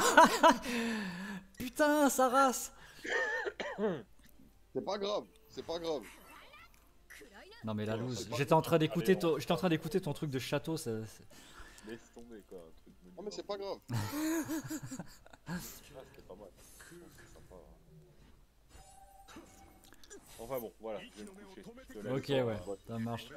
Putain, ça race. C'est pas grave, c'est pas grave. Non mais la Ouais, loose. c'est pas- J'étais en train d'écouter Allez, ton... on- J'étais en train d'écouter ton truc de château. Ça... c'est- Laisse tomber quoi, un truc de Non mais c'est pas grave. Ah, c'était pas mal. C'est sympa. Enfin bon, voilà, je vais me coucher. Je te laisse. Ok ouais, ça marche.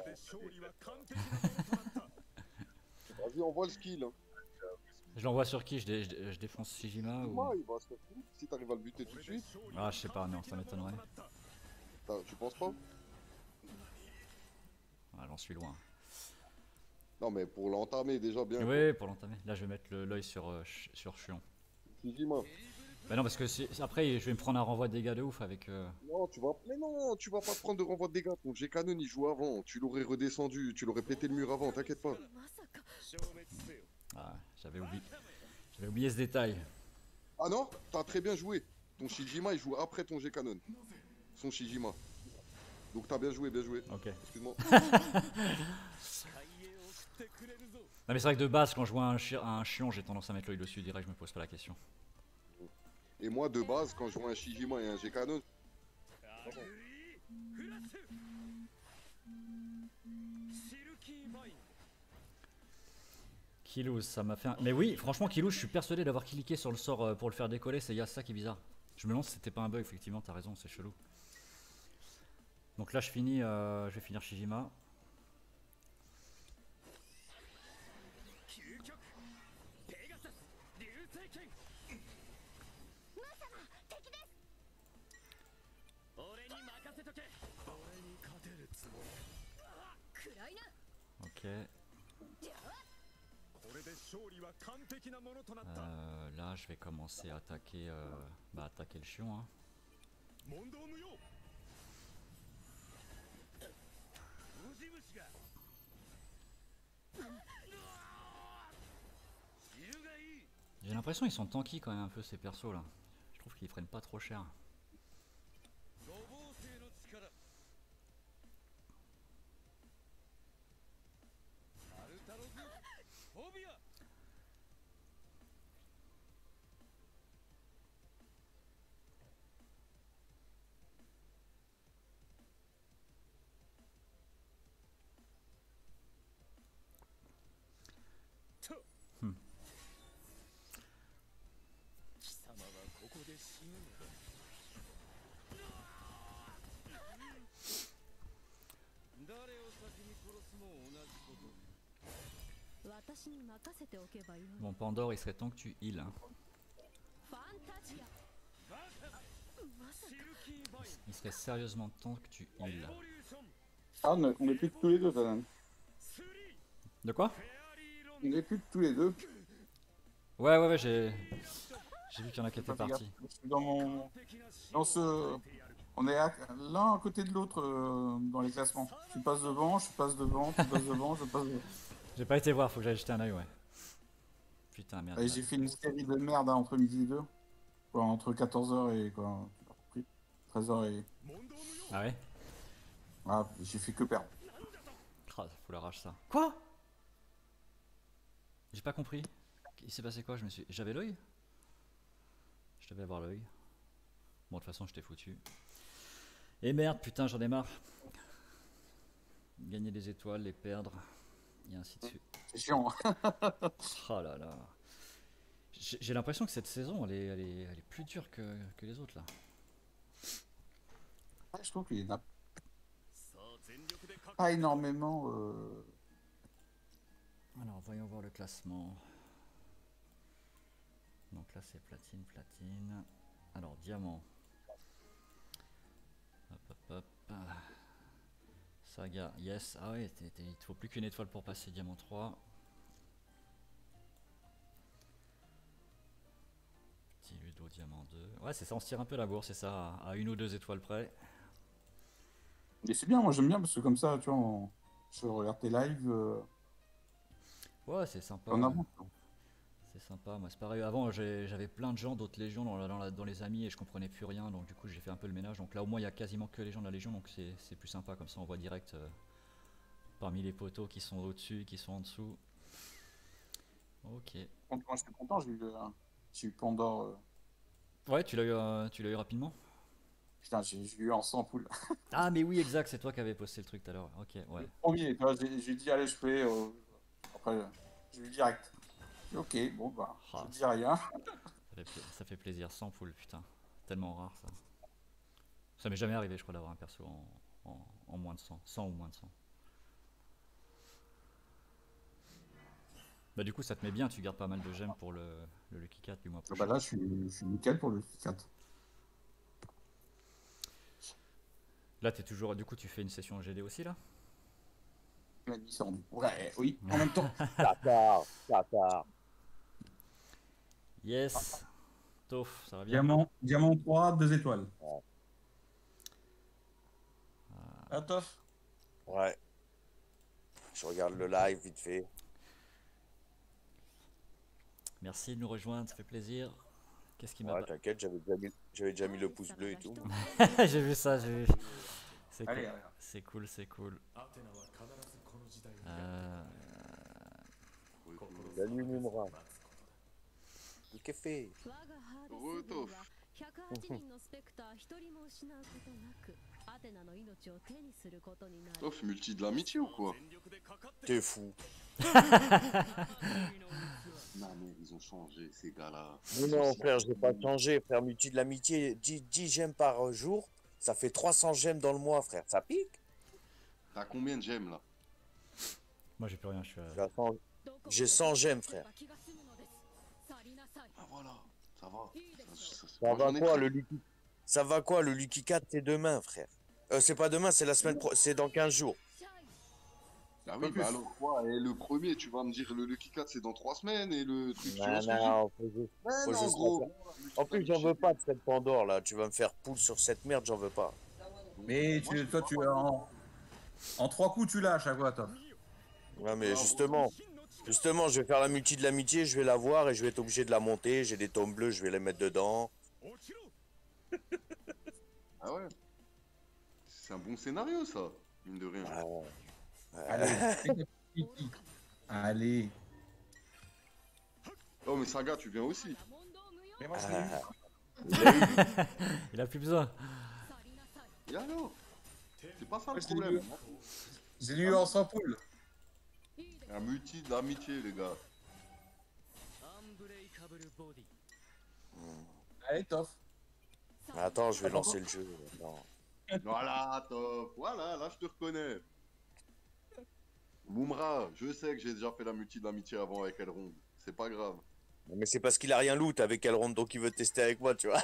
Vas-y, on voit le skill. Hein. Je l'envoie sur qui? je, dé- je dé- je défonce Shijima ou... Moi, il va se faire foutre. Si t'arrives à le buter tout de suite, Ah je sais pas, non, ça m'étonnerait. t'as- tu penses pas? Ah, j'en suis loin. Non mais pour l'entamer déjà bien. Oui, pour l'entamer. Là je vais mettre le- l'œil sur, euh, Ch- sur Chion. Shijima. Bah non parce que si- après je vais me prendre un renvoi de dégâts de ouf avec... euh, Non, tu vas. Mais non, tu vas pas prendre de renvoi de dégâts. Ton G-Canon il joue avant. Tu l'aurais redescendu, tu l'aurais pété le mur avant, t'inquiète pas. Ah, j'avais oublié. J'avais oublié ce détail. Ah non, t'as très bien joué. Ton Shijima il joue après ton G-Canon. Son Shijima. Donc t'as bien joué, bien joué. Ok. Excuse-moi. Non mais c'est vrai que de base quand je vois un, chi- un Chion j'ai tendance à mettre l'œil dessus direct, je me pose pas la question. Et moi de base, quand je vois un Shijima et un G-Canon, Kilous, ça m'a fait un... Mais oui, franchement Kilous, je suis persuadé d'avoir cliqué sur le sort euh, pour le faire décoller, c'est Yasuo qui est bizarre. Je me demande si c'était pas un bug, effectivement, t'as raison, c'est chelou. Donc là je finis, euh, je vais finir Shijima. Ok. Euh, là je vais commencer à attaquer, euh, bah, attaquer le Chion. Hein. J'ai l'impression qu'ils sont tanky quand même un peu ces persos là. Je trouve qu'ils prennent pas trop cher. Hmm. Bon Pandore, il serait temps que tu heal. Hein. Il serait sérieusement temps que tu heal. Ah, on est- on est plus que tous les deux, ça donne. De quoi? On est plus que tous les deux. Ouais ouais ouais, j'ai j'ai vu qu'il y en a qui étaient Pas fait partis. gaffe. Parce que Dans mon. Dans ce. On est à- l'un à côté de l'autre euh, dans les classements. Tu passes devant, je passe devant, tu passes devant, je passe devant. J'ai pas été voir, faut que j'aille jeter un oeil, ouais. Putain merde. Et j'ai fait une série de merde hein, entre midi et deux. Quoi, entre quatorze heures et quoi. J'ai pas compris. treize heures et. Ah ouais? Ah, j'ai fait que perdre. Ah, faut la rage ça. Quoi? J'ai pas compris. Il s'est passé quoi? Je me suis. J'avais l'œil? Je devais avoir l'œil. Bon, de toute façon, je t'ai foutu. Et merde, putain, j'en ai marre. Gagner des étoiles, les perdre, et ainsi de suite. C'est chiant. Hein. Oh là là. J'ai j'ai l'impression que cette saison, elle est, elle est, elle est plus dure que, que les autres là. Ouais, je trouve qu'il y en a pas énormément. Euh... Alors, voyons voir le classement. Donc là c'est platine, platine. Alors diamant. Hop hop hop. Ah. Saga, yes. Ah ouais, t'es- t'es- il te faut plus qu'une étoile pour passer diamant trois. Petit Ludo diamant deux. Ouais c'est ça, on se tire un peu la bourre, c'est ça, à à une ou deux étoiles près. Et c'est bien, moi j'aime bien parce que comme ça, tu vois, on- je regarde tes lives euh, Ouais c'est sympa. en avant. C'est sympa, moi c'est pareil. Avant j'ai- j'avais plein de gens d'autres légions dans, la- dans, la- dans les amis et je comprenais plus rien, donc du coup j'ai fait un peu le ménage. Donc là au moins il y a quasiment que les gens de la légion, donc c'est c'est plus sympa, comme ça on voit direct euh, parmi les poteaux qui sont au-dessus, qui sont en dessous. Ok. Quand moi j'étais content, j'ai eu, euh, j'ai eu Pandore. euh, Ouais, tu l'as eu, euh, tu l'as eu rapidement. Putain, j'ai j'ai eu en cent poules. Ah mais oui exact, c'est toi qui avais posté le truc tout à l'heure. Ok, ouais. Premier, tu vois, j'ai j'ai dit, allez, je fais. euh, Après, euh, j'ai eu direct. J'ai dit, ok, bon, bah, Ah. je dis rien. Ça fait, pla- ça fait plaisir, cent poules, putain. Tellement rare ça. Ça m'est jamais arrivé je crois d'avoir un perso en, en, en moins de cent. cent ou moins de cent. Bah du coup ça te met bien, tu gardes pas mal de gemmes pour le, le Lucky quatre du mois Ah prochain. bah là, je suis, je suis nickel pour le quatre. Là t'es toujours, du coup tu fais une session G D aussi là? La nuit c'est rendu. Ouais, oui, en même temps. Bâtard, bâtard. Yes. Tof, ça va bien? Diamant, diamant trois, deux étoiles. Ah, tof. Ouais. Je regarde le live vite fait. Merci de nous rejoindre, ça fait plaisir. Qu'est-ce qui m'a Ouais, pas... t'inquiète, j'avais déjà, mis- j'avais déjà mis le pouce bleu et tout. J'ai vu ça, j'ai vu. C'est Allez, cool, allez. c'est cool, c'est cool. アテナは必ずこの時代を Euh, Salut Mumra. Qu'est-ce que fait? 我がハーデおうとス軍はひゃくはちにんのスペクター一人も失うことなくアテナの命を手にすることになる。 Tof, multi de l'amitié ou quoi? 全力でかかって T'es fou. Non mais ils ont changé ces gars-là. Mais non, frère, je vais pas changer. Frère, multi de l'amitié, dix, dix gemmes par jour, ça fait trois cents gemmes dans le mois, frère. Ça pique? T'as combien de gemmes là? moi j'ai plus rien, je suis à... J'ai cent J'ai cent gemmes, frère. Ah voilà, ça va. Ça, ça- Ça moi, va j'en ai quoi, très- le Lucky? Ça va quoi, le Lucky quatre, c'est demain, frère. Euh, c'est pas demain, c'est la semaine pro... c'est dans quinze jours. Ah oui, bah alors quoi? Et le premier, tu vas me dire le Lucky quatre c'est dans trois semaines et le truc, tu vois Non, ce que je dis? non, faut juste- Ouais, faut non, juste gros. pas En plus, j'en veux pas de cette Pandore là. Tu vas me faire poule sur cette merde, j'en veux pas. Mais tu, toi, tu en, en trois coups, tu lâches à quoi, tof? Ouais, mais justement, justement, je vais faire la multi de l'amitié, je vais la voir et je vais être obligé de la monter. J'ai des tomes bleus, je vais les mettre dedans. 落ちろ Ah ouais. C'est un bon scénario ça, mine de rien. Ah, ouais. Allez. Allez. Oh mais Saga, tu viens aussi. Mais moi, je l'ai eu. Ah. Il a plus besoin. Et alors? C'est pas ça le Ouais, je l'ai problème. eu. J'ai eu en cent poules. Un multi d'amitié les gars. アンブレイカブルボディ Allez, tof. Attends, je vais lancer le jeu. Attends. Voilà, top. Voilà, là je te reconnais. Moumra, je sais que j'ai déjà fait la multi d'amitié avant avec Elrond. C'est pas grave. Mais c'est parce qu'il a rien loot avec Elrond, donc il veut tester avec moi, tu vois.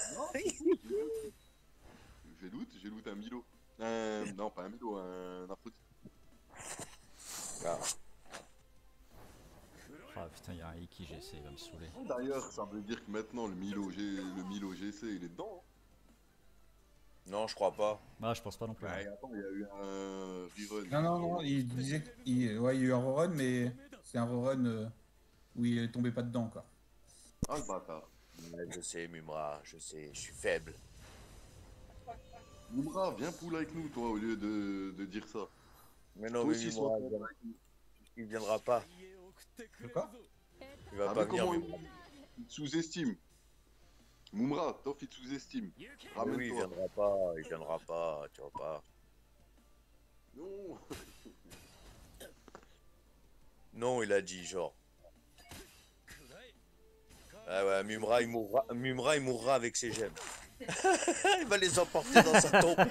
J'ai loot, j'ai loot un Milo. Euh, non, pas un Milo, un Aphrodite. Ah. Ah putain, il y a un Iki G C, il va me saouler. D'ailleurs, ça veut dire que maintenant le Milo, G... le Milo G C, il est dedans. Non, je crois pas. Ah, je pense pas non plus. Hein. Ouais, attends, il y a eu un rerun. Non, non, non, il disait qu'il ouais, il y a eu un rerun, mais c'est un rerun euh, où il est tombé pas dedans, quoi. Ah le bâtard. Ouais, je sais, Mumra, je sais, je suis faible. Moumra, viens poule avec nous, toi, au lieu de, de dire ça. Mais non, Toi mais aussi, Mumra, sois il viendra- il viendra pas. 家を送ってくれる Quoi ぞ Il va Ah, pas mais venir, comment Mumra. il te sous-estime. Moumra, Toff, il te sous-estime. Mais oui, il Ramène-toi. viendra pas, il viendra pas, tu vois pas. Non. Non, il a dit, genre. Ah ouais, Mumra, il mourra, Mumra, il mourra avec ses gemmes. Il va les emporter dans sa tombe.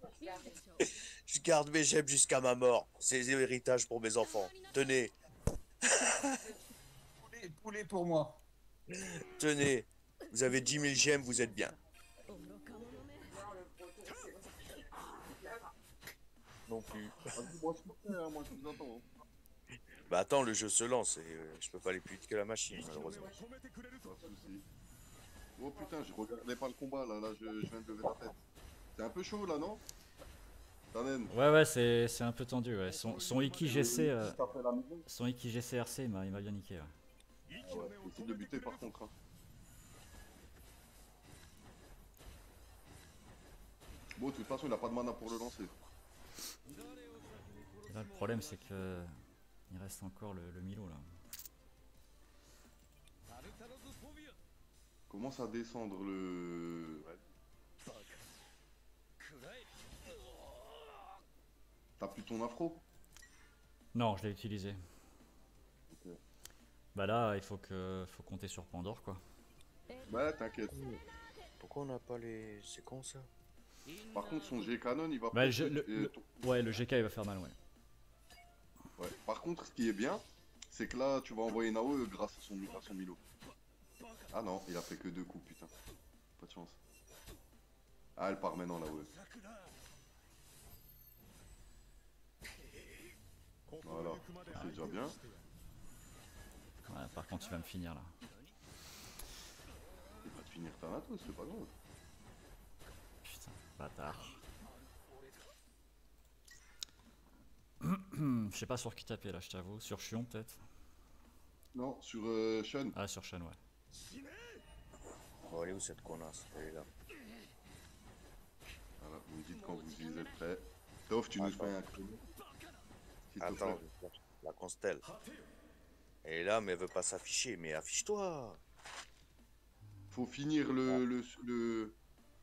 Je garde mes gemmes jusqu'à ma mort. C'est l'héritage pour mes enfants. Tenez. Poulet, poulet pour moi. Tenez, vous avez dix mille gemmes, vous êtes bien. Non plus. Moi, je peux faire, hein, moi, je vous attends. hein. Bah attends, le jeu se lance et euh, je peux pas aller plus vite que la machine, malheureusement. Pas de soucis. Oh putain, je regardais pas le combat là, là je, je viens de lever la tête. C'est un peu chaud là, non Tannen. Ouais, ouais, c'est c'est un peu tendu. Ouais. Son, son Iki G C, euh, T'as fait la maison. son Iki G C R C, il m'a il m'a bien niqué. Ouais. Ah ouais, essaye de buter par contre. Hein. Bon, de toute façon, il a pas de mana pour le lancer. Et là, le problème, c'est que il reste encore le, le Milo là. Commence à descendre le. Ouais. T'as plus ton afro? Non, je l'ai utilisé. Ok. Bah là, il faut que faut compter sur Pandore quoi. Ouais, t'inquiète. Pourquoi on n'a pas les... C'est con ça? Par contre, son G-Canon, il va Bah, pas. je- le- le- Ouais, le G K il va faire mal, ouais. Ouais. Par contre, ce qui est bien, c'est que là, tu vas envoyer Nao grâce à son, à son Milo. Ah non, il a fait que deux coups, putain. Pas de chance. Ah, elle part maintenant, là, ouais. Voilà, c'est déjà bien. Ouais, par contre, tu vas me finir là. Il va te finir Thanatos, c'est pas grave. Putain, bâtard. Je sais pas sur qui taper là, je t'avoue. Sur Chion peut-être. Non, sur euh, Shun. Ah, sur Shen, ouais. Oh, elle est où cette connasse? Elle est là. Voilà, vous me dites quand vous y êtes prêts. Toff, tu nous Attends. fais un chrono. S'il te Attends, plaît. je cherche la constelle. Elle est là, mais elle veut pas s'afficher. Mais affiche-toi. Faut finir le. le, le...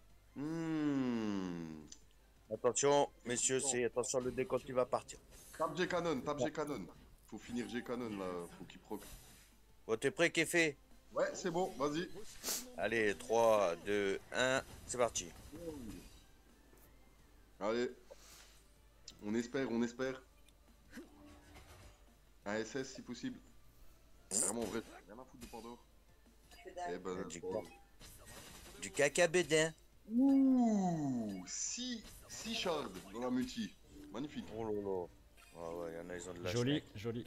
Hmm. Attention, messieurs, c'est attention, le décompte qui va partir. Tape G-Canon, tape G-Canon. Faut finir G-Canon là, faut qu'il proc. Bon, t'es prêt, Kéfé? Ouais, c'est bon, vas-y. Allez, trois, deux, un, c'est parti. Allez. On espère, on espère. Un S S si possible. Vraiment, en vrai, rien à foutre de Pandore. Eh ben, Du, bon. du caca bédin. Ouh, six shards dans la multi. Magnifique. Oh là là. Ah ouais, y en a, ils ont de la Joli, schneck. joli.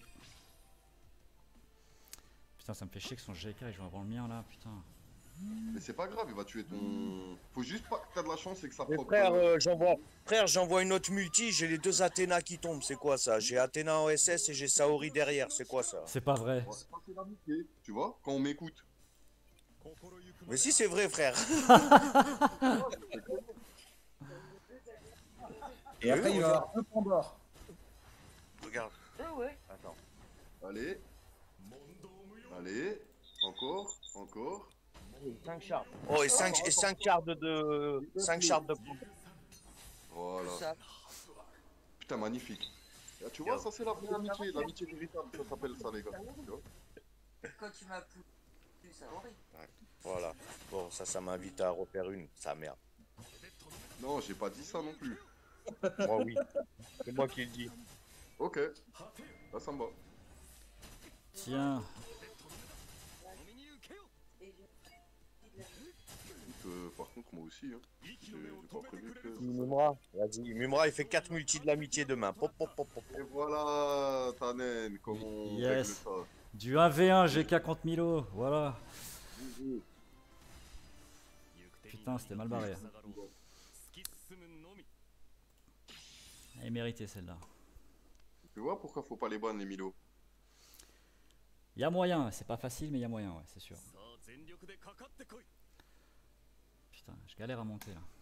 Putain, ça me fait chier que son G K il joue avant le mien là, putain. Mais c'est pas grave, il va tuer ton. Faut juste pas que t'as de la chance et que ça Mais proc. frère, euh, j'envoie frère, j'envoie une autre multi, j'ai les deux Athéna qui tombent, c'est quoi ça? J'ai Athéna en S S et j'ai Saori derrière, c'est quoi ça? C'est pas vrai. Ouais, ça, c'est l'amitié, tu vois, quand on m'écoute. Mais si c'est vrai frère. Et après, il va y avoir un Pandore. Regarde. Ah ouais. Attends. Allez. Allez. Encore. Encore. cinq shards. Oh, et cinq et cinq shards de cinq shards de Voilà. Putain, magnifique. Là, tu vois, ça c'est la vraie amitié, l'amitié véritable, ça s'appelle ça, les gars. Tu vois. Quand tu m'as poussé, ça aurait. Voilà. Bon, ça, ça m'invite à refaire une, sa mère. Non, j'ai pas dit ça non plus. Moi, oui. C'est moi qui le dis. Ok. Là, ça me va. Tiens. Euh, par contre, moi aussi, hein. J'ai j'ai pas prévu que. Mumra, vas-y. Mumra, il fait quatre multis de l'amitié demain. Pop, pop, pop, pop. Et voilà, Tannen, comment on Yes. règle ça. Du un v un G K contre Milo, voilà. Putain, c'était mal barré. Elle est méritée celle-là. Tu vois pourquoi faut pas les ban, les Milo? Y'a moyen, c'est pas facile, mais y'a moyen, ouais, c'est sûr. Putain, je galère à monter là.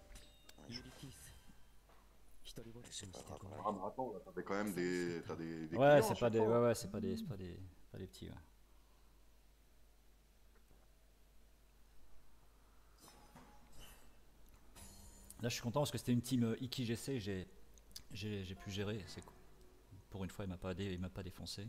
C'est pas grave. Ah, mais attends, là, t'avais quand même des. T'as des, des Ouais, clients à c'est pas chaque des, fois. ouais, ouais, c'est pas des, c'est pas des, pas des petits. Ouais. Là, je suis content parce que c'était une team euh, Iki G C, j'ai, j'ai, j'ai pu gérer. C'est cool. Pour une fois, il m'a pas, dé, il m'a pas défoncé.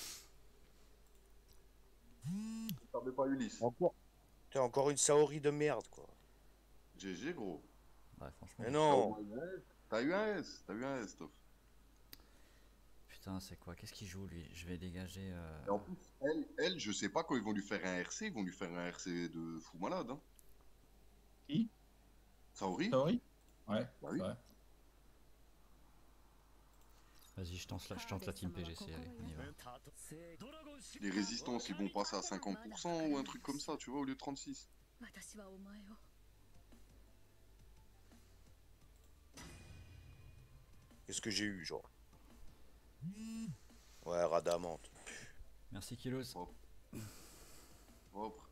T'avais pas Ulysse. Encore. Putain, encore une Saori de merde, quoi. G G, gros. Ouais, franchement. Mais non. T'as eu un S, t'as eu un S, Toff. putain, c'est quoi? Qu'est-ce qu'il joue lui? Je vais dégager. Euh... Et en plus, elle, elle, je sais pas quand ils vont lui faire un R C, ils vont lui faire un R C de fou malade. Hein. Qui? Saori? Saori? Ouais, Bah oui. c'est vrai. Vas-y, je tente la, je tente la team P G C, allez, on y va. Les résistances, ils vont passer à cinquante pour cent ou un truc comme ça, tu vois, au lieu de trente-six. 私はお前を Qu'est-ce que j'ai eu, genre? Ouais, Radamante. Merci Kilos. Propre. Propre.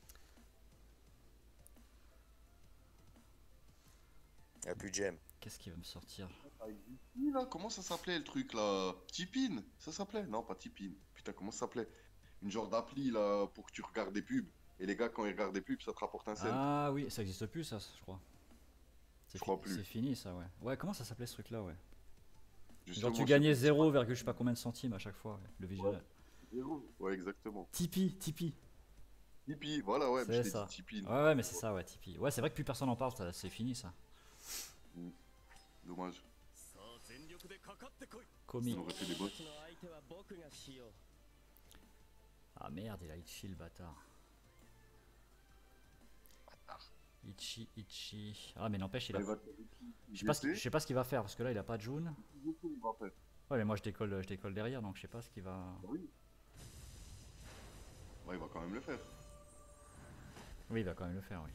Y'a plus de gemme. Qu'est-ce qui va me sortir? Oui, là, comment ça s'appelait le truc là? Tipin, ça s'appelait? Non, pas Tipin. Putain, comment ça s'appelait? Une genre d'appli là pour que tu regardes des pubs. Et les gars, quand ils regardent des pubs, ça te rapporte un cent. Ah oui, ça existe plus ça, je crois. Je crois plus. C'est fini ça, ouais. Ouais, comment ça s'appelait ce truc là, ouais. Justement, Genre tu je gagnais sais zéro, je sais pas combien de centimes à chaque fois, ouais, le visuel. pas. Zéro. Ouais, exactement. Tipeee, Tipeee. Tipeee, voilà, ouais, mais je C'est t'ai ça. dit Tipin. Ouais, ouais, mais c'est ça, ouais, Tipeee. Ouais, c'est vrai que plus personne en parle, ça, c'est fini ça. Dommage. Comique. On aurait fait des bots. Ah merde, il a Ichi le bâtard. Ichi, Ichi. Ah mais n'empêche, il a... Il va- Je sais pas, ce qu'il- je sais pas ce qu'il va faire parce que là il a pas de June. Il va faire. Ouais mais moi je décolle, je décolle derrière donc je sais pas ce qu'il va... Bah oui. Ouais, il va quand même le faire. Oui il va quand même le faire, oui.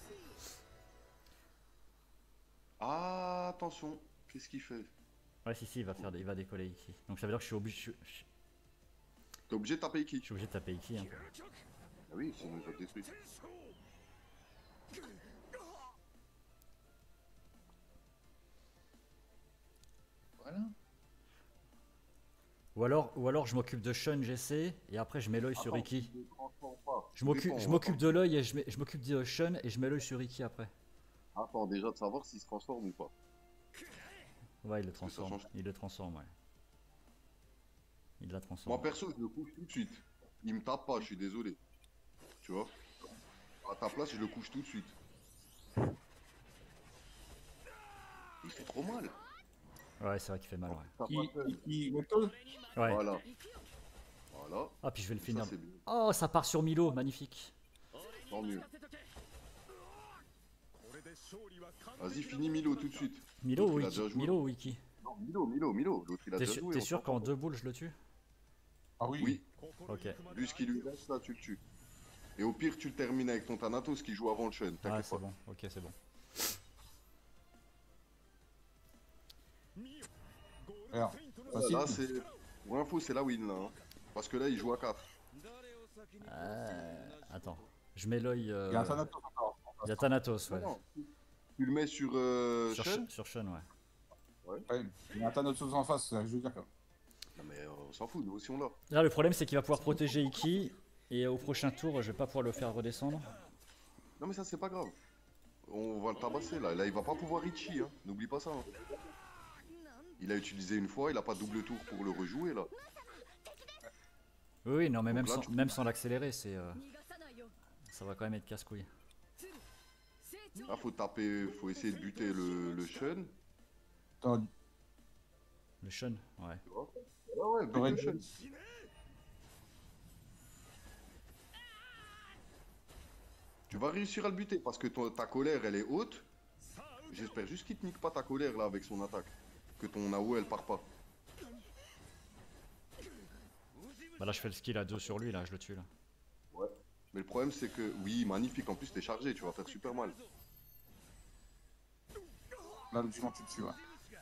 Ah, attention. Qu'est-ce qu'il fait? Ouais si si il va faire, il va décoller Iki. Donc ça veut dire que je suis obligé, je, je- T'es obligé de taper Iki. je suis obligé de taper Iki. Hein. Ah oui, sinon il va te détruire. Voilà. Ou alors, ou alors je m'occupe de Shun G C et après je mets l'œil sur Attends, Iki. ne transforme pas. Je m'occupe, Dépend, je m'occupe attends. de l'œil et je, mets- je m'occupe de Shun et je mets l'œil sur Iki après. Attends, déjà de savoir s'il se transforme ou pas. Ouais il le que ça transforme, change. il le transforme ouais. Il la transforme. Moi perso, je le couche tout de suite. Il me tape pas, je suis désolé. Tu vois? À ta place, je le couche tout de suite. Il fait trop mal. Ouais c'est vrai qu'il fait mal ouais. T'as Qui, pas peur. qui, qui, Weto? Ouais. Voilà. Voilà. Ah puis je vais le Ça, finir. c'est bien. Oh ça part sur Milo, magnifique. Tant mieux. Vas-y, finis Milo tout de suite. Milo L'autre, ou il a Iki, déjà joué. Milo ou Iki. Non, Milo, Milo, Milo. L'autre, il a T'es déjà sûr, joué. t'es on sûr s'en qu'en fout. deux boules je le tue? Ah oui. Oui. Ok. Vu ce qu'il lui reste là, tu le tues. Et au pire, tu le termines avec ton Thanatos qui joue avant le Shun. Ah T'inquiète c'est pas. bon, ok c'est bon. Alors, Là, facile. là, c'est. Pour info, c'est la win là. hein. Parce que là, il joue à quatre. Euh, attends, je mets l'œil. Euh... Il y a un Thanatos encore. Il y a Thanatos, ouais. Non, non. Tu le mets sur euh, Sur, Shun. Sh- sur Shun, ouais. Ouais, il y a un Thanatos en face, je veux dire. quoi. Non, mais euh, on s'en fout, nous aussi on l'a. Là, le problème, c'est qu'il va pouvoir protéger Iki. Et au prochain tour, je vais pas pouvoir le faire redescendre. Non, mais ça, c'est pas grave. On va le tabasser là. Là, il va pas pouvoir Ichi. Hein. N'oublie pas ça. hein. Il a utilisé une fois, il a pas double tour pour le rejouer là. Oui, oui, non, mais Donc même là, sans, tu- même sans l'accélérer, c'est, euh, 逃がさないよ ça va quand même être casse-couille. 成長 Là, faut taper, faut essayer de buter le, le Shun. Attends, Le Shun, ouais. Tu vois. Ouais, ouais, bute T'aurais le dû- Shun. Tu vas réussir à le buter parce que ton- ta colère elle est haute. J'espère juste qu'il te nique pas ta colère là avec son attaque. Que ton A O elle part pas. Bah là, je fais le skill à deux sur lui, là, je le tue, là. Mais le problème c'est que, oui, magnifique, en plus t'es chargé, tu vas faire super mal. là, le suivant, tu te tues. Ouais.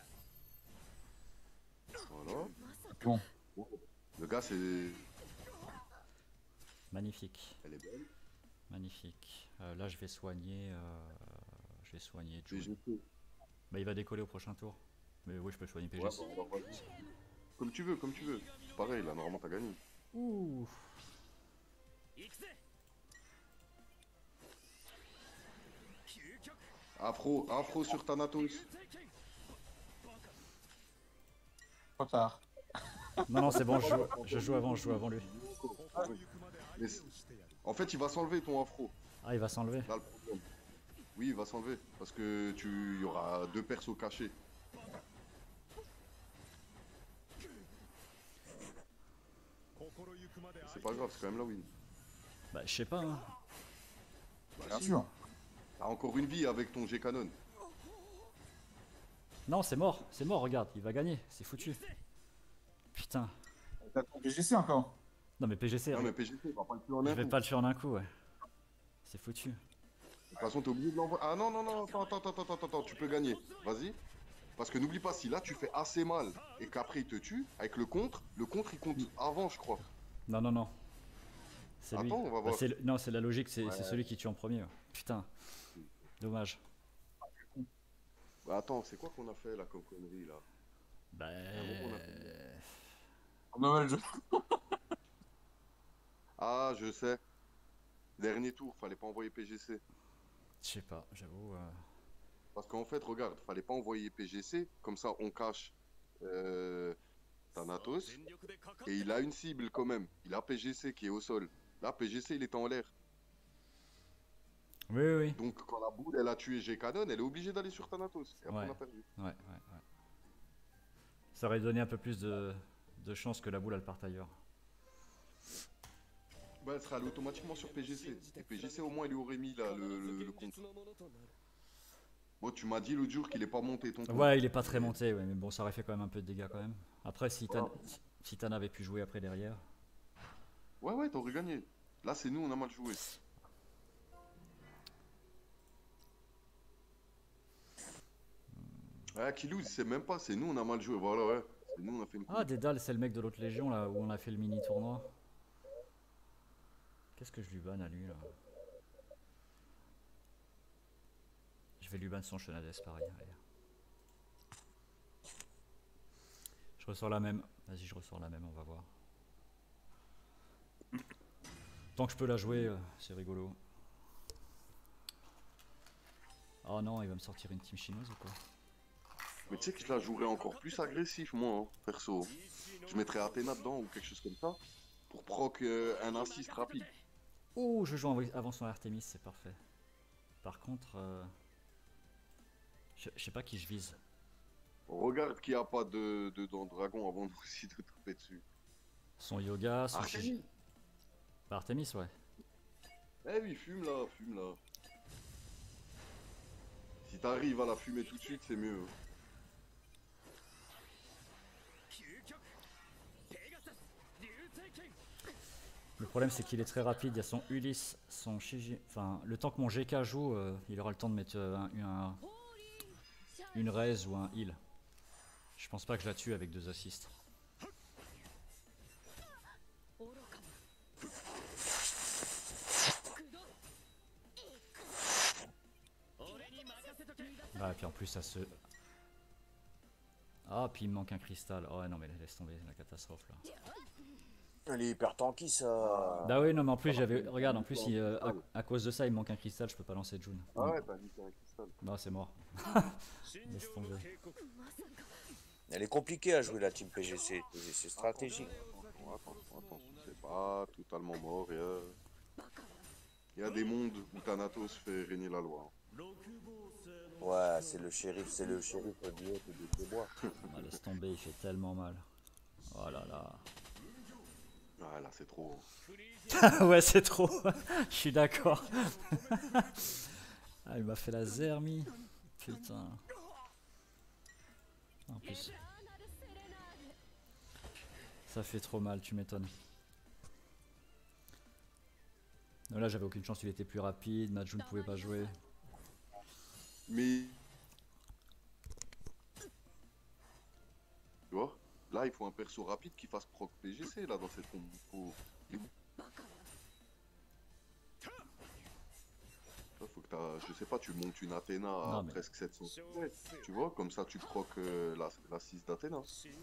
Voilà. Bon, Le gars c'est... Magnifique, Elle est belle. magnifique. Euh, là, je vais soigner... euh, Je vais soigner Et Jun. j'ai fait. Bah, il va décoller au prochain tour. Mais oui, je peux soigner P G Ouais, C. bah, alors, vas-y. Comme tu veux, comme tu veux. C'est pareil, là, normalement t'as gagné. Ouh. Afro, afro sur Thanatos. trop tard. Non, non, c'est bon, je joue, je joue avant, je joue avant lui. Mais c'est- en fait, il va s'enlever ton afro. Ah, il va s'enlever. Là, le problème. Oui, il va s'enlever. Parce que tu, il y aura deux persos cachés. C'est pas grave, c'est quand même la win. Bah, je sais pas, hein. Bah, Bien si. sûr. T'as encore une vie avec ton G-Canon. Non, c'est mort, c'est mort, regarde, il va gagner, c'est foutu. Putain. T'as ton P G C encore. Non, mais P G C, Non, mais regarde, P G C, on va pas le tuer en je un vais coup. pas le tuer en un coup, ouais. C'est foutu. De toute façon, t'es obligé de l'envoyer. Ah non, non, non, attends, attends, attends, attends, attends, tu peux gagner. Vas-y. Parce que n'oublie pas, si là tu fais assez mal et qu'après il te tue, avec le contre, le contre il compte avant, je crois. Non, non, non. C'est lui. Attends, on va Bah, voir. c'est le- Non, c'est la logique, c'est Ouais. c'est celui qui tue en premier. Ouais. Putain. Dommage. Bah attends, c'est quoi qu'on a fait là comme connerie là? Bah. bon qu'on a fait. On Noël, je... Ah, je sais. Dernier tour, fallait pas envoyer P G C. Je sais pas, j'avoue. euh, Parce qu'en fait, regarde, fallait pas envoyer P G C, comme ça on cache euh, Thanatos. Et il a une cible quand même. Il a P G C qui est au sol. Là, P G C il est en l'air. Oui, oui, oui. Donc quand la boule elle a tué G-Canon, elle est obligée d'aller sur Thanatos. Et après Ouais. on a perdu. Ouais, ouais, ouais. Ça aurait donné un peu plus de, de chance que la boule elle parte ailleurs. Bah, elle serait allée automatiquement sur P G C. Et P G C au moins il lui aurait mis là le, le, le compte. Bon, tu m'as dit l'autre jour qu'il est pas monté ton compte. Ouais, il est pas très monté, ouais, mais bon, ça aurait fait quand même un peu de dégâts quand même. Après, si Tan, Voilà. si- si Tan avait pu jouer après derrière. Ouais, ouais, t'aurais gagné. Là, c'est nous, on a mal joué. Ouais, qui lose, c'est même pas, c'est nous, on a mal joué. Voilà, ouais. C'est nous, on a fait une coupe. Ah, Dédale, c'est le mec de l'autre légion là où on a fait le mini tournoi. Qu'est-ce que je lui banne à lui là? Je vais lui ban son Chenades pareil. Allez. Je ressors la même. Vas-y, je ressors la même, on va voir. Tant que je peux la jouer, euh, c'est rigolo. Oh non, il va me sortir une team chinoise ou quoi? Mais tu sais que je la jouerais encore plus agressif, moi, hein, perso. Je mettrais Athéna dedans ou quelque chose comme ça. Pour proc euh, un assist rapide. Oh, je joue en- avant son Artemis, c'est parfait. Par contre, euh, je je sais pas qui je vise. Regarde qu'il n'y a pas de, de, de dragon avant nous aussi de taper dessus. Son yoga, son Artemis. Shiji- Bah, Artemis, ouais. Eh oui, fume là, fume là. Si t'arrives à la fumer tout de suite, c'est mieux. Le problème, c'est qu'il est très rapide. Il y a son Ulysse, son Shiji. Enfin, le temps que mon G K joue, euh, il aura le temps de mettre euh, un, un- une raise ou un heal. Je pense pas que je la tue avec deux assists. Ah, et puis en plus, ça se. Ah, puis il me manque un cristal. Oh non, mais laisse tomber, c'est la catastrophe là. Elle est hyper tanky ça. Bah oui, non, mais en plus, j'avais. Regarde, en plus, il, euh, à, à cause de ça, il me manque un cristal, je peux pas lancer June. Ah ouais, t'as mis un cristal. Non, c'est mort. Laisse tomber. Elle est compliquée à jouer la team P G C. C'est stratégique. Attention, attention, attention, c'est pas totalement mort. Il y a, il y a des mondes où Thanatos fait régner la loi. Ouais, c'est le shérif, c'est le shérif du haut et des bois. Ah, laisse tomber, il fait tellement mal. Oh là là. Ah là, c'est trop. Ouais, c'est trop. Je suis d'accord. Ah, il m'a fait la zermie. Putain. En plus. Ça fait trop mal, tu m'étonnes. Non, là, j'avais aucune chance, il était plus rapide. Majou ne pouvait pas jouer. Mais. Tu vois, là, il faut un perso rapide qui fasse proc P G C là dans cette combo. Il faut que t'as, je sais pas, tu montes une Athéna à Non, mais- presque sept cents. Tu vois, comme ça tu procs euh, la, la six d'Athéna.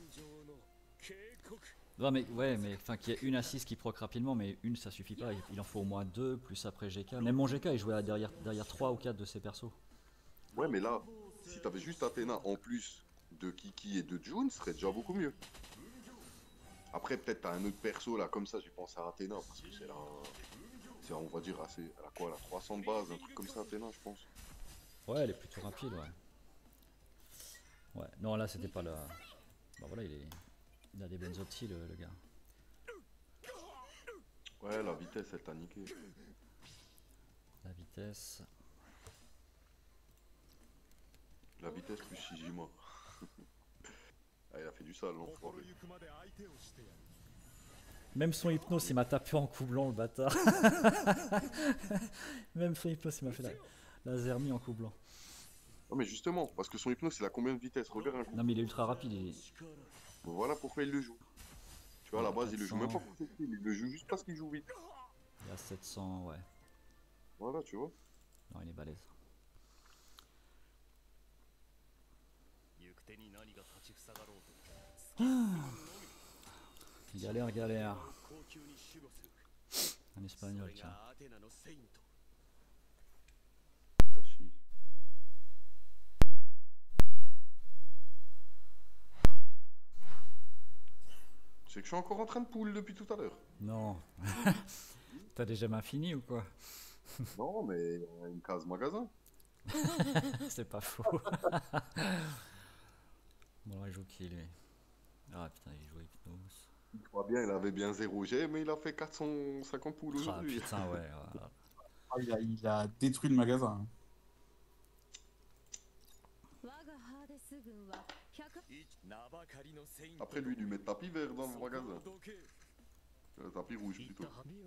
Non, mais ouais, mais enfin, qu'il y ait une assist qui proc rapidement, mais une ça suffit pas. Il, il en faut au moins deux, plus après G K. Même mon G K, il jouait à derrière, derrière trois ou quatre de ses persos. Ouais, mais là, si t'avais juste Athéna en plus de Kiki et de June, ce serait déjà beaucoup mieux. Après, peut-être t'as un autre perso là, comme ça, j'ai pensé à Athéna, parce que c'est là. C'est, on va dire, assez. Elle a quoi, elle a trois cents de base, un truc comme ça, Athéna, je pense. Ouais, elle est plutôt rapide, ouais. Ouais, non, là, c'était pas la. Bah voilà, il est. Il a des bonnes optis, le, le gars. Ouais, la vitesse, elle t'a niqué. La vitesse. La vitesse plus Shijima. Ah, il a fait du sale, l'enfoiré. Même son hypnose, il m'a tapé en coup blanc, le bâtard. Même son hypnose, il m'a fait la, la zermie en coup blanc. Non, mais justement, parce que son hypnose, il a combien de vitesse? Regarde un coup. Non, mais il est ultra rapide. Il est... Bon, voilà pourquoi il le joue. Tu vois, à la base, il le joue même pas pour ses skills, il le joue juste parce qu'il joue vite. Il a sept cents, ouais. Voilà, tu vois. Non, il est balèze. Galère, galère. En espagnol, tiens. Tachi. C'est que je suis encore en train de poule depuis tout à l'heure. Non. T'as déjà main finie ou quoi? Non, mais il y a une case magasin. C'est pas faux. Bon, il joue qui lui? Ah putain, il joue hypnose. Il croit bien, il avait bien zéro G, mais il a fait quatre cent cinquante poules Ah aujourd'hui. putain, ouais. Voilà. Ah, il, a, il a détruit le magasin. 我がハーデス軍はひゃく Après, lui, il lui met le tapis vert dans le magasin. Le tapis rouge plutôt.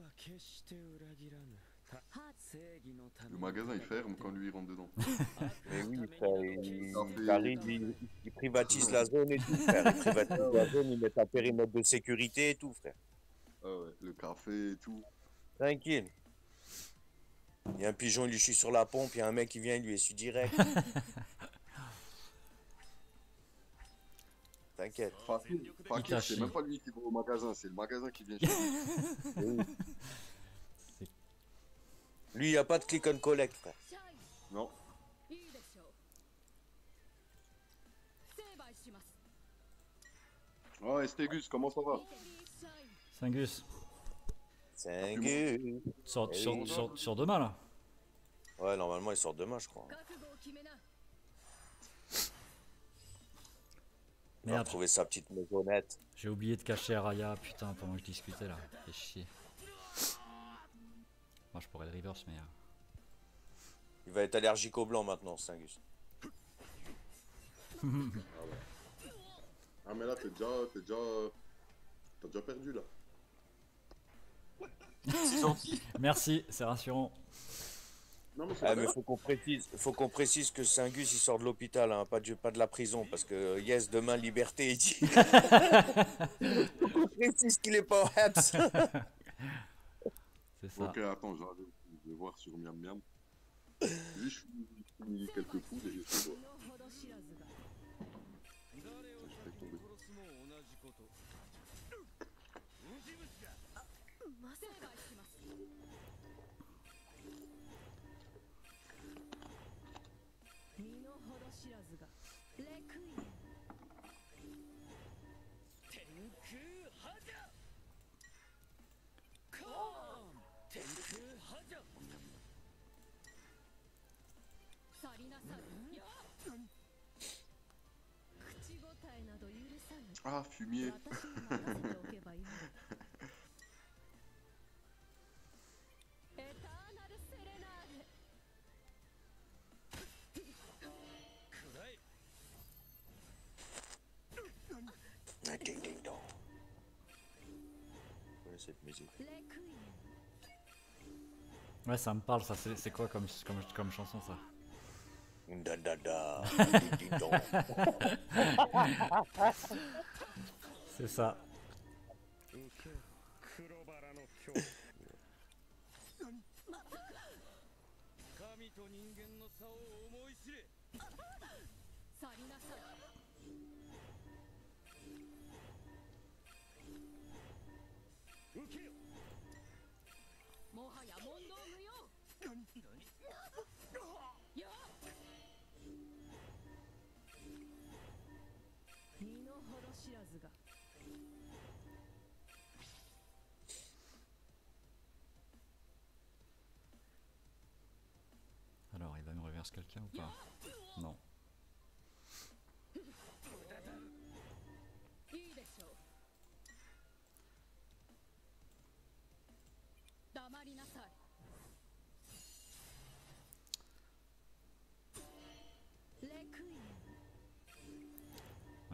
Le magasin il ferme quand lui il rentre dedans. Mais oui, ça, il, il arrive, il, il privatise la zone et tout, frère. Il privatise la zone, il met un périmètre de sécurité et tout, frère. Ah ouais, le café et tout. Tranquille. Il y a un pigeon, il lui chie sur la pompe, il y a un mec qui vient, il lui essuie direct. T'inquiète. Fakir, Fakir, c'est même pas lui qui va au magasin, c'est le magasin qui vient chez lui. Oui. Lui, il n'y a pas de click and collect, frère. Non. いいでしょう成敗します Oh, Estégus, comment ça va? Singus. Singus. Sur, sur, sur, sur demain là. Ouais, normalement, il sort demain, je crois. 覚悟を決めな Il va Merde. retrouver sa petite maisonnette. J'ai oublié de cacher Raya, putain, pendant que je discutais là. Fais chier. Moi je pourrais le reverse, mais. euh, Il va être allergique au blanc maintenant, Singus. Ah, mais là, t'es déjà. T'es déjà. T'as déjà perdu là. C'est gentil. Merci, c'est rassurant. Non, mais c'est Ah, vrai. mais faut qu'on précise, faut qu'on précise que Singus il sort de l'hôpital, hein, pas, de, pas de la prison, parce que yes, demain liberté, il dit. Faut qu'on précise qu'il est pas au Habs. C'est ça. Ok, attends, j'arrive. Je vais voir sur Miam Miam. Juste, je finis quelques poules et je vais voir. 身の程知らずが Je fais tomber. ま成敗します 身の程知らずがレクイエム天空覇者コーン天空覇者去りなさいや口答えなど許さぬ Ah, fumier. 私に任せておけばいいのエターナルセレナーデ暗い Ah, ding, ding, dong. Ouais, cette musique. レクイエム Ouais, ça me parle, ça. C'est c'est quoi comme, comme, comme chanson ça? Da da da. Ding, ding, dong. C'est ça. 黒バラの恐怖神と人間の差を思い知れ去りなさい受けよもはや問答無用や身の程知らずが Alors, il va me reverse quelqu'un ou pas? Non. いいでしょう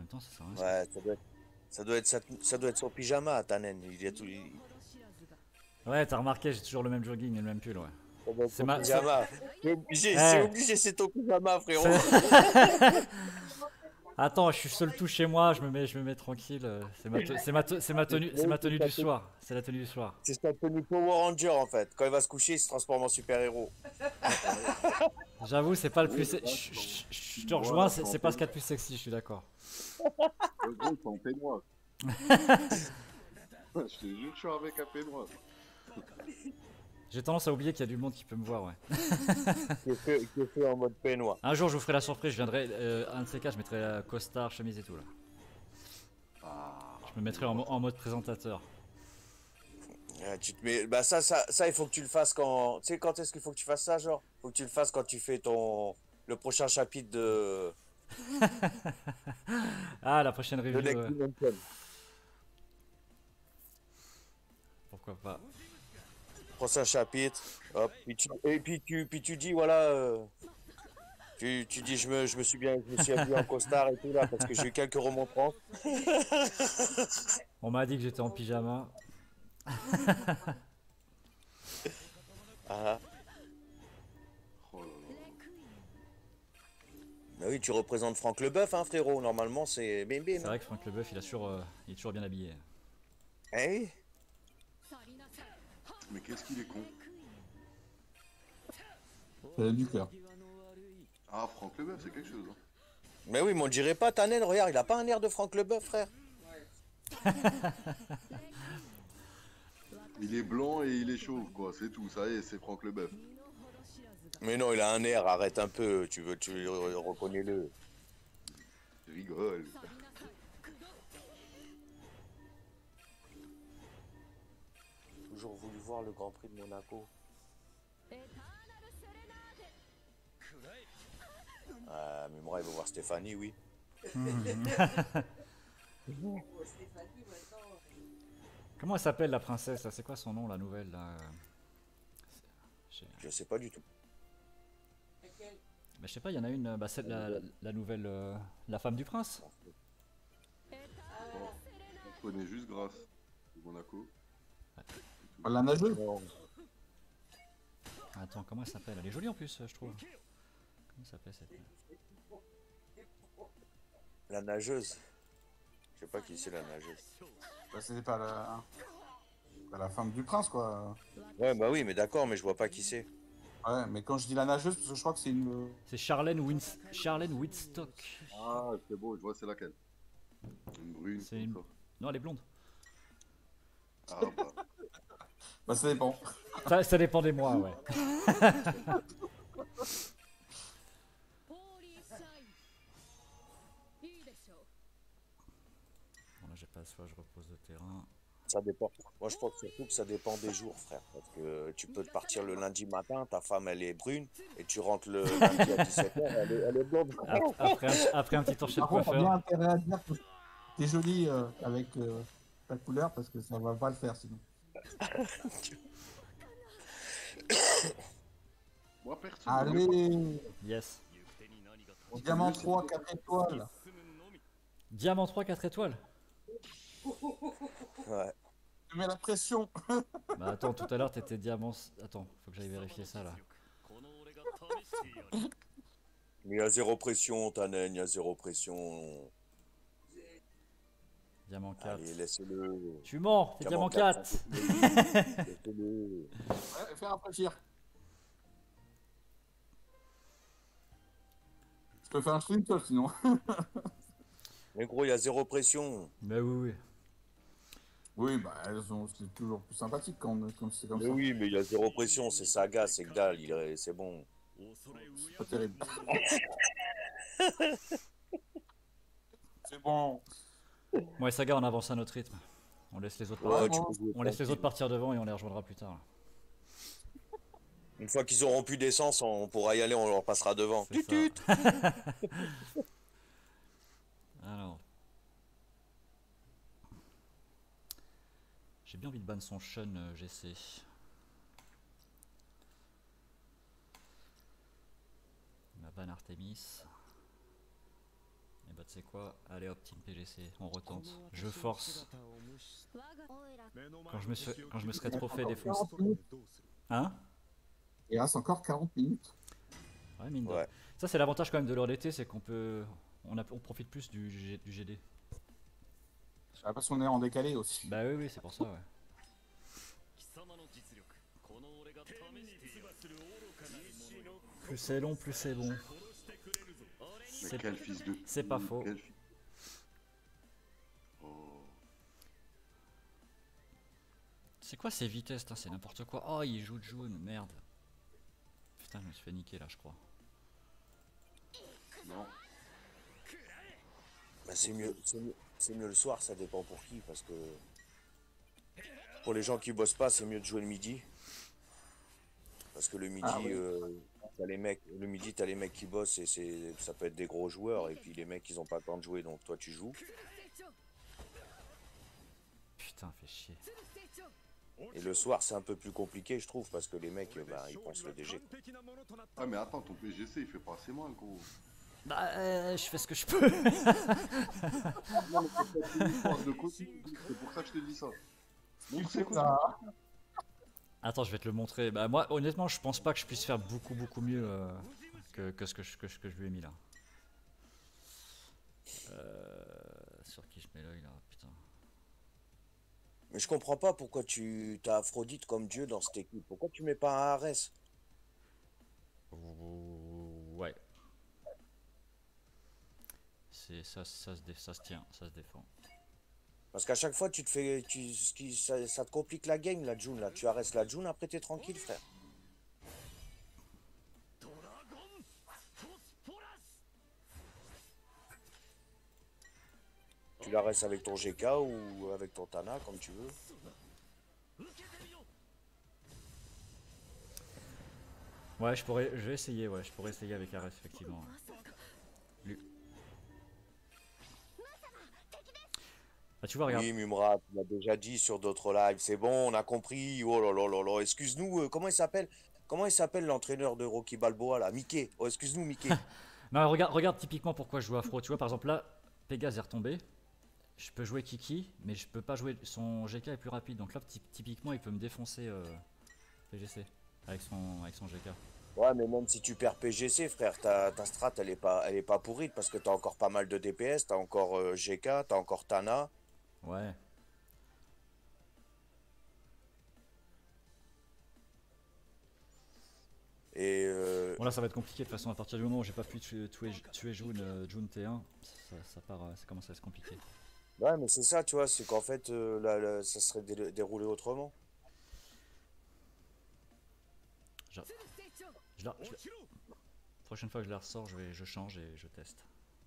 temps, ça sert à rien. Ouais, ça doit être, ça doit être, ça, ça doit être son pyjama, Tannen. Il est tout. il- Ouais, t'as remarqué, j'ai toujours le même jogging et le même pull, ouais. ça doit être C'est son ma- pyjama. C'est obligé, Ouais. c'est obligé, c'est ton pyjama, frérot. C'est- Attends, je suis seul tout chez moi, je me mets, je me mets tranquille. euh, C'est ma, te- c'est ma, te- c'est ma tenue, c'est ma tenue du soir. C'est la tenue du soir. C'est sa tenue Power Ranger en fait. Quand il va se coucher, il se transforme en super-héros. J'avoue, c'est pas le Oui, plus. c'est se- vrai, Je je- je- je te Voilà, rejoins, c'est c'est c'est en pas ce qu'il y a de plus sexy, je suis d'accord. Le gros, c'est en peignoir. Je te jure, je suis avec un peignoir. J'ai tendance à oublier qu'il y a du monde qui peut me voir, ouais. Qui est fait, qui est fait en mode peignoir. Un jour, je vous ferai la surprise, je viendrai. euh, un de ces cas, je mettrai euh, costard, chemise et tout là. Ah, Je me mettrai en, mo- en mode présentateur. Ah, tu te mets... Bah ça, ça, ça, il faut que tu le fasses quand... Tu sais quand est-ce qu'il faut que tu fasses ça, genre? Faut que tu le fasses quand tu fais ton... Le prochain chapitre de... Ah, la prochaine de review. Next ouais. Dimension. Pourquoi pas. Prochain chapitre, hop, puis tu... et puis tu, puis tu dis, voilà... euh, Tu, tu dis, je me, je me suis bien, je me suis habillé en costard et tout là, parce que j'ai eu quelques remontrances. On m'a dit que j'étais en pyjama. Ah. oh là là. Bah oui, tu représentes Franck Leboeuf, hein, frérot. Normalement, c'est bim bim. C'est vrai que Franck Leboeuf, il, a toujours, euh, il est toujours bien habillé. Eh oui. Mais qu'est-ce qu'il est con. C'est du cœur. Ah, Franck Leboeuf, c'est quelque chose. Hein. Mais oui, mais on dirait pas Tannen, regarde, il a pas un air de Franck Leboeuf, frère. Il est blanc et il est chauve, quoi. C'est tout. Ça y est, c'est Franck Leboeuf. Mais non, il a un air, arrête un peu, tu veux, tu re- reconnais-le. Je rigole. Toujours voulu voir le Grand Prix de Monaco. Ah, mais moi, il veut voir Stéphanie, oui. Comment elle s'appelle la princesse là? C'est quoi son nom, la nouvelle là? C'est- j'ai- Je sais pas du tout. Bah, je sais pas, il y en a une, euh, bah, celle, la, la nouvelle, euh, la femme du prince. On connaît juste Grasse de Monaco. La nageuse. Attends, comment elle s'appelle? Elle est jolie en plus, euh, je trouve. Comment elle s'appelle cette... La nageuse. Je sais pas qui c'est la nageuse. Bah, c'était pas la... pas la femme du prince, quoi. Ouais, bah oui, mais d'accord, mais je vois pas qui c'est. Ouais, mais quand je dis la nageuse, parce que je crois que c'est une... C'est Charlène, Wins... Charlène Whitstock. Ah, c'est beau, je vois c'est laquelle. Une brune, C'est comme une- ça. Non, elle est blonde. Ah bah. Bah, ça dépend. Ça, ça dépend des mois, ouais. Bon, là, j'ai pas soit je repose le terrain. Ça dépend. Moi, je pense surtout que ça dépend des jours, frère. Parce que tu peux partir le lundi matin, ta femme, elle est brune, et tu rentres le lundi à dix-sept heures, elle est, elle est blonde. Ap- Après un, après un petit tour chez le Par contre, t'as bien coiffeur. intérêt à dire que t'es jolie euh, avec euh, ta couleur, parce que ça va pas le faire sinon. Moi, personne. Allez, Yes. diamant trois, quatre étoiles. Diamant trois, quatre étoiles. Ouais. Tu mets la pression. Bah attends, tout à l'heure t'étais diamant... Attends, faut que j'aille vérifier ça là. Mais il y a zéro pression, Tannen, il y a zéro pression. Diamant quatre. Allez, laissez-le. Tu mens, t'es diamant quatre. Laissez-le. Ouais, fais rafraîchir. Je te fais un stream seul sinon. Mais gros, il y a zéro pression. Bah oui, oui. Oui, bah elles sont c'est toujours plus sympathique quand on- comme c'est comme Mais ça. oui, mais il y a zéro pression, c'est Saga, c'est que dalle, il est- c'est bon. C'est pas terrible. C'est bon. Moi et Saga, on avance à notre rythme. On laisse les autres, Ouais, partir- tu peux jouer on laisse les tranquille. autres partir devant et on les rejoindra plus tard. Une fois qu'ils auront plus d'essence, on pourra y aller, on leur passera devant. C'est Tut, ça. tut. Alors. J'ai bien envie de ban son Shun euh, G C. Ma ban Artemis. Et bah tu sais quoi, allez hop, team P G C, on retente. Je force. Quand je me, suis- quand je me serais trop fait défoncer. Hein? Il reste encore quarante minutes. Ouais, mine de Ouais. Ça, c'est l'avantage quand même de l'heure d'été, c'est qu'on peut. On, a- on profite plus du, G- du G D. Ah, parce qu'on est en décalé aussi. Bah oui, oui, c'est pour ça, ouais. 貴様の実力この俺が試してやる Plus c'est long, plus c'est bon. Mais C'est- quel fils de. c'est pas faux. Quel fi- Oh. C'est quoi ces vitesses, putain, c'est n'importe quoi. Oh, il joue de jaune, merde. Putain, je me suis fait niquer là, je crois. Non. Bah, c'est mieux, c'est mieux, c'est mieux le soir, ça dépend pour qui, parce que pour les gens qui bossent pas, c'est mieux de jouer le midi. Parce que le midi, Ah oui. euh, t'as les mecs, le midi, t'as les mecs qui bossent et c'est, ça peut être des gros joueurs, et puis les mecs, ils ont pas le temps de jouer, donc toi, tu joues. Putain, fait chier. Et le soir, c'est un peu plus compliqué, je trouve, parce que les mecs, euh, bah, ils pensent le D G. Ah, mais attends, ton P G C il fait pas assez mal, gros. Bah, euh, je fais ce que je peux. Non, mais c'est pas une histoire de côté, c'est pour ça que je te dis ça. Bon, c'est quoi Ça. Attends, je vais te le montrer. Bah, moi, honnêtement, je pense pas que je puisse faire beaucoup, beaucoup mieux euh, que, que ce que je, que, je- que je lui ai mis là. Euh, sur qui je mets l'œil là, putain. Mais je comprends pas pourquoi tu as Aphrodite comme dieu dans cette équipe. Pourquoi tu mets pas un Arès? Ouais. C'est ça, ça, se dé- ça se tient, ça se défend. Parce qu'à chaque fois, tu te fais, tu, ce qui, ça, ça te complique la game, la June, là. Tu arrêtes la June, après t'es tranquille, frère. ドラゴンフォスフォラス Tu la restes avec ton G K ou avec ton Tana, comme tu veux. 受けてみよ Ouais, je pourrais, je vais essayer, ouais, je pourrais essayer avec Ares, effectivement. Lui. Bah, tu vois, regarde. Oui, Mumra, tu l'as déjà dit sur d'autres lives. C'est bon, on a compris. Oh là là là là. Excuse-nous, euh, comment il s'appelle? Comment il s'appelle l'entraîneur de Rocky Balboa, là? Mickey. Oh, excuse-nous, Mickey. Non, regarde, regarde typiquement pourquoi je joue Afro. Tu vois, par exemple, là, Pégase est retombé. Je peux jouer Kiki, mais je peux pas jouer. Son G K est plus rapide. Donc là, ty- typiquement, il peut me défoncer euh, P G C avec son, avec son G K. Ouais, mais même si tu perds P G C, frère, ta, ta strat, elle est pas, elle est pas pourrite parce que t'as encore pas mal de D P S, t'as encore euh, G K, t'as encore Tana. Ouais. Et euh, Bon, là, ça va être compliqué de toute façon. À partir du moment où j'ai pas pu tuer, tuer, tuer June, euh, June T un, ça, ça part, euh, ça commence à être compliqué. ouais, mais c'est ça, tu vois, c'est qu'en fait, euh, là, là, ça serait dé- déroulé autrement. Je la- je la- Prochaine fois que je la ressors, je, vais, je change et je teste.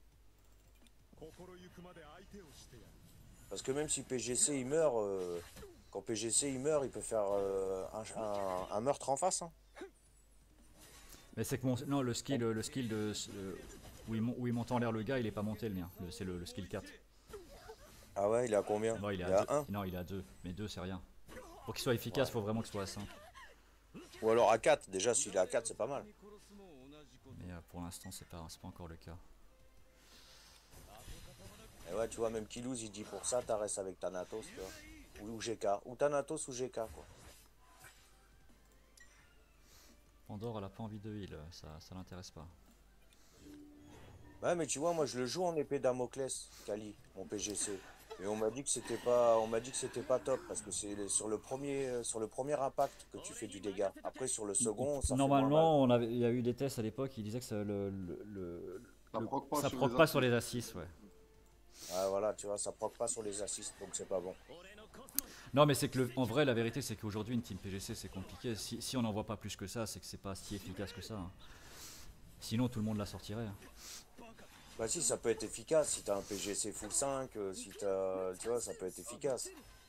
Parce que même si P G C il meurt, euh, quand P G C il meurt, il peut faire euh, un, un- un meurtre en face. Hein. Mais c'est que mon. Non, le skill, le skill de. le- où, il, mon- où il monte en l'air le gars, il est pas monté le mien. Le- C'est le, le skill quatre. Ah ouais, il est à combien? Non, il est Il est à à deux. un. Non, il est à deux. Mais deux, c'est rien. Pour qu'il soit efficace, Ouais. faut vraiment qu'il soit à cinq. Ou alors à quatre. Déjà, s'il est à quatre, c'est pas mal. Mais euh, pour l'instant, c'est pas, c'est pas encore le cas. Et ouais, tu vois, même Kilouz, il dit pour ça, t'as restes avec Thanatos, tu vois. Ou, ou G K. Ou Thanatos ou G K, quoi. Pandore, elle a pas envie de heal, ça, ça l'intéresse pas. Ouais, mais tu vois, moi, je le joue en épée Damoclès, Kali, mon P G C. Et on m'a dit que c'était pas, on m'a dit que c'était pas top parce que c'est sur le premier, euh, sur le premier impact que tu fais du dégât. Après, sur le second, ça fait moins mal. Normalement, on avait, il y a eu des tests à l'époque, ils disaient que ça, le, le, le- Ça le- proc pas ça sur proc les pas assists. sur les assists, ouais. Ouais, voilà, tu vois, ça proc pas sur les assists, donc c'est pas bon. Non, mais c'est que, le- en vrai, la vérité, c'est qu'aujourd'hui, une team P G C, c'est compliqué. Si, si on n'en voit pas plus que ça, c'est que c'est pas si efficace que ça. hein. Sinon, tout le monde la sortirait. hein. Bah si, ça peut être efficace, si t'as un P G C full cinq, euh, si t'as, tu vois, ça peut être efficace.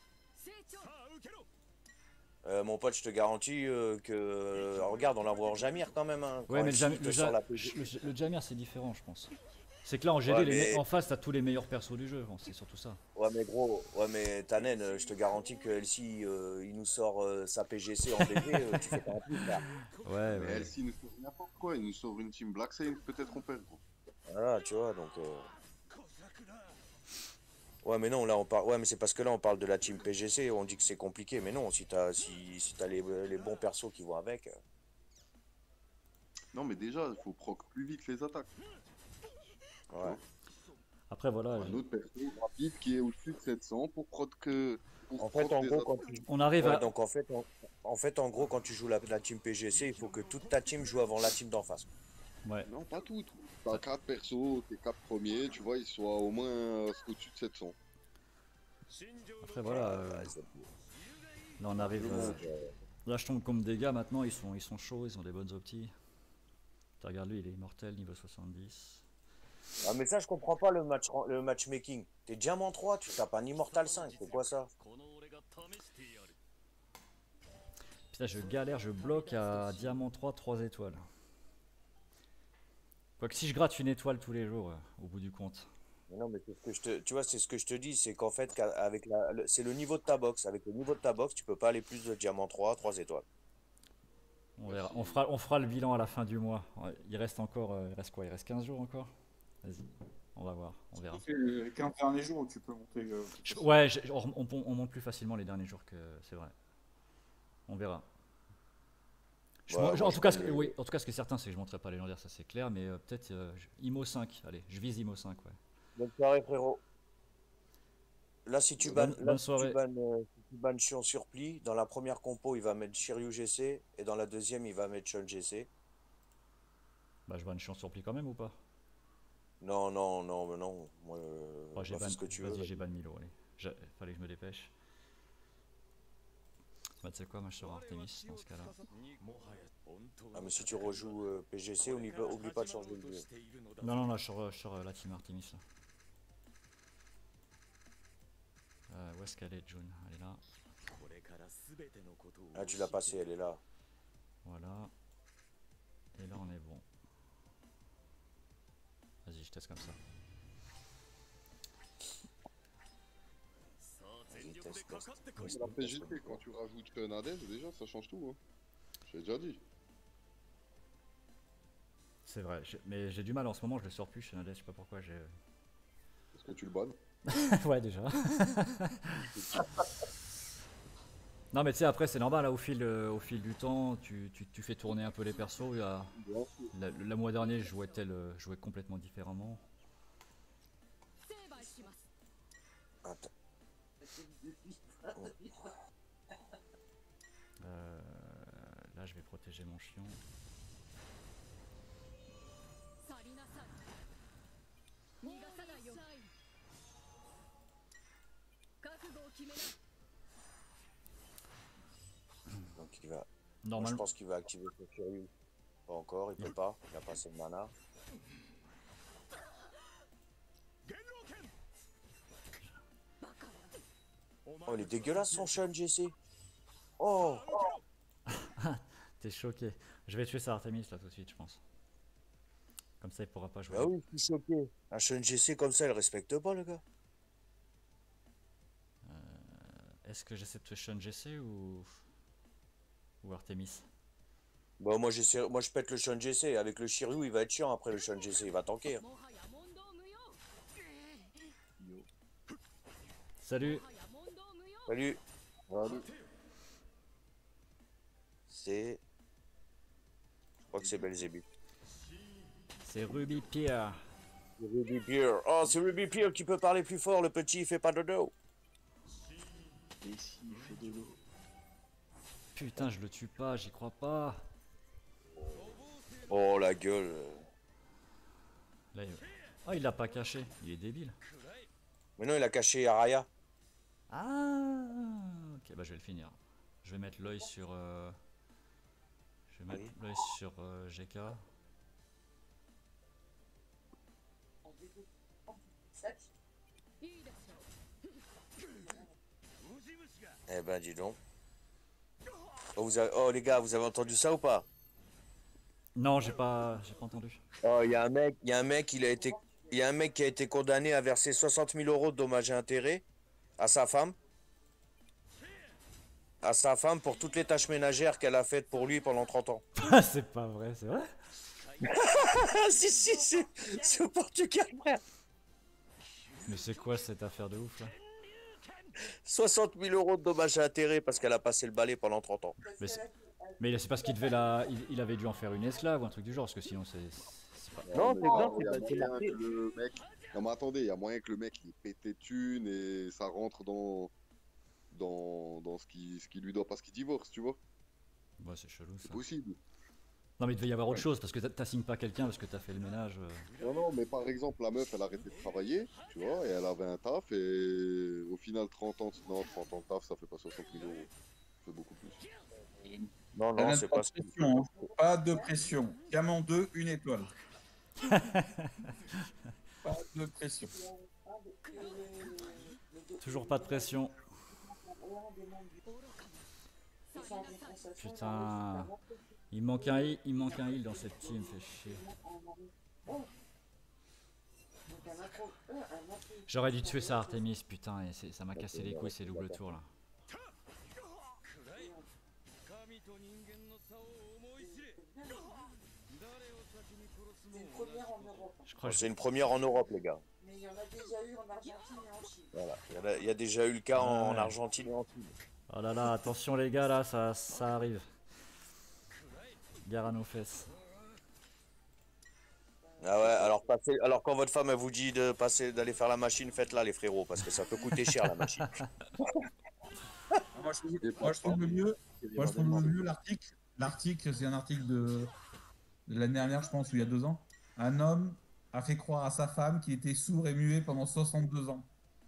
Euh, mon pote, je te garantis euh, que, euh, regarde, on la voit en Jamir quand même. Hein, quand Ouais, mais le, elle Jam- te le, sort Ja- la P G. le- le Jamir, c'est différent, je pense. C'est que là, en G D, Ouais, les mais- me- en face, t'as tous les meilleurs persos du jeu. bon, C'est surtout ça. Ouais, mais gros, ouais, mais Tanen, euh, je te garantis que L C, euh, il nous sort euh, sa P G C en D P, euh, tu fais pas un plus, frère. Ouais, Mais ouais. L C nous sort n'importe quoi, il nous sort une team Black Saint, peut-être on perd, gros. Voilà, tu vois, donc. euh, Ouais, mais non, là on parle. Ouais, mais c'est parce que là on parle de la team P G C, on dit que c'est compliqué, mais non, si t'as si, si t'as les, les bons persos qui vont avec. euh, Non, mais déjà, il faut proc plus vite les attaques. Ouais. Après, voilà. Un je- autre perso rapide qui est au-dessus de sept cents pour proc que. Pour En fait, proc en des gros, attaques. quand tu... On arrive ouais, à. donc en fait, en... en fait, en gros, quand tu joues la, la team P G C, il faut que toute ta team joue avant la team d'en face. Ouais. Non, pas tout. T'as quatre persos, tes quatre premiers, tu vois, ils soient au moins euh, au-dessus de sept cents. Après, voilà. euh, Ouais, c'est- Là, on arrive. Le euh, monde, Là, je tombe comme des gars maintenant, ils sont, ils sont chauds, ils ont des bonnes optis. Tu regardes lui, il est immortel, niveau soixante-dix. Ah, mais ça, je comprends pas le match le matchmaking. T'es diamant trois, tu tapes un immortal cinq, c'est quoi ça? Putain, je galère, je bloque à diamant trois, trois étoiles. Quoique si je gratte une étoile tous les jours, euh, au bout du compte. Mais non, mais c'est ce que je te, tu vois, c'est ce que je te dis, c'est qu'en fait, qu'à- avec la, le- c'est le niveau de ta box. Avec le niveau de ta box, tu peux pas aller plus de diamant trois, trois étoiles. On verra. On fera, on fera le bilan à la fin du mois. Ouais, il reste encore, euh, il reste quoi? Il reste quinze jours encore? Vas-y, on va voir, on verra. C'est les quinze derniers jours où tu peux monter. euh, Je- ouais, j'ai- on, on- on monte plus facilement les derniers jours que c'est vrai. On verra. Je Ouais, mon- moi, en, je tout cas, prends ce que, le- oui, en tout cas, ce qui est certain, c'est que je ne monterai pas légendaire, ça c'est clair, mais euh, peut-être euh, je- I M O cinq. Allez, je vise I M O cinq, ouais. Bonne soirée, frérot. Là, si tu Bonne- bannes, là, bonne si soirée. tu bannes, euh, si tu bannes Chion Surplis, dans la première compo, il va mettre Shiryu G C, et dans la deuxième, il va mettre Chun G C. Bah, je banne Chiant Surplis quand même ou pas? Non, non, non, mais non. Moi, euh, Ouais, j'ai bah, fais ban, ce que tu veux. vas-y, j'ai ban Milo, allez. J'ai- Fallait que je me dépêche. Bah, tu sais quoi, moi je serai Artemis dans ce cas-là. Ah, mais si tu rejoues euh, P G C, oublie pas, oublie pas de changer de jeu. Non, non, non, je serai, je serai la team Artemis là. Euh, où est-ce qu'elle est, June? Elle est là. Ah, tu l'as passé, elle est là. Voilà. Et là, on est bon. Vas-y, je teste comme ça. Vas-y, teste, teste. C'est la P G T, quand tu rajoutes un Hades, déjà, ça change tout. Hein. J'ai déjà dit. C'est vrai, j'ai- mais j'ai du mal en ce moment, je le sors plus chez Nades, je sais pas pourquoi j'ai. Est-ce que tu le bannes? Ouais, déjà. Non, mais tu sais, après, c'est normal, là, au fil, euh, au fil du temps, tu, tu, tu fais tourner un peu les persos. Il y a... Bien sûr. la- Le mois dernier, je jouais, tel, euh, je jouais complètement différemment. Attends. Euh, là, je vais protéger mon chion. Donc il va. Moi, je Normalement, pense qu'il va activer son Shiryu. Pas encore, il peut pas. Il a pas assez de mana. Oh, il est dégueulasse son Shun G C. Oh, t'es choqué. Je vais tuer sa Artemis là tout de suite, je pense. Comme ça, il pourra pas jouer. bah oui, je suis choqué. Un Shun G C comme ça, il respecte pas le gars. Est-ce que j'essaie de tuer Shun G C ou. ou Artemis? Bah moi j'essaie, moi je pète le Shun G C. Avec le Shiryu, il va être chiant après le Shun G C. Il va tanker. Salut! Salut. Allez. C'est. Je crois que c'est Belzébuth. C'est Ruby Pierre. C'est Ruby Pierre. Oh, c'est Ruby Pierre qui peut parler plus fort. Le petit, il fait pas dodo. Et si il fait de l'eau? Putain, je le tue pas, j'y crois pas. Oh la gueule. Là, il... Oh, il l'a pas caché, il est débile. Mais non, il a caché Araya. Ah, ok, bah je vais le finir. Je vais mettre l'œil sur. euh, Je vais mettre l'œil sur euh, G K. Eh ben dis donc. Oh, vous avez- oh, les gars, vous avez entendu ça ou pas? Non, j'ai pas, j'ai pas entendu. Oh, il y a un mec, il y a un mec, il a été, il y a un mec qui a été condamné à verser soixante mille euros de dommages et intérêts à sa femme. À sa femme pour toutes les tâches ménagères qu'elle a faites pour lui pendant trente ans. C'est pas vrai, c'est vrai? Ah si si, c'est c'est au Portugal, frère. Mais c'est quoi cette affaire de ouf là? soixante mille euros de dommages à intérêt parce qu'elle a passé le balai pendant trente ans. Mais c'est mais c'est parce qu'il devait la. Il, il avait dû en faire une esclave ou un truc du genre, parce que sinon c'est. c'est pas... Non, mais c'est grave, il y a c'est pas- c'est moyen marqué. que le mec. Non, mais attendez, il y a moyen que le mec il pète thune et ça rentre dans. Dans, dans ce qui ce qui lui doit parce qu'il divorce, tu vois. Ouais, c'est chelou ça. C'est possible. Non, mais il devait y avoir autre chose, parce que t'a- t'assignes pas quelqu'un parce que t'as fait le ménage. euh. Non, non, mais par exemple, la meuf, elle a arrêté de travailler, tu vois, et elle avait un taf, et au final, trente ans, non, trente ans de taf, ça fait pas soixante mille euros. Ça fait beaucoup plus. Non, Ça non, n'a c'est pas pas de ce pression, hein. Pas de pression. Diamant deux, une étoile. Pas de pression. Toujours pas de pression. Putain. Il manque un heal, il manque un heal dans cette team, fait chier. J'aurais dû tuer ça Artemis, putain, et c'est- ça m'a cassé les couilles ces doubles tours là. Je crois que C'est une première en Europe, les gars. Mais il y en a déjà eu en Argentine et en Chine. Voilà. Il y en a- il y, a déjà eu le cas en, Ouais. en Argentine et en Chine. Oh là là, attention les gars, là, ça, ça arrive. Gare à nos fesses. Ah ouais, alors, passez, alors quand votre femme elle vous dit de passer d'aller faire la machine, faites-la les frérots, parce que ça peut coûter cher la machine. Moi, je trouve, moi, je trouve le mieux, moi, je trouve le mieux l'article. L'article, c'est un article de, de l'année dernière, je pense, ou il y a deux ans. Un homme a fait croire à sa femme qu'il était sourd et muet pendant soixante-deux ans.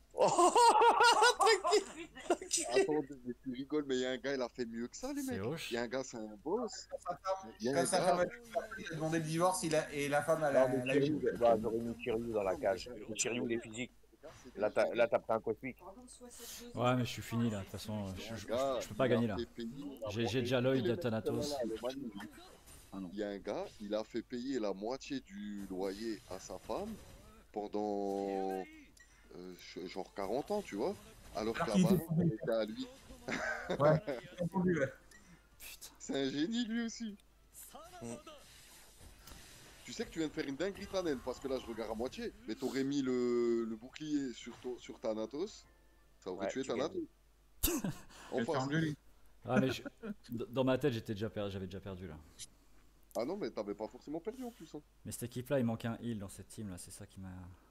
Attends, mais tu rigoles, mais il y a un gars, il a fait mieux que ça, les C'est mecs. hoche. Il y a un gars, c'est un boss. Il y a Quand un sa gars- femme a il a demandé le divorce, il a, et la femme, elle Non, a, mais elle a eu. Kiryu, bah, j'aurais mis Kiryu dans la cage. Kiryu, il est physique. Là, t'as là, t'as pris un cosmique. Ouais, mais je suis fini là, de toute façon, je, je- je- Gars, je peux pas il a gagner là. fait payer la J'ai j'ai moitié- déjà l'œil de Thanatos. Il y a un gars, il a fait payer la moitié du loyer à sa femme pendant euh, ch- genre quarante ans, tu vois. Alors que la Alors qu'il balle, était- elle était à lui. Ouais, j'ai entendu, ouais. Putain. C'est un génie lui aussi. Mm. Tu sais que tu viens de faire une dinguerie Tannen, parce que là je regarde à moitié, mais t'aurais mis le, le bouclier sur, ton- sur Thanatos, ça aurait Ouais, tué tu Thanatos. En Elle fait face. engueuler. Ah, mais je- d- dans ma tête, j'étais déjà per- j'avais déjà perdu là. Ah non, mais t'avais pas forcément perdu en plus. Hein. Mais cette équipe là, il manque un heal dans cette team là, c'est ça qui m'a.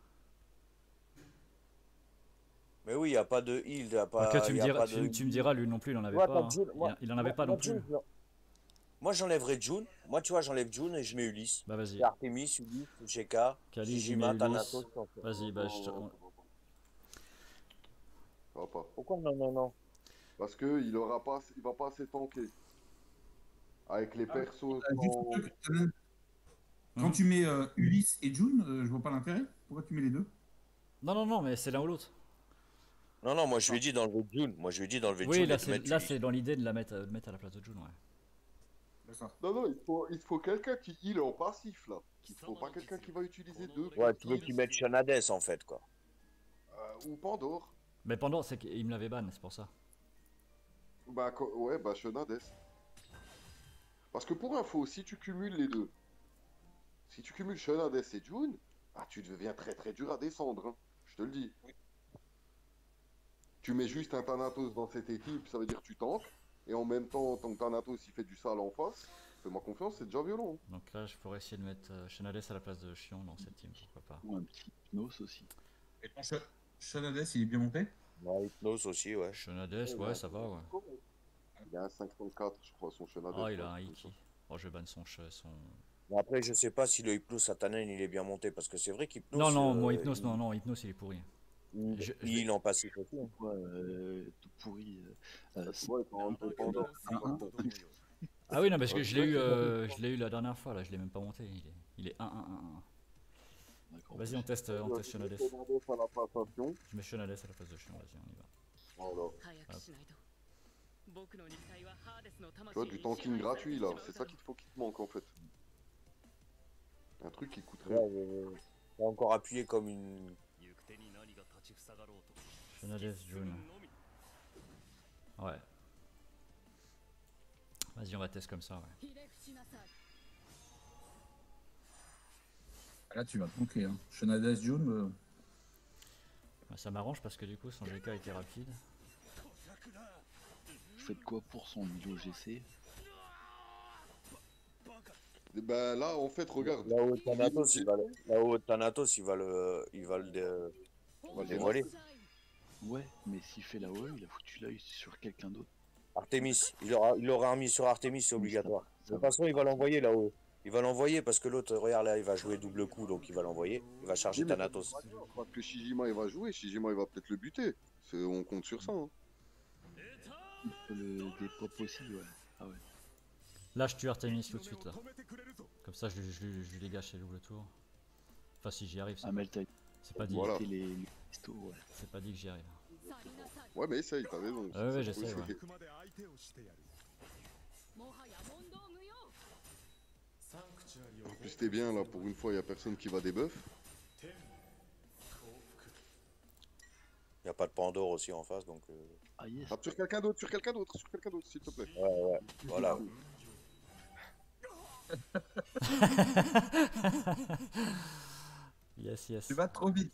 Mais oui, il n'y a pas de heal, y a pas, Quoique, tu, me y a diras, pas tu, de... tu me diras, lui non plus, il en avait Moi, pas. t'as hein. June, Il, moi- il en avait pas moi, non plus. June, je- Moi, j'enlèverais June. Moi, tu vois, j'enlève June et je mets Ulysse. Bah vas-y. C'est Artemis, Ulysse, G K, Kali, Shijima, Jimmy, Ulysse. Thanatos. Sancho. Vas-y, bah je te. on- Ça va pas. Pourquoi non, non, non? Parce que il aura pas, il va pas assez tanker. Avec les persos. Ah, juste sans- un truc, Tannen. Quand Mhm. tu mets euh, Ulysse et June, euh, je vois pas l'intérêt. Pourquoi tu mets les deux? Non, non, non, mais c'est l'un ou l'autre. Non, non, moi, je lui ai dit d'enlever June. Moi, je lui ai dit d'enlever Oui, June là et de c'est mettre là Ulysse. c'est dans l'idée de la mettre, de mettre à la place de June, ouais. D'accord. Non, non, il faut, il faut quelqu'un qui heal en passif là. Il faut pas quelqu'un qui va utiliser deux. Ouais, tu veux qu'il mette Shonades, en fait, quoi. Euh, ou Pandore. Mais pendant, c'est qu'il me l'avait ban, c'est pour ça. Bah, co- ouais, bah, Shonades. Parce que pour info, si tu cumules les deux, si tu cumules Shonades et June, ah, tu deviens très très dur à descendre. Hein. Je te le dis. Tu mets juste un Thanatos dans cette équipe, ça veut dire que tu tankes. Et en même temps, tant que Thanatos il fait du sale en face, fais-moi confiance, c'est déjà violent. hein. Donc là, je pourrais essayer de mettre euh, Shenades à la place de Chion dans cette team, pourquoi pas. Ou un petit Hypnos aussi. Et ton Sh- Shonades, il est bien monté? Ouais, Hypnos aussi, ouais. Shenades, ouais, ça va, ouais. Il a un cinq cent quatre, je crois, son Shonades. Oh, il a un Iki. Oh, je banne son ch- son. Bon, après, je sais pas si le Hypnos Satanen, il est bien monté, parce que c'est vrai qu'Hypnos... Non, non, euh, moi Hypnos, il- non, non, Hypnos il est pourri. Il, Je- je il en passif aussi. hein. Ouais, euh, tout pourri. euh, euh, Tu vois, il prend un peu Pandore. Ah oui, non, parce que je l'ai eu, euh, je l'ai eu la dernière fois, là, je l'ai même pas monté. Il est, il est un un un un. d'accord. Vas-y, on teste, euh, on teste Shenades. Shonades à la passation. Je mets Shenades à la place de Chion, vas-y, on y va. Voilà. 早くしないと僕の肉体はハーデスの Tu vois, 魂 du に tanking 支配されて gratuit し là, まう c'est だ ça ろう qu'il faut qu'il te manque en fait. Un truc qui coûte Ouais, rien. euh, t'as encore appuyé comme une... 行く手に何が立ちふさがろうと Shenades, June. のみ Ouais. Vas-y, on va tester comme ça, ouais. ひれ伏しなさい Là, tu vas te manquer. Hein. Shonades, June. euh, Bah, ça m'arrange parce que du coup son G K était rapide. Vous faites quoi pour son Milo G C? Et bah là, en fait, regarde. Là-haut, Thanatos, il va le, là-haut, Thanatos, il va le, il va le, dé- il va le dévoiler. Ouais, mais s'il fait la O E, il a foutu l'œil sur quelqu'un d'autre. Artemis, il aura, il aura remis sur Artemis, c'est obligatoire. De toute façon, il va l'envoyer là-haut. Il va l'envoyer parce que l'autre, regarde là, il va jouer double coup, donc il va l'envoyer. Il va charger Oui, mais Thanatos. parce que Shijima il va jouer, Shijima il va peut-être le buter. C'est- On compte sur ça. Hein. Il peut le dépop aussi, ouais. Ah ouais. Là je tue Artemis tout de suite là. Comme ça je, lui- je, lui- je lui dégage ses doubles tours. Enfin si j'y arrive, c'est Ah, mais t'as c'est pas dit. Voilà. les, les pistons, ouais. C'est pas dit que j'y arrive. Ouais, mais essaye, t'as raison. Ouais, ouais, C'est- j'essaie, c'est- ouais. En plus, t'es bien là, pour une fois, y a personne qui va débuff. Il n'y a pas de Pandore aussi en face, donc. euh, Ah yes. Tape sur quelqu'un d'autre, sur quelqu'un d'autre, sur quelqu'un d'autre, s'il te plaît. Ouais, ouais. Voilà. Yes, yes. Tu vas trop vite.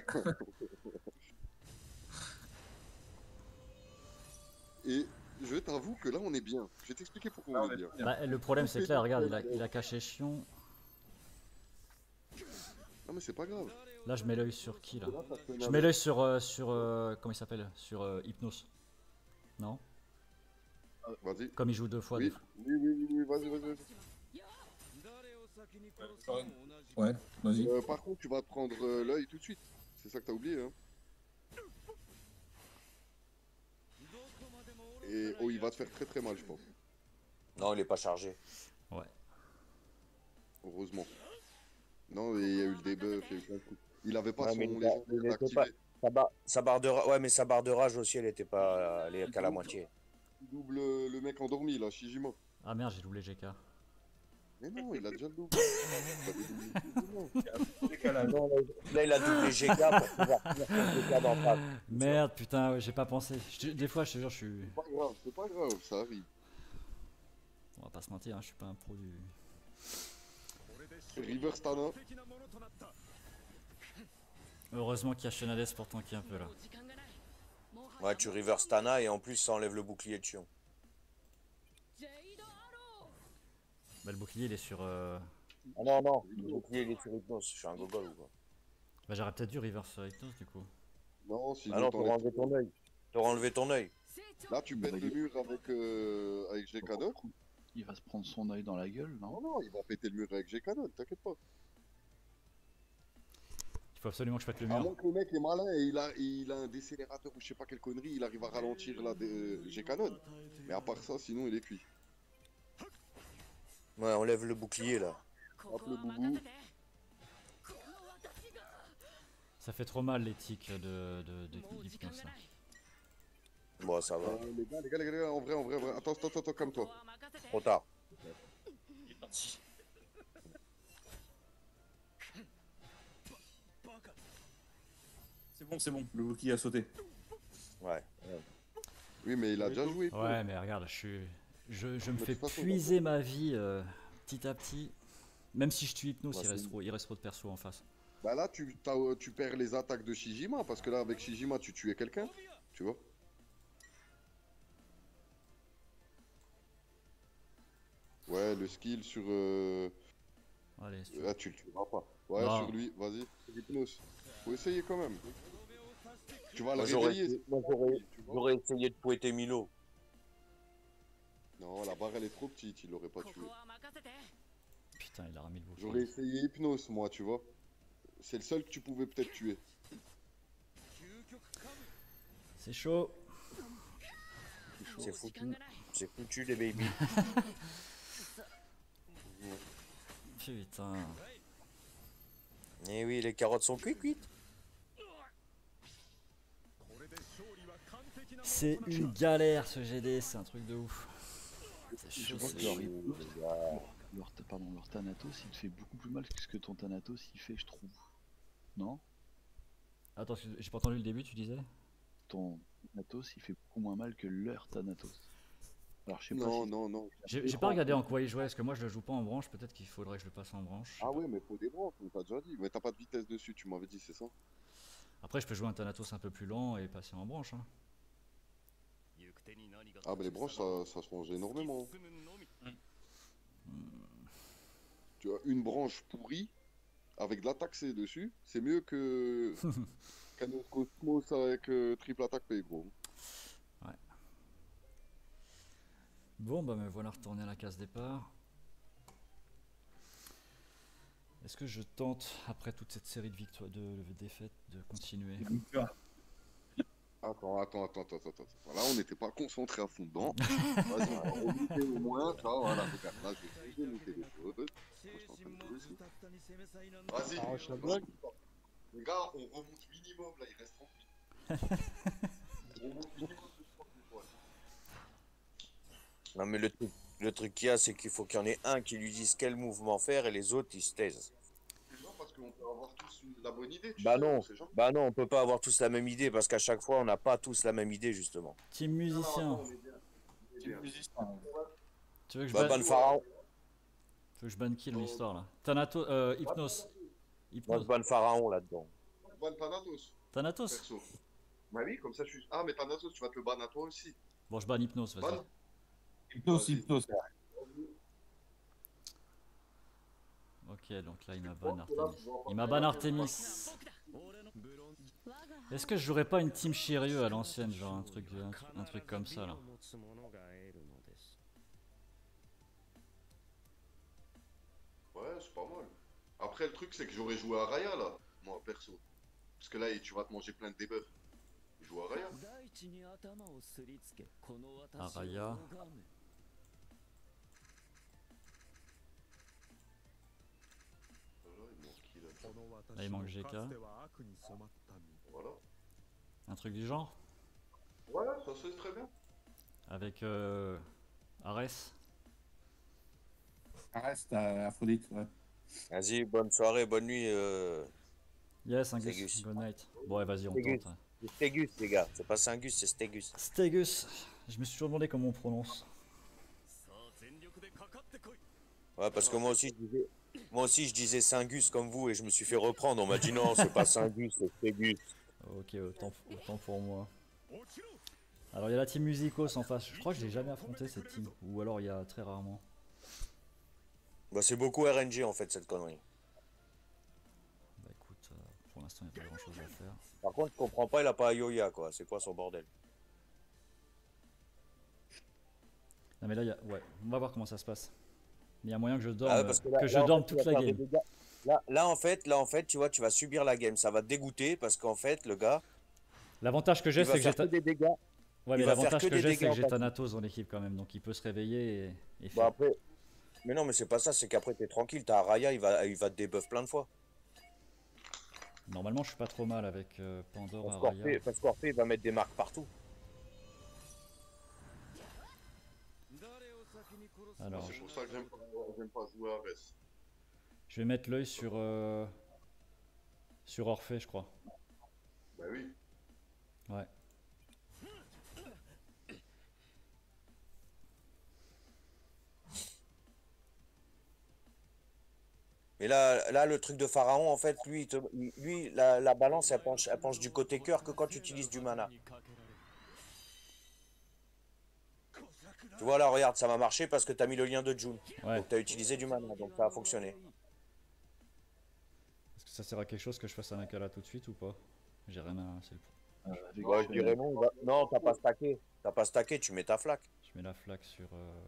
Et je t'avoue que là, on est bien. Je vais t'expliquer pourquoi Là, on on est est bien. bien. Bah, le problème c'est que là, regarde, il a, il a caché Chion. Non, mais c'est pas grave. Là je mets l'œil sur qui là? Là, ça fait une Je mets l'œil sur, euh, sur euh, comment il s'appelle? Sur euh, Hypnos. Non? Vas-y. Comme il joue deux fois. Oui, des fois. oui, oui, oui, oui, vas-y, vas-y. vas-y. Ouais, vas-y. Euh, par contre, tu vas te prendre euh, l'œil tout de suite. C'est ça que t'as oublié, hein. Et oh, il va te faire très très mal, je pense. Non, il est pas chargé. Ouais. Heureusement. Non, il y a eu le debuff, il y a eu plein de trucs. Il avait pas Ouais, son mais il a- légendaire il était activé. pas- Sa barre, sa barre de ra- ouais, mais sa barre de rage aussi, elle était pas, elle est qu'à la moitié. Il double euh, le mec endormi, là, Shijima. Ah merde, j'ai doublé G K. Mais non, il a déjà le double. Il avait doublé Shijima. Non, là, là, il a doublé G K pour pouvoir finir son G K d'en face. Merde, putain, ouais, j'ai pas pensé. Je te- Des fois, je te jure, je suis. C'est pas grave, c'est pas grave, ça arrive. On va pas se mentir, hein, je suis pas un pro du. River Stana. Heureusement qu'il y a Shenades pour tanker un peu là. Ouais, tu reverse Tana et en plus ça enlève le bouclier de Chion. Bah, le bouclier il est sur. Euh... Ah non, non, le bouclier il est sur Hypnos, je suis un gogol ou quoi. Bah, j'aurais peut-être dû reverse sur Hypnos du coup. Non, si Ah non, t'auras enlevé ton œil. T'auras enlevé ton œil. Là, tu pètes le mur avec, euh, avec G K neuf. Il va se prendre son œil dans la gueule, non? Non, non, il va péter le mur avec G K neuf, t'inquiète pas. Il faut absolument que je pète le À mur. moins que le mec est malin et il a, il a un décélérateur ou je sais pas quelle connerie, il arrive à ralentir la G K neuf. Mais à part ça, sinon il est cuit. Ouais, enlève le bouclier là. Hop le boubou. Ça fait trop mal les tics de, de, de d'Hypnos là. Bon, ça va. Euh, les gars, les gars, les gars, en vrai, en vrai, en vrai. Attends, attends, attends, comme toi. Trop tard. Il est parti. C'est bon, c'est bon. Le bouclier a sauté. Ouais. Oui, mais il a déjà joué. Ouais, mais regarde, je suis. Je, je me Mais fais de toute façon, puiser ma vie euh, petit à petit. Même si je tue Hypnos, Ouais, il, c'est reste une- trop, il reste trop de persos en face. Bah là, tu, t'as, euh, tu perds les attaques de Shijima, parce que là, avec Shijima, tu tuais quelqu'un. Tu vois. Ouais, le skill sur... Euh... Allez, Ah, tu le tueras pas. Ouais, Non. sur lui, vas-y. Hypnos. Faut essayer quand même. Tu vas le Moi j'aurais réveiller. moi, j'aurais- j'aurais essayé de pouetter Milo. Non, la barre, elle est trop petite, il l'aurait pas tué. Putain, il a remis le J'aurais bouclier. essayé Hypnos, moi, tu vois. C'est le seul que tu pouvais peut-être tuer. C'est chaud. C'est foutu. C'est foutu les baby. Putain. Eh oui, les carottes sont cuites, cuites. C'est une galère ce G D, c'est un truc de ouf. C'est Je chaud, vois c'est que leur, chaud. leur, leur- pardon, leur Thanatos il te fait beaucoup plus mal que ce que ton Thanatos il fait, je trouve. Non? Attends, excuse- j'ai pas entendu le début, tu disais? Ton Thanatos il fait beaucoup moins mal que leur Thanatos. Alors je sais pas Non, si... non, non. J'ai j'ai pas regardé en quoi il jouait, parce que moi je le joue pas en branche, peut-être qu'il faudrait que je le passe en branche. Ah ouais, mais faut des branches, on t'a déjà dit. Mais t'as pas de vitesse dessus, tu m'avais dit, c'est ça? Après, je peux jouer un Thanatos un peu plus lent et passer en branche. Hein. Ah, bah les branches, ça, ça change énormément. Tu vois, une branche pourrie, avec de l'attaque C dessus, c'est mieux que qu'un autre Cosmos avec euh, triple attaque P, gros. Ouais. Bon, bah me voilà retourné à la case départ. Est-ce que je tente, après toute cette série de victoires, de, de défaites, de continuer? Attends, attends, attends, attends, attends. Voilà, on n'était pas concentré à fond dedans. Vas-y, on va remonter au moins. Là, voilà, regarde, là, je vais remonter les choses. Moi, je suis en train de jouer aussi. Vas-y, Arrache la blague. les gars, on remonte minimum, là, il reste trente minutes. On remonte minimum de trente minutes, ouais. Non, mais le truc, le truc qu'il y a, c'est qu'il faut qu'il y en ait un qui lui dise quel mouvement faire et les autres, ils se taisent. Non, parce qu'on peut avoir tous une- la bonne idée. Tu Bah sais, non, on sait jamais. bah non, on peut pas avoir tous la même idée parce qu'à chaque fois, on n'a pas tous la même idée, justement. Team musicien. Non, non, on est bien. On est bien. Tu veux que je Bah, banne ban Pharaon. Tu veux que je banne qui dans l'histoire là? Thanatos, euh, Hypnos. Moi, je Hypnos. ban Pharaon là-dedans. Ban Thanatos, Thanatos. perso. Bah oui, comme ça, je suis. Ah, mais Thanatos, tu vas te le ban à toi aussi. Bon, je banne Hypnos, vas-y. Ban. Hypnos, hypnos. Ok, donc là il m'a ban Artemis. Il m'a ban Artemis. Est-ce que je jouerais pas une team Shiryu à l'ancienne, genre un truc, un, un truc comme ça là? Ouais, c'est pas mal. Après, le truc, c'est que j'aurais joué à Raya, là, moi, perso. Parce que là, tu vas te manger plein de debuffs. Je joue à Raya. Araya. Là, il manque G K. Voilà. Un truc du genre? Ouais, ça c'est très bien. Avec euh, Ares. Reste à Aphrodite, ouais. Vas-y, bonne soirée, bonne nuit. Euh... Yes, un Stégus. Gus. Good night. Bon, ouais, vas-y, on Stégus. tente. C'est Stégus, les gars. C'est pas Singus, c'est Stégus. Stégus. Je me suis toujours demandé comment on prononce. Ouais, parce que moi aussi, je disais, moi aussi, je disais Singus comme vous et je me suis fait reprendre. On m'a dit non, c'est pas Singus, c'est Stégus. Ok, autant, autant pour moi. Alors, il y a la team Musicos en face. Je crois que je l'ai jamais affronté cette team. Ou alors, il y a très rarement. Bah, c'est beaucoup R N G en fait, cette connerie. Bah écoute, euh, pour l'instant, il n'y a pas grand chose à faire. Par contre, je comprends pas, il a pas Ayoya quoi. C'est quoi son bordel? Non, mais là, il y a... ouais, on va voir comment ça se passe. Mais il y a moyen que je dorme, Ah ouais, parce que là- que je là, en dorme fait, tu toute vas la faire des game. dégâts. Là, là, en fait, là, en fait, tu vois, tu vas subir la game. Ça va te dégoûter parce qu'en fait, le gars. L'avantage que j'ai, il va c'est que j'ai. faire que ta- des dégâts. Ouais, Il mais va faire l'avantage que que des j'ai, c'est dégâts que en j'ai fait. Thanatos dans l'équipe quand même. Donc il peut se réveiller et, et Bah faire. après. Mais non, mais c'est pas ça, c'est qu'après, t'es tranquille. T'as Araya, il va, il va te débuff plein de fois. Normalement, je suis pas trop mal avec euh, Pandore, Parce Araya. qu'Orphée, parce qu'Orphée, il va mettre des marques partout. Alors, C'est pour ça que j'aime pas, j'aime pas jouer à Res. je vais mettre l'œil sur. euh, sur Orphée, je crois. Bah oui. Ouais. Mais là, là, le truc de Pharaon, en fait, lui, il te- il- lui la, la balance, elle penche, elle penche du côté cœur que quand tu utilises du mana. Tu vois, là, regarde, ça va marcher parce que t'as mis le lien de June. Ouais. Donc t'as utilisé du mana, donc ça a fonctionné. Est-ce que ça sert à quelque chose que je fasse un Akala tout de suite ou pas? J'ai rien à. C'est le... Ouais, je dirais non. bah- Non, t'as pas stacké. T'as pas stacké, tu mets ta flaque. Je mets la flaque sur. Euh...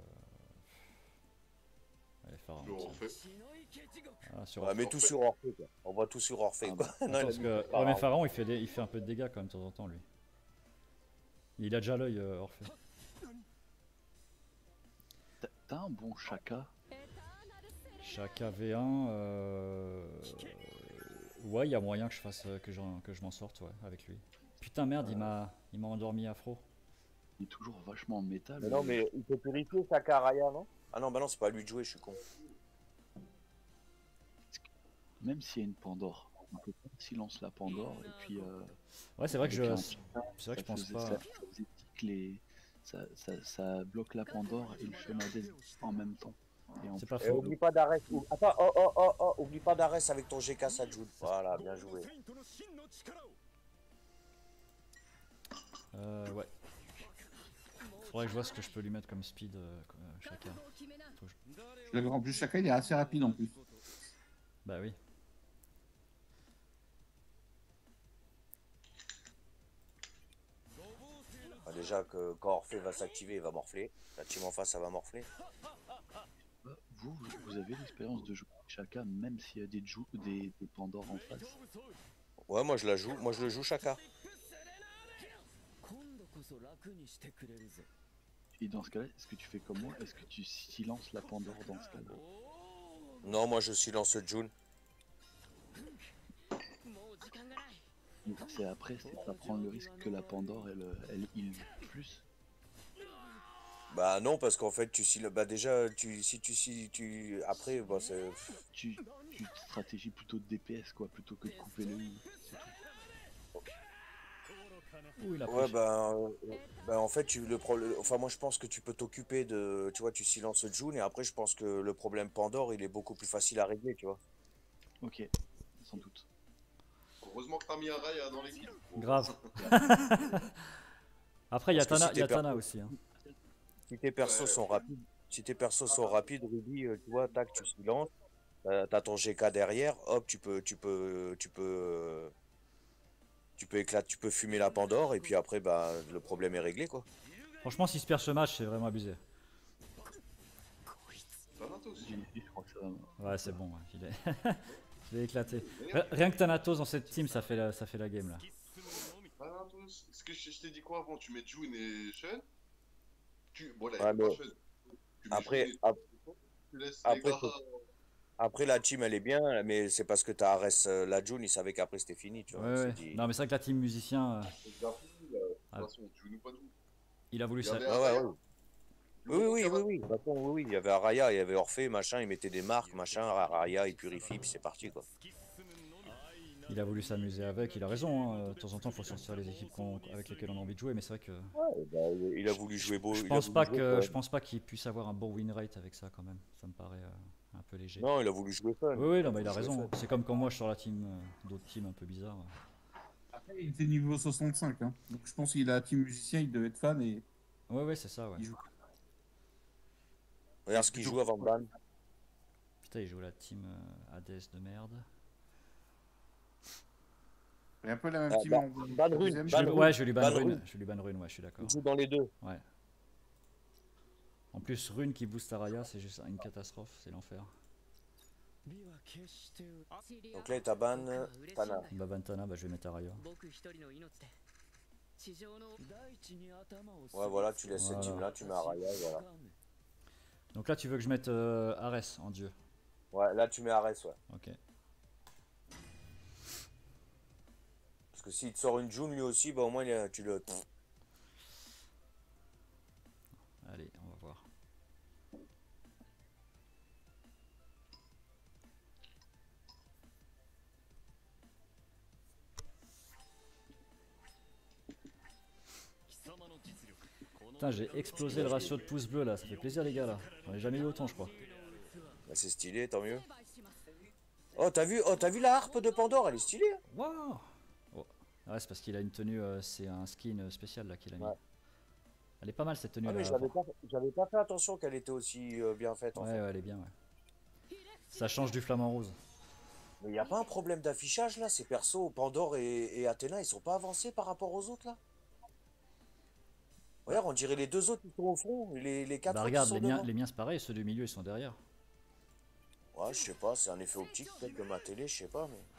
Allez, Pharaon. Sur Orphée. Ah, sur Ouais, Orphée. mets tout sur Orphée, quoi. On voit tout sur Orphée, quoi. Non, il a Parce mis que. Pharaon. Ouais, mais Pharaon, il fait, des... il fait un peu de dégâts quand même de temps en temps, lui. Il a déjà l'œil, euh, Orphée. T'as- T'as un bon Shaka? Chaka V un, euh... ouais, il y a moyen que je fasse euh, que, j'en- que je m'en sorte, ouais, avec lui. Putain merde, il m'a il m'a endormi Afro. Il est toujours vachement en métal. Mais non, mais il peut purifier sa Karaya, non? Ah non, bah non, c'est pas à lui de jouer, je suis con. Même s'il y a une Pandore, on peut pas silence la Pandore et puis. Euh, Ouais, c'est vrai que je- avec un c'est Chaka, c'est vrai que je ça pense faisait- pas- Ça, ça faisait tic les- ça, ça, ça bloque la Pandore et le Shemades en même temps. Et en C'est plus, pas Et oublie pas d'Ares. ou- Attends, oh oh oh oh, oublie pas d'Ares avec ton G K Sajud. Voilà, bien joué. Euh, ouais. Faudrait que je vois ce que je peux lui mettre comme speed euh, euh, chacun. Faut que je- En plus, chacun il est assez rapide en plus. Bah oui. Bah, déjà que quand Orphée va s'activer, il va morfler. La team en face, ça va morfler. Vous, vous avez l'expérience de jouer chacun, même s'il y a des, jou des, des Pandores en face. Ouais, moi je la joue, moi je le joue chacun. Et dans ce cas-là, est-ce que tu fais comme moi? Est-ce que tu silences la Pandore dans ce cas-là? Non, moi je silence June. C'est après, c'est pas prendre le risque que la Pandore, elle, elle heal plus. Bah non, parce qu'en fait, tu silences. Bah déjà, tu, si tu si tu après, bah c'est. Tu, tu stratégies plutôt de D P S quoi, plutôt que de couper le heal, c'est tout. Ouh, il a Ouais, pris. bah, euh, bah en fait, tu le problème. Enfin, moi je pense que tu peux t'occuper de. Tu vois, tu silences June et après, je pense que le problème Pandore, il est beaucoup plus facile à régler, tu vois. Ok, sans doute. Heureusement que t'as mis un Raya dans l'équipe. Grave. Après, il y a Parce que Tana, si il y a t'es Tana perso- aussi. Hein. Si tes persos sont rapides, si tes persos sont rapides, Ruby, euh, tu vois, tac, tu silences. Euh, T'as ton G K derrière, hop, tu peux, tu peux, tu peux, euh, tu peux éclater, tu peux fumer la Pandore et puis après, bah, le problème est réglé, quoi. Franchement, s'il se perd ce match, c'est vraiment abusé. Je crois que ça va. Ouais, c'est bon. Ouais. Il est... il est éclaté. Rien que Thanatos dans cette team, ça fait la, ça fait la game là. Thanatos, est-ce que je, je t'ai dit quoi avant? Tu mets June et Shen? Tu... Bon, là, Ouais, il y a mais- pas Shen. Tu mets Après, June et- ap- tu laisses après, les gars. faut- après, la team, elle est bien, mais c'est parce que t'as Ares, euh, la June, il savait qu'après c'était fini, tu vois. Ouais, il s'est ouais. dit- Non, mais c'est vrai que la team musicien, euh, C'est déjà fini, là. De toute Ah. façon, June ou pas June. il a voulu Il y ça. avait Ouais, un ouais, Raya. ouais. Oui, oui, oui, oui, oui. De toute façon, oui, oui. Il y avait Araya, il y avait Orphée, machin, il mettait des marques, machin, Araya, il purifie, puis c'est parti, quoi. Il a voulu s'amuser avec, il a raison. Hein. De temps en temps, il faut sortir les équipes qu'on- avec lesquelles on a envie de jouer, mais c'est vrai que. Ouais, bah, il a voulu jouer beau. Je il a pense voulu pas jouer que fun. je pense pas qu'il puisse avoir un bon win rate avec ça quand même. Ça me paraît euh, un peu léger. Non, il a voulu jouer fun. Oui, oui, non, mais il a voulu jouer raison. fun. C'est comme quand moi je sors la team, euh, d'autres teams un peu bizarres. Après, il était niveau soixante-cinq, hein. Donc je pense qu'il a la team musicien, il devait être fan et Ouais, ouais, c'est ça, ouais. il joue. Regarde ce qu'il joue avant ban. Putain, il joue la team euh, Hades de merde. Il y a un peu la même Ah, team bah, en Ban Rune, deuxième. Je Ban lui- Rune, ouais, je lui ban Ban rune. Rune. Je lui ban rune, ouais, je suis d'accord. Il joue dans les deux. Ouais. En plus, rune qui booste Araya, c'est juste une catastrophe, c'est l'enfer. Donc là, t'as ban Tana. Bah, Bantana, bah, je vais mettre Araya. Ouais, voilà, tu laisses cette Voilà. team-là, tu mets Araya, voilà. Donc là, tu veux que je mette euh, Ares en dieu. Ouais, là, tu mets Ares, ouais. Ok. Parce que s'il te sort une June lui aussi, bah au moins, il a- tu le. Allez, on va voir. Putain, j'ai explosé le ratio de pouces bleus là, ça fait plaisir les gars là. J'en ai jamais eu autant, je crois. Bah, c'est stylé, tant mieux. Oh, t'as vu, oh, t'as vu la harpe de Pandore, elle est stylée. Hein. Waouh! Oh. Ah ouais, c'est parce qu'il a une tenue, euh, c'est un skin euh, spécial là qu'il a mis. Ouais. Elle est pas mal cette tenue Ah, là. mais j'avais pas, j'avais pas fait attention qu'elle était aussi euh, bien faite en Ouais, fait. ouais, elle est bien, ouais. Ça change du flamant rose. Mais y a pas un problème d'affichage là, ces persos, Pandore et, et Athéna, ils sont pas avancés par rapport aux autres là? Regarde, on dirait les deux autres qui sont au front, les, les quatre Bah qui regarde, sont les miens, devant. les miens c'est pareil, ceux du milieu ils sont derrière. Ouais, je sais pas, c'est un effet optique peut-être de ma télé, je sais pas, mais.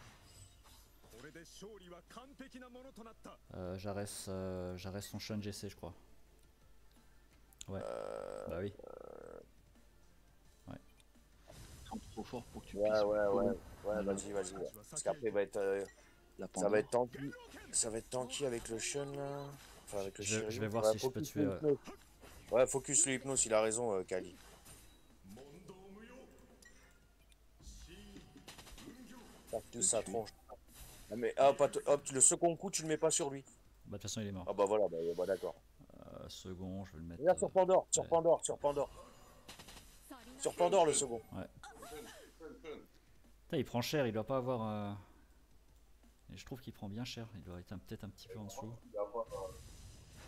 Euh, J'arrête euh, j'arrête son Shun G C, je crois. Ouais. Euh... Bah oui. Ouais. Ils sont trop forts pour que tu Ouais, puisses. ouais, ouais, follow. ouais, vas-y, vas-y. Ouais. Parce qu'après, va être, euh, La ça Pandore. va être tanky. Ça va être tanky avec le Shun là. Enfin, avec le Je- je Shiryu. vais voir Ouais, si je peux focus tuer, le ouais. Hypnos. Ouais, focus le Hypnos, il a raison, euh, Kali. Cactus sa tronche. Ah, mais hop, hop, hop, le second coup, tu le mets pas sur lui. Bah de toute façon il est mort. Ah bah voilà, bah, bah, d'accord. Euh, second, je vais le mettre. Regarde sur euh, Pandore, sur ouais. Pandore, sur Pandore. Sur Pandore le second. Ouais. Putain, il prend cher, il doit pas avoir. euh, Et je trouve qu'il prend bien cher, il doit être un- peut-être un petit peu en dessous.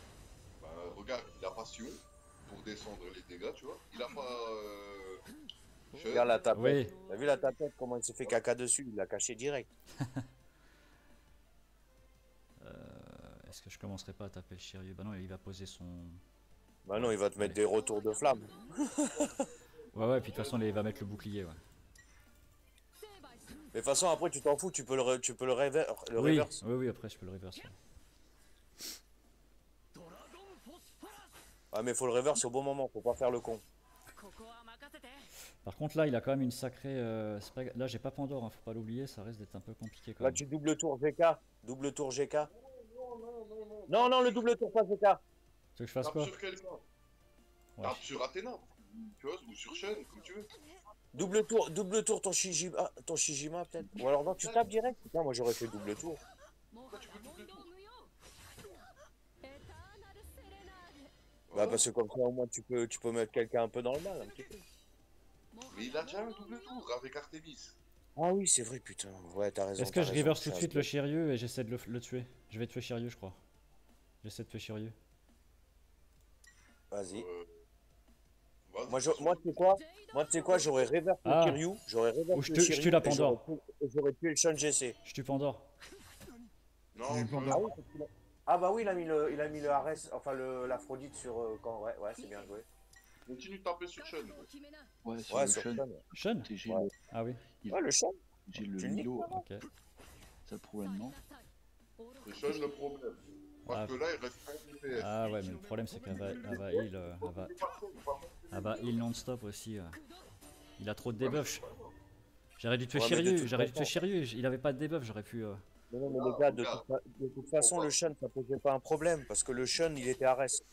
Euh, regarde, il a pas Sion pour descendre les dégâts, tu vois. Il a pas. Euh... Regarde la tapette. Oui. T'as vu la tapette, comment il s'est fait caca dessus? Il l'a caché direct. Euh, Est-ce que je commencerai pas à taper le Shiryu? Bah non, il va poser son... Bah non, il va te mettre des retours de flamme. Ouais, ouais, puis de toute façon, il va mettre le bouclier, ouais. Mais de toute façon, après, tu t'en fous, tu peux le, re- tu peux le, rever- le Oui, reverse. oui, oui, après, je peux le reverse. Ouais. Ah, mais faut le reverse au bon moment, faut pas faire le con. Par contre, là, il a quand même une sacrée... euh, c'est pas- Là, j'ai pas Pandore, hein, faut pas l'oublier, ça risque d'être un peu compliqué quand Là, même. tu double tour G K. Double tour G K. Non, non, le double tour, pas G K. Tu veux que je fasse Tape quoi? sur quelqu'un. Ouais. Tape sur Athéna. Tu vois, ou sur Shen, comme tu veux. Double tour, double tour ton Shijima, ton Shijima peut-être. Ou alors non, tu tapes direct. Putain, moi j'aurais fait double tour. Pourquoi tu veux double tour? Bah parce que comme ça au moins tu peux, tu peux mettre quelqu'un un peu dans le mal un petit peu. Mais il a déjà un double tour avec Artemis. Ah oui, c'est vrai, putain. Ouais, t'as raison. Est-ce que t'as je raison, reverse je tout de suis suite un le Shiryu et j'essaie de le, le tuer? Je vais tuer Shiryu, je crois. J'essaie de tuer Shiryu. Vas-y. Euh... vas-y, Moi, je, de toute moi, façon, tu sais quoi? Moi, tu sais quoi? J'aurais reversé le Ah. Kiryu, j'aurais reversé Ou je le tue- je Shiryu tue la et j'aurais Pandore. pu- et j'aurais tué le Shun G C. Je tue Pandore. Non, J'ai je- peur Ah oui, parce qu'il a- ah bah oui, il a mis le, il a mis le Ares, enfin le l'Aphrodite sur euh, quand ouais, ouais, c'est bien joué. continue de taper sur Shen. Ouais, sur Ouais, le sur Shun, Shun. Shun? j'ai Ouais. le, Ah oui, il- Ouais, le Shun. j'ai le Tu le niques, Milo. ok. C'est le problème, non? C'est Shen le problème. Parce Ah. que là, il reste un D P S. Ah ouais, mais le problème c'est qu'elle va, elle va heal, euh, elle va, elle va heal non-stop aussi. euh. Il a trop de debuffs. J'aurais dû tuer Ouais, mais de Shiryu, toute j'aurais dû tuer façon- Shiryu, il avait pas de debuff, j'aurais pu... euh, Mais non, mais les gars, de toute, fa- de toute façon, le Shun, ça posait pas un problème parce que le Shun, il était Ares.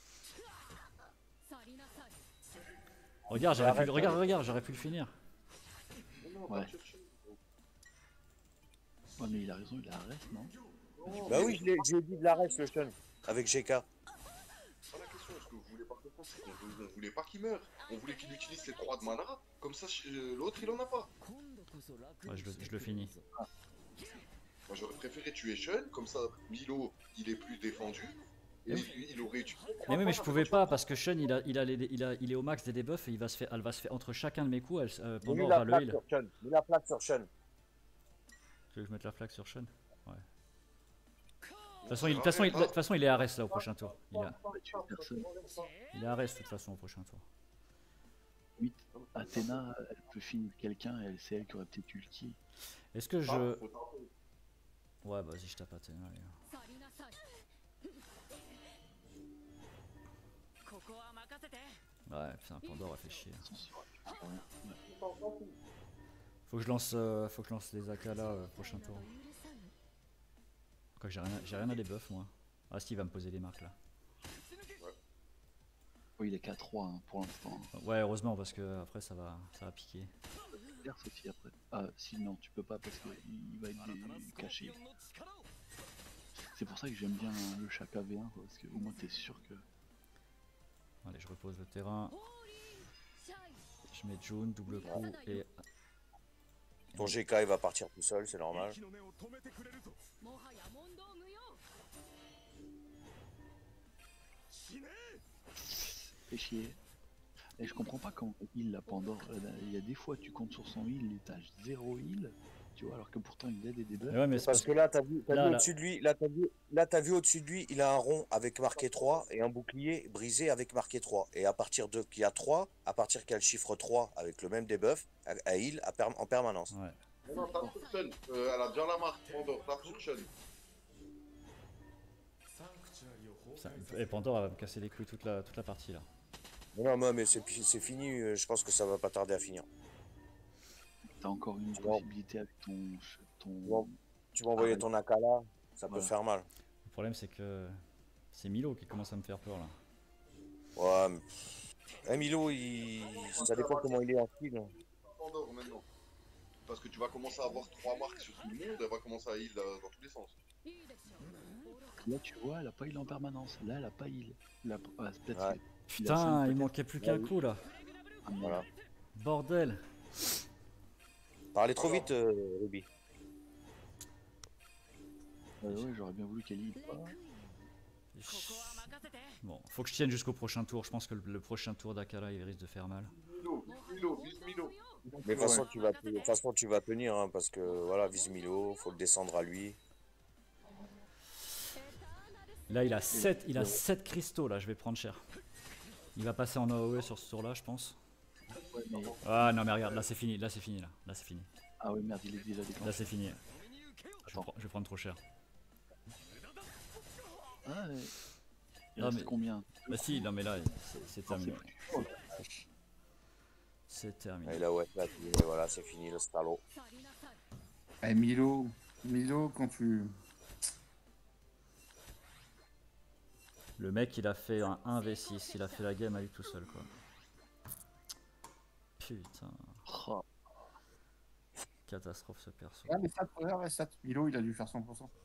Regarde, j'aurais pu, Arrête, regarde, arrête. regarde, j'aurais pu le finir. Non, Ouais. tape sur Shen. Ouais, mais il a raison, il a Ares, non? Bah oui, je l'ai j'ai dit de l'Ares, le Shun, avec G K. Pas la question, est-ce que vous voulez pas comprendre, c'est qu'on veut- on voulait pas qu'il meure. On voulait qu'il utilise ses trois de mana, comme ça euh, l'autre il en a pas. Ouais, je, le, je le finis. Moi j'aurais préféré tuer Shen, comme ça Milo il est plus défendu. Et Mais lui il aurait utilisé. Mais oui, mais je pouvais pas parce que Shun il, a, il, a les- il, a, il est au max des debuffs et il va se faire, elle va se faire entre chacun de mes coups, elle, euh, Mets Pandore la va le plaque heal. sur Shun. Mets la plaque sur Shun. Tu veux que je mette la flaque sur Shun? Ouais. De toute façon, il, de toute façon, il, de toute façon, il est Ares là au prochain tour. Il, a, Bah, tu personne. il est Ares de toute façon au prochain tour. Oui, Athéna, elle peut finir quelqu'un, elle c'est elle qui aurait peut-être ulti. Est-ce que je... Ah, faut taper. Ouais, vas-y, je tape Athéna. allez. Ouais, putain, Pandore a fait chier. Sans se faire- tu fais rien. Ouais. Faut que je lance, euh, faut que je lance les Akala euh, prochain tour. Quoi que j'ai rien, à- j'ai rien à debuff moi. Ah si, il va me poser des marques là. Oui, il est qu'à trois hein, pour l'instant. Ouais, heureusement parce que après ça va, ça va piquer. Regarde Sophie après. Ah, si non, tu peux pas parce qu'il va être dé- caché. C'est pour ça que j'aime bien le Shaka V un parce que au moins t'es sûr que. Allez, je repose le terrain. Je mets June, double coup et... Ton G K, il va partir tout seul, c'est normal. Fais chier. Et je comprends pas quand il la Pandore. euh, Il y a des fois tu comptes sur son heal, il tâche zéro heal. Tu vois, alors que pourtant il a des debuffs. Ouais, mais c'est Parce que là, t'as vu, t'as Là, vu là. au-dessus de lui, là, t'as vu, là, t'as vu au-dessus de lui, il a un rond avec marqué trois et un bouclier brisé avec marqué trois. Et à partir de qu'il y a trois, à partir qu'il y a le chiffre trois avec le même debuff, à, à heal à per- en permanence. Ouais. Non, non, tape sur Shen. Euh, elle a déjà la marque, Pandore, tape sur Shen. Ça- et Pandore elle va me casser les couilles toute la, toute la partie là. Non, non, mais c'est c'est fini, euh, je pense que ça va pas tarder à finir. T'as encore une Tu vas- possibilité avec ton. ton... Tu vas, tu vas envoyer Ah, ton Akala, ça peut Voilà. faire mal. Le problème c'est que c'est Milo qui commence à me faire peur là. Ouais, mais... Eh, Milo, il... ça dépend comment il est en style. Pandore maintenant. Parce que tu vas commencer à avoir trois marques sur tout le monde, elle va commencer à heal euh, dans tous les sens. Là tu vois, elle a pas heal en permanence. Là elle a pas heal. Là, ah, c'est peut-être Ouais. que- Putain, cinq, il peut-être. manquait plus qu'un Ouais, oui. coup là. Ah, mais- Voilà. Bordel. Parlez trop vite, euh, Ruby. Ouais, ouais, j'aurais bien voulu qu'elle heal pas. Bon, faut que je tienne jusqu'au prochain tour. Je pense que le, le prochain tour d'Akala il risque de faire mal. Milo, Milo, vise Milo. Mais de toute façon, tu vas, de toute façon, tu vas tenir, hein, parce que voilà, vise Milo, faut le descendre à lui. Là, il a sept, il a sept cristaux. Là, je vais prendre cher. Il va passer en A O E sur ce tour-là, je pense. Ah non, mais regarde, là c'est fini. Là c'est fini. Là, là c'est fini. Ah oui, merde, il est déjà déclenché. Là c'est fini. Je vais, je vais prendre trop cher. Ah, mais... Il Non, reste mais... combien? Bah si, non mais là, c'est terminé. C'est terminé. Et là, ouais, là, voilà, c'est fini le stalo. Eh Milo, Milo, quand tu... Le mec, il a fait un un v six, il a fait la game à lui tout seul, quoi. Putain. Oh. Catastrophe ce perso. Ah, mais ça, regarde, ça, Milo, il a dû faire cent pour cent.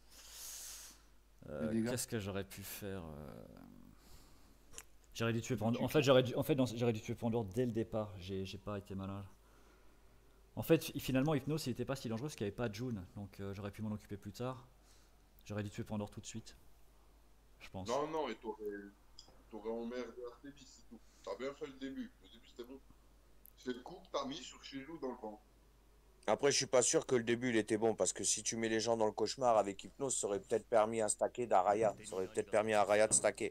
Euh, Qu'est-ce que j'aurais pu faire euh... J'aurais dû tuer Pandore. En fait, j'aurais dû, en fait, j'aurais dû tuer Pandore dès le départ. J'ai pas été malin. En fait, finalement, Hypnos, il était pas si dangereux parce qu'il n'y avait pas June. Donc, euh, j'aurais pu m'en occuper plus tard. J'aurais dû tuer Pandore tout de suite. Je pense. Non, non, et t'aurais emmerdé Artemis, c'est tout. T'as bien fait le début. Le début, c'était bon. C'est le coup que t'as mis sur Shiju dans le camp. Après, je suis pas sûr que le début il était bon parce que si tu mets les gens dans le cauchemar avec Hypnose, ça aurait peut-être permis un stacker d'Araya. Ça aurait peut-être permis à Araya de stacker.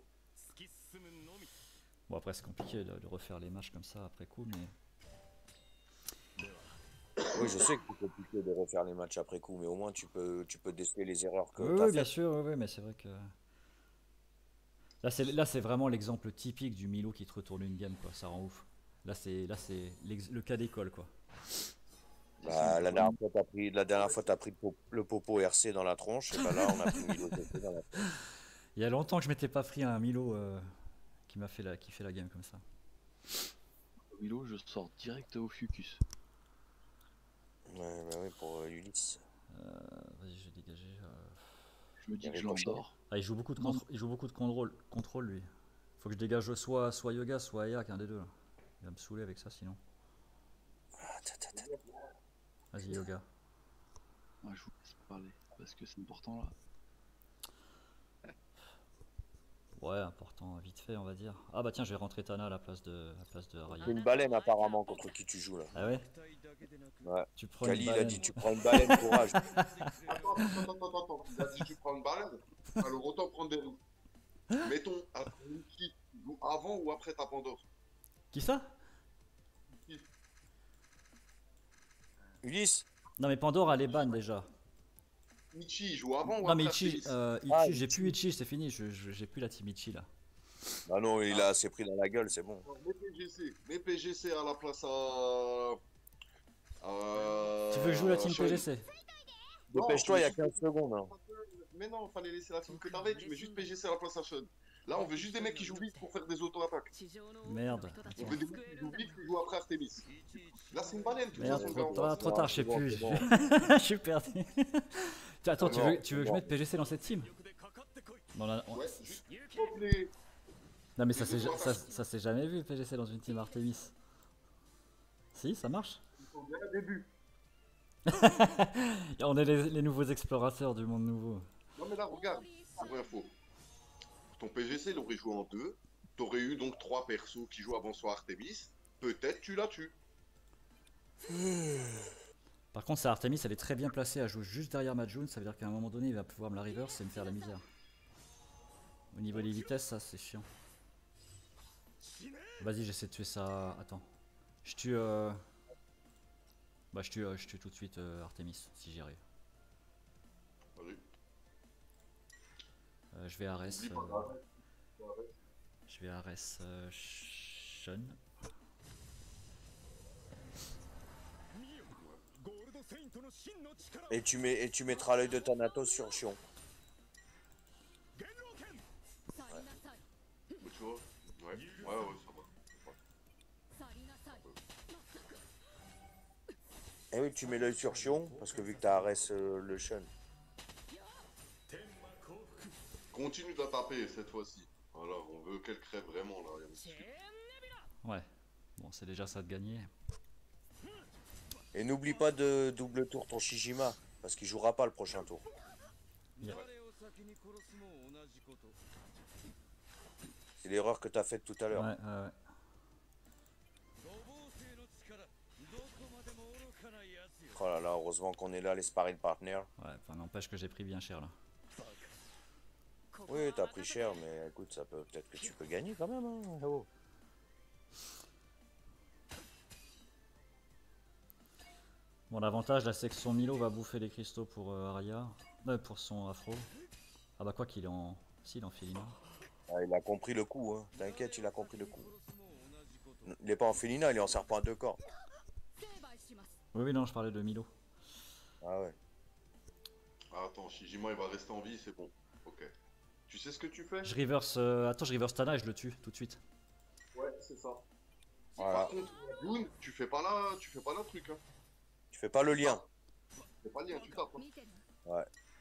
Bon, après, c'est compliqué de, de refaire les matchs comme ça après coup, mais. Oui, je sais que c'est compliqué de refaire les matchs après coup, mais au moins tu peux, tu peux déceler les erreurs que oui, tu as oui, faites. bien sûr, oui, oui, mais c'est vrai que. Là, c'est là, c'est vraiment l'exemple typique du Milo qui te retourne une game, quoi. Ça rend ouf. Là, c'est le cas d'école, quoi. Bah, la dernière fois, t'as pris, la dernière fois, t'as pris le, po le popo R C dans la tronche, et bah là, on a pris Milo R C dans la tronche. Il y a longtemps que je m'étais pas pris un Milo euh, qui m'a fait la, qui fait la game comme ça. Milo, je sors direct au Fucus. Ouais, bah oui, pour euh, Ulysse. Euh, Vas-y, je vais dégager. Euh... Je me dis que je l'endors. Ah, il joue beaucoup de contrôle, il joue beaucoup de contrôle, contrôle lui. Faut que je dégage soit, soit Yoga, soit Ayak, un des deux. Là. Il va me saouler avec ça sinon. Vas-y Yoga. Ouais, je vous laisse parler parce que c'est important là. Ouais, important, vite fait on va dire. Ah bah tiens, je vais rentrer Tana à la place de, à la place de Raya. C'est une baleine apparemment contre qui tu joues là. Ah ouais. Ouais. Tu prends Kali, une il a baleine. dit tu prends une baleine, courage. Attends, attends, attends, attends, attends. Il a dit tu prends une baleine. Alors autant prendre des roues. Mettons, qui joue avant ou après ta Pandore? Qui ça? Ulysse. Non mais Pandore elle est ban déjà. Ichi joue avant ou non, après? mais Ichi, euh, Ichi ah, j'ai plus Ichi, c'est fini, je, je, j'ai plus la team Ichi là. Bah non, il a assez pris dans la gueule, c'est bon. Mets P G C, mets P G C à la place à... à... Tu veux que je joue la team P G C? Dépêche-toi, il y a quinze secondes. Hein. Mais non, fallait laisser la team que t'avais, tu mets juste P G C à la place à Sean. Là, on veut juste des mecs qui jouent vite pour faire des auto-attaques. Merde. On veut des mecs qui jouent vite qui jouent après Artemis. Là, c'est une baleine, tu Merde, vois, trop, son trop, gars. trop tard, je sais bon, plus. bon. Je suis perdu. Attends, tu bon, veux, tu veux que je bon. mette P G C dans cette team? Bon, là, on- Ouais, juste pour les... Non mais ça s'est ja- ça, ça s'est jamais vu P G C dans une team Artemis. Si, ça marche. Il faut bien un début. On est les, les nouveaux explorateurs du monde nouveau. Non mais là, regarde, c'est vraie info. Ton P G C, il aurait joué en deux. T'aurais eu donc trois persos qui jouent avant soit Artemis. Peut-être tu la tues. Par contre, sa Artemis, elle est très bien placée à jouer juste derrière Majun. Ça veut dire qu'à un moment donné, il va pouvoir me la reverse et me faire la misère. Au niveau des vitesses, ça c'est chiant. Vas-y, j'essaie de tuer ça. Attends. Je tue. Euh... Bah, je tue, euh, je tue tout de suite euh, Artemis si j'y arrive. Vas-y. Euh, je vais à Ares. Oublie pas, euh, arrête. Arrête. Je vais à Ares. Euh, Sean. Et tu, mets, et tu mettras l'œil de Thanatos sur Chion. Mais tu vois, ouais, ouais, ouais, ça va. Et oui, tu mets l'œil sur Chion, parce que vu que t'as Ares euh, le Shun. Continue de la taper cette fois-ci. Voilà, on veut qu'elle crève vraiment là. Ouais. Bon, c'est déjà ça de gagner. Et n'oublie pas de double tour ton Shijima, parce qu'il jouera pas le prochain tour. Yeah. C'est l'erreur que t'as faite tout à l'heure. Ouais, ouais, ouais. Oh là là, heureusement qu'on est là, les sparring partners. Ouais, enfin, n'empêche que j'ai pris bien cher là. Oui, t'as pris cher, mais écoute, ça peut peut-être que tu peux gagner quand même. Hein. Oh. Bon, l'avantage là, c'est que son Milo va bouffer les cristaux pour euh, Arya. Euh, pour son afro. Ah bah quoi qu'il est en... Si, il est en Felina. Ah, il a compris le coup, hein. T'inquiète, il a compris le coup. Il est pas en Felina, il est en serpent à deux corps. Oui, oui, non, je parlais de Milo. Ah ouais. Ah, attends, Shijima il va rester en vie, c'est bon. Ok. Tu sais ce que tu fais? Je reverse... Euh... Attends, je reverse Tana et je le tue tout de suite. Ouais, c'est ça. Voilà. Par contre, Yoon, tu fais pas là, tu fais pas là truc, hein. Tu fais pas le lien. Tu fais pas le lien, tu tapes. Hein. Ouais.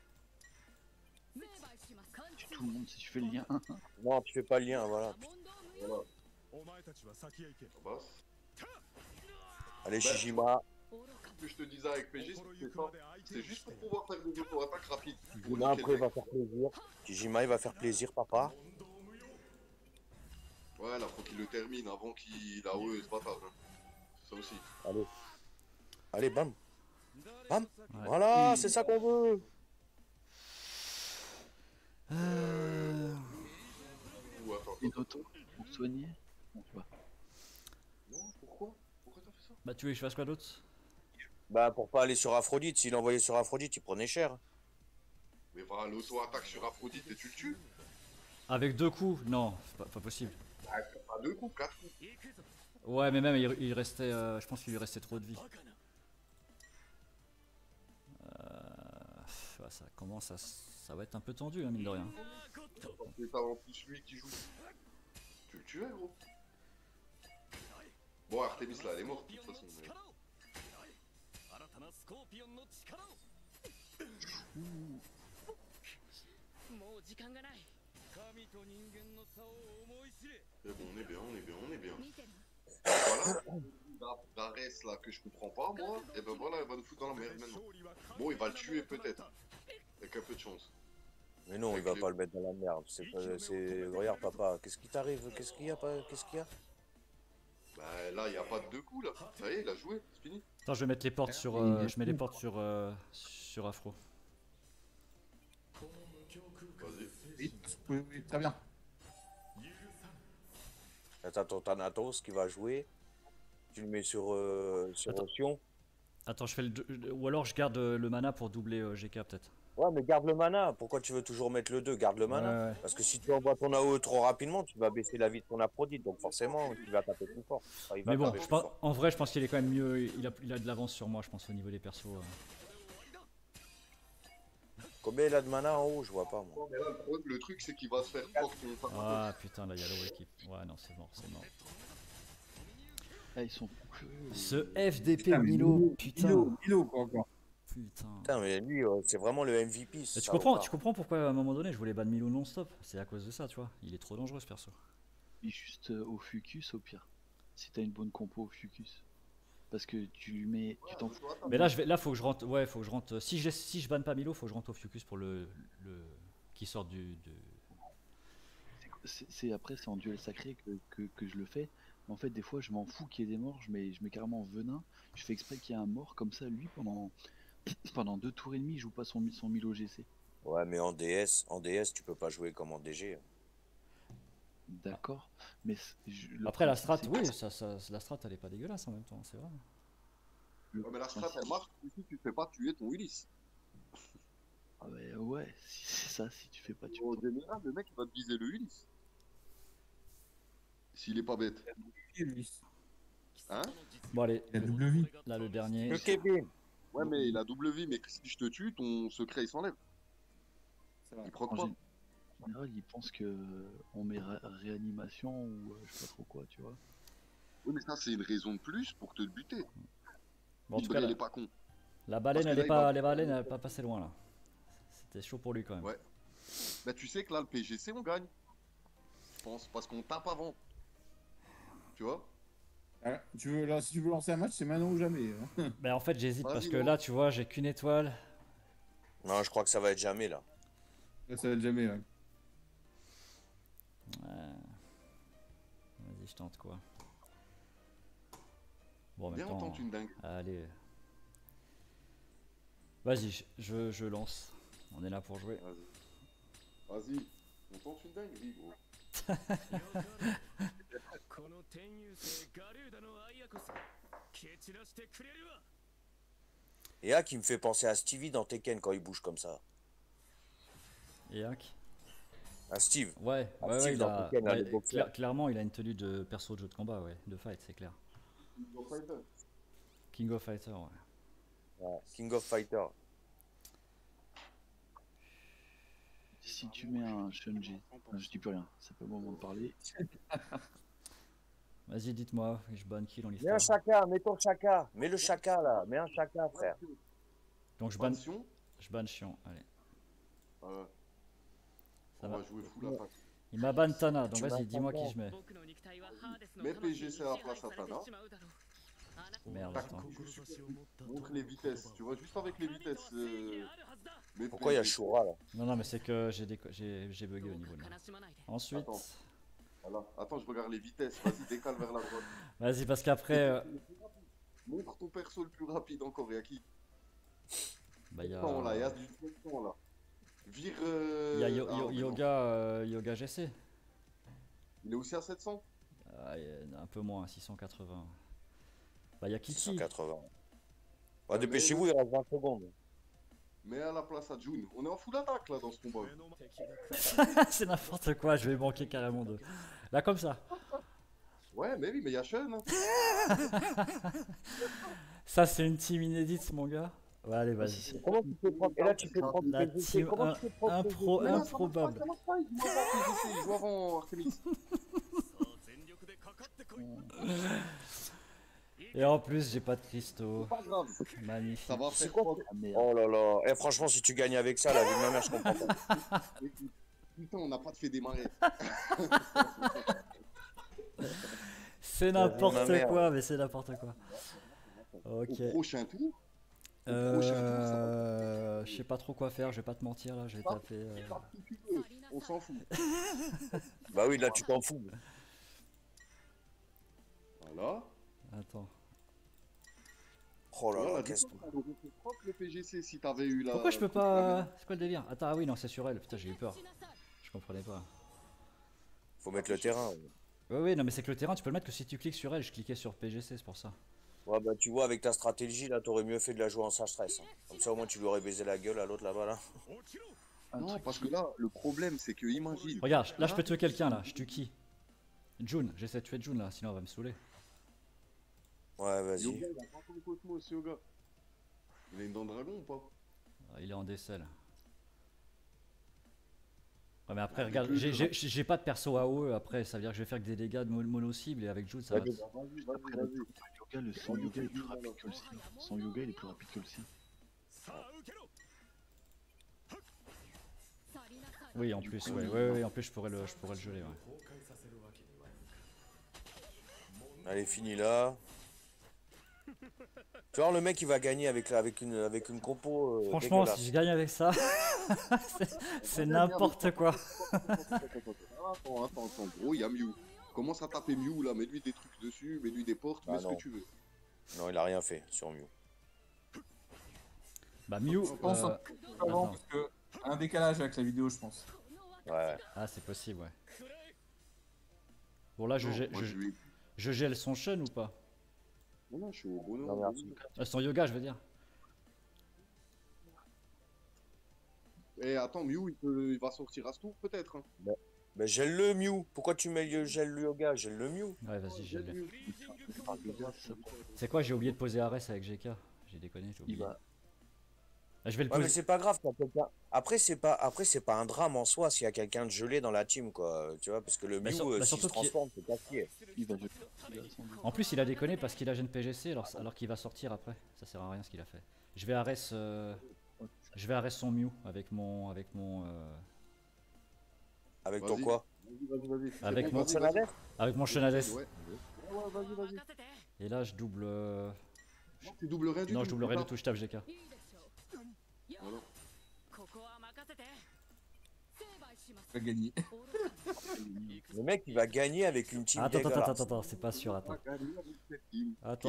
Tu tout le monde si tu fais le lien. Non, tu fais pas le lien, voilà. Voilà. Passe. Allez, Bah, Shijima. Ce que je te disais avec P G, c'est ça. C'est juste pour pouvoir faire des auto-attaques rapides. Shijima après il va faire plaisir. Shijima il va faire plaisir, papa. Ouais, là, faut qu'il le termine avant qu'il a ouais, ce bâtard. Hein. Ça aussi. Allez. Allez, bam. Bam. Ouais. Voilà, c'est ça qu'on veut. Euh... Ou attends, Une auto pour soigner. Bon, tu vois. non, pourquoi? Pourquoi t'as fait ça? Bah tu veux que je fasse quoi d'autre? Bah pour pas aller sur Aphrodite, s'il envoyait sur Aphrodite, il prenait cher. Mais voilà, l'auto-attaque sur Aphrodite et tu le tues. Avec deux coups? Non, c'est pas, pas possible. Ah, pas deux coups, quatre coups. Ouais, mais même il, il restait... Euh, je pense qu'il lui restait trop de vie. Euh, ouais, ça commence à... Ça va être un peu tendu, hein, mine de rien. Et t'as en plus lui qui joue. Tu le tuais, gros. Bon, Artemis là, elle est morte de toute façon. Mais... Mais bon, on est bien, on est bien, on est bien. Voilà. La reste là que je comprends pas, moi, et ben voilà, elle va nous foutre dans la merde maintenant. Bon, il va le tuer peut-être. Avec un peu de chance. Mais non, il va pas le mettre dans la merde. C'est pas, c'est... Regarde, papa, qu'est-ce qui t'arrive? Qu'est-ce qu'il y a pas? Qu'est-ce qu'il y a? Bah là, il n'y a pas de deux coups là. Ça y est, il a joué, c'est fini. Attends, je vais mettre les portes sur... Euh, je mets les portes sur... Euh, sur Afro. Vas-y. Oui, oui, oui, très bien. T'as ton Thanatos qui va jouer. Tu le mets sur, euh, sur Attends. Ocean. Attends, je fais le... deux- Ou alors je garde euh, le mana pour doubler euh, G K peut-être. Ouais, mais garde le mana. Pourquoi tu veux toujours mettre le deux? Garde le mana. Ouais, ouais. Parce que si tu envoies ton A O E trop rapidement, tu vas baisser la vie de ton Aphrodite. Donc forcément, tu vas taper plus fort. Enfin, il va Mais bon, taper je plus pense- fort. en vrai, je pense qu'il est quand même mieux. Il a, il a de l'avance sur moi, je pense, au niveau des persos. euh. Combien il a de mana en haut? Je vois pas, moi. Non, mais là, le, problème, le truc, c'est qu'il va se faire fort ton Thanatos. Ah putain, là, il y a l'eau équipe. Ouais, non, c'est mort, c'est mort. Ah, ils sont fous. Ce F D P Putain, mais Milo, putain. Milo, Milo, quoi, encore. Putain. Putain, mais lui, euh, c'est vraiment le M V P. Mais ça tu comprends, va tu comprends pourquoi à un moment donné je voulais ban Milo non-stop? C'est à cause de ça, tu vois. Il est trop dangereux ce perso. Et juste euh, au Fucus au pire. Si t'as une bonne compo au Fucus. Parce que tu lui mets. Tu t'en fous. Mais là, je vais, là, faut que je rentre. Ouais, faut que je rentre. Si je, si je banne pas Milo, faut que je rentre au Fucus pour le, le qui sort du. De... C'est c'est- après c'est en duel sacré que, que, que je le fais. Mais en fait des fois je m'en fous qu'il y ait des morts, je mets, je mets carrément venin. Je fais exprès qu'il y ait un mort comme ça, lui pendant pendant deux tours et demi il joue pas son, son Milo G C. Ouais, mais en D S, en D S, tu peux pas jouer comme en D G. D'accord. Mais c'est- je- le Après la principe, strat, c'est oui, que- ça, ça, la strat elle est pas dégueulasse en même temps, c'est vrai. le Ouais, mais la strat, principe- elle marche si tu fais pas tuer ton Willis. Ah ouais, ouais, si c'est ça, si tu fais pas tu Au général, le mec, il va te viser le Willis. S'il est pas bête. Lui. Hein? Bon allez, Il a double vie. là le dernier. Le Kevin. Ouais, mais il a double vie, mais si je te tue, ton secret, il s'enlève. Il proc En pas. gé- en général, ils pensent que euh, on met ré- réanimation ou euh, je sais pas trop quoi, tu vois. Oui, mais ça, c'est une raison de plus pour te buter. Bon, en tout Libre, cas, il la, est pas con. la baleine, Parce elle que est là, il pas, va- les baleines, elle est pas passée loin là. C'était chaud pour lui quand même. Ouais. Bah, tu sais que là, le P G C, on gagne. Je pense, parce qu'on tape avant. Tu vois? Ah, tu veux, là, si tu veux lancer un match, c'est maintenant ou jamais. Hein. Mais en fait, j'hésite Vas-y, parce que non. là, tu vois, j'ai qu'une étoile. Non, je crois que ça va être jamais là. Là, ça va être jamais. Ouais. Ouais. Vas-y, je tente quoi. Bon, en même Viens, on temps, tente une dingue. allez. Vas-y, je, je, je lance. On est là pour jouer. Vas-y. Vas-y. On tente une dinguerie, gros. この天遊星ガルーダのアイアコス蹴散らしてくれるわ Et là, qui me fait penser à Stevie dans Tekken quand il bouge comme ça. Et Hack. À Steve. Ouais, À ouais, Steve ouais, il dans a, Tekken, là, ouais, le boxeur. clair- clairement, il a une tenue de perso de jeu de combat, ouais, de fight, c'est clair. King of Fighter, ouais. Ouais, King of Fighter. Si tu mets un Shunji, enfin, je dis plus rien, c'est pas le moment de parler. Vas-y, dites-moi, je banne qui dans Mets un l'histoire. Shaka, mets ton Shaka. Mets le Shaka là. Mets un Shaka, frère. Donc je banne, je banne Chion, allez. Ouais. Ça On va. va jouer full attaque. Il m'a ban Tana, donc Tu vas-y, m'as dis-moi pas qui je mets. Mets P G C à la place à Tana. Merde, Tac, attends. montre les vitesses. Tu vois, juste avec les vitesses. Euh... mets Pourquoi il y a P G C. Shura là? Non, non, mais c'est que j'ai déco- j'ai j'ai bugué au niveau de là. Ensuite, Attends. Voilà. Attends, je regarde les vitesses. Vas-y, décale vers la droite. vas-y, parce qu'après, euh, Montre ton perso le plus rapide encore. Il y a qui? bah, il y a, Temps, là, il y a du temps là. Vire. Euh... il y a Yo- ah, Yo- mais non. Yoga, euh, Yoga G C. Il est aussi à sept cents? Ah, il y a un peu moins, six cent quatre-vingts. Bah, il y a Kiki. six cent quatre-vingts. Ouais, dépêchez-vous, il reste vingt secondes. Mets à la place à June. On est en full attaque là dans ce combat. C'est n'importe quoi, je vais manquer carrément de. Là, comme ça. Ouais, mais oui, mais il y a Sean. Hein. Ça, c'est une team inédite, mon gars. Ouais, allez, vas-y. Comment tu peux prendre? Et là, tu peux prendre La P G C. team Comment un- tu peux prendre impro- P G C? improbable. Ça marche pas, il joue avant P G C, il joue avant Artemis. Et en plus, j'ai pas de cristaux. Pas grave. Magnifique. Ça va C'est faire quoi? quoi? Oh là là. Eh, franchement, si tu gagnes avec ça, la vie de ma mère, je comprends pas. Putain, on n'a pas de fait démarrer. C'est Ma n'importe mère. quoi, mais c'est n'importe quoi. Ok. Au prochain tour. Euh, je sais pas trop quoi faire, je vais pas te mentir là, je vais taper. euh, Si tu veux, on s'en fout. Bah oui, là, tu t'en fous. Voilà. Attends. Oh là là, Voilà, qu'est-ce que. c'est propre le P G C si t'avais eu la. Pourquoi je peux pas. C'est quoi le délire? Attends, ah oui, non, c'est sur elle. Putain, j'ai eu peur. Je comprenais pas. Faut mettre le terrain. Ouais, ouais, non, mais c'est que le terrain, tu peux le mettre que si tu cliques sur elle. Je cliquais sur P G C, c'est pour ça. Ouais, bah tu vois, avec ta stratégie, là, t'aurais mieux fait de la jouer en sans stress. Hein. Comme ça, au moins, tu lui aurais baisé la gueule à l'autre là-bas, là. Non, parce que là, le problème, c'est que imagine. Regarde, là, je peux tuer quelqu'un là. Je tue qui? June, j'essaie de tuer June là, sinon elle va me saouler. Ouais, vas-y. Yoga, il a pas ton cosmos, Yoga. Il a une dent de dragon ou pas? Ah, il est en décel. Ouais, mais après, regarde, j'ai- j'ai j'ai pas de perso A O E après, ça veut dire que je vais faire que des dégâts de mo- mono-cible et avec June ça va. Vas-y, vas-y, vas-y, vas-y. Yoga, le son yoga est plus rapide que le sien. Son yoga il est plus rapide que le sien. Oui, en plus, ouais, ouais, ouais, en plus je pourrais le, je pourrais le geler, ouais. Allez, fini là. Tu vois, le mec, il va gagner avec, la- avec, une, avec une compo. Euh, Franchement, dégueulasse. si je gagne avec ça, c'est- c'est n'importe quoi. Attends, attends, attends, gros, il y a Mew. Commence à taper Mew là, mets-lui des trucs dessus, mets-lui des portes, Ah mets ce non. que tu veux. Non, il a rien fait sur Mew. Bah, Mew. Je pense euh, avant, attends. parce que un décalage avec la vidéo, je pense. Ouais. Ah, c'est possible, ouais. Bon, là, je, Non, gèle- moi, je, je lui ai- je gèle son Shun ou pas? Non, non, je suis au bonheur. Non, merci. Euh, Son yoga, je veux dire. Et attends, Mew, il, peut... il va sortir à ce tour peut-être. Hein. Mais gèle le Mew. Pourquoi tu mets le gèle le yoga? Gèle le Mew. Ouais, vas-y, je Gèle gèle. Mew. C'est quoi, j'ai oublié de poser Ares avec G K. J'ai déconné, j'ai oublié. va- Ah, je vais le Ouais, mais poser. c'est pas grave. t'as quelqu'un- Après, c'est pas, après, c'est pas un drame en soi s'il y a quelqu'un de gelé dans la team, quoi. Tu vois, parce que le Bah, Mew, sur- euh, bah, s'il se surtout qu'il- transforme, c'est casse-pied. Il va geler. Il va sans doute. En plus, il a déconné parce qu'il a gêne P G C alors, alors qu'il va sortir après. Ça sert à rien ce qu'il a fait. Je vais Ares, euh, je vais Ares son Mew avec mon, avec mon, euh, Avec ton Vas-y. quoi? Vas-y, vas-y, vas-y. C'est Avec bon, mon- vas-y, vas-y. avec mon Shenades. Ouais, ouais, vas-y, vas-y. Et là, je double. euh, Non, tu doubles rien du Non, tout. je double rien c'est du tout. Je tape G K. ça Voilà. va gagner. Le mec, il va gagner avec une team Attends, attends, dégueulasse. attends, attends, c'est pas sûr, attends. Attends.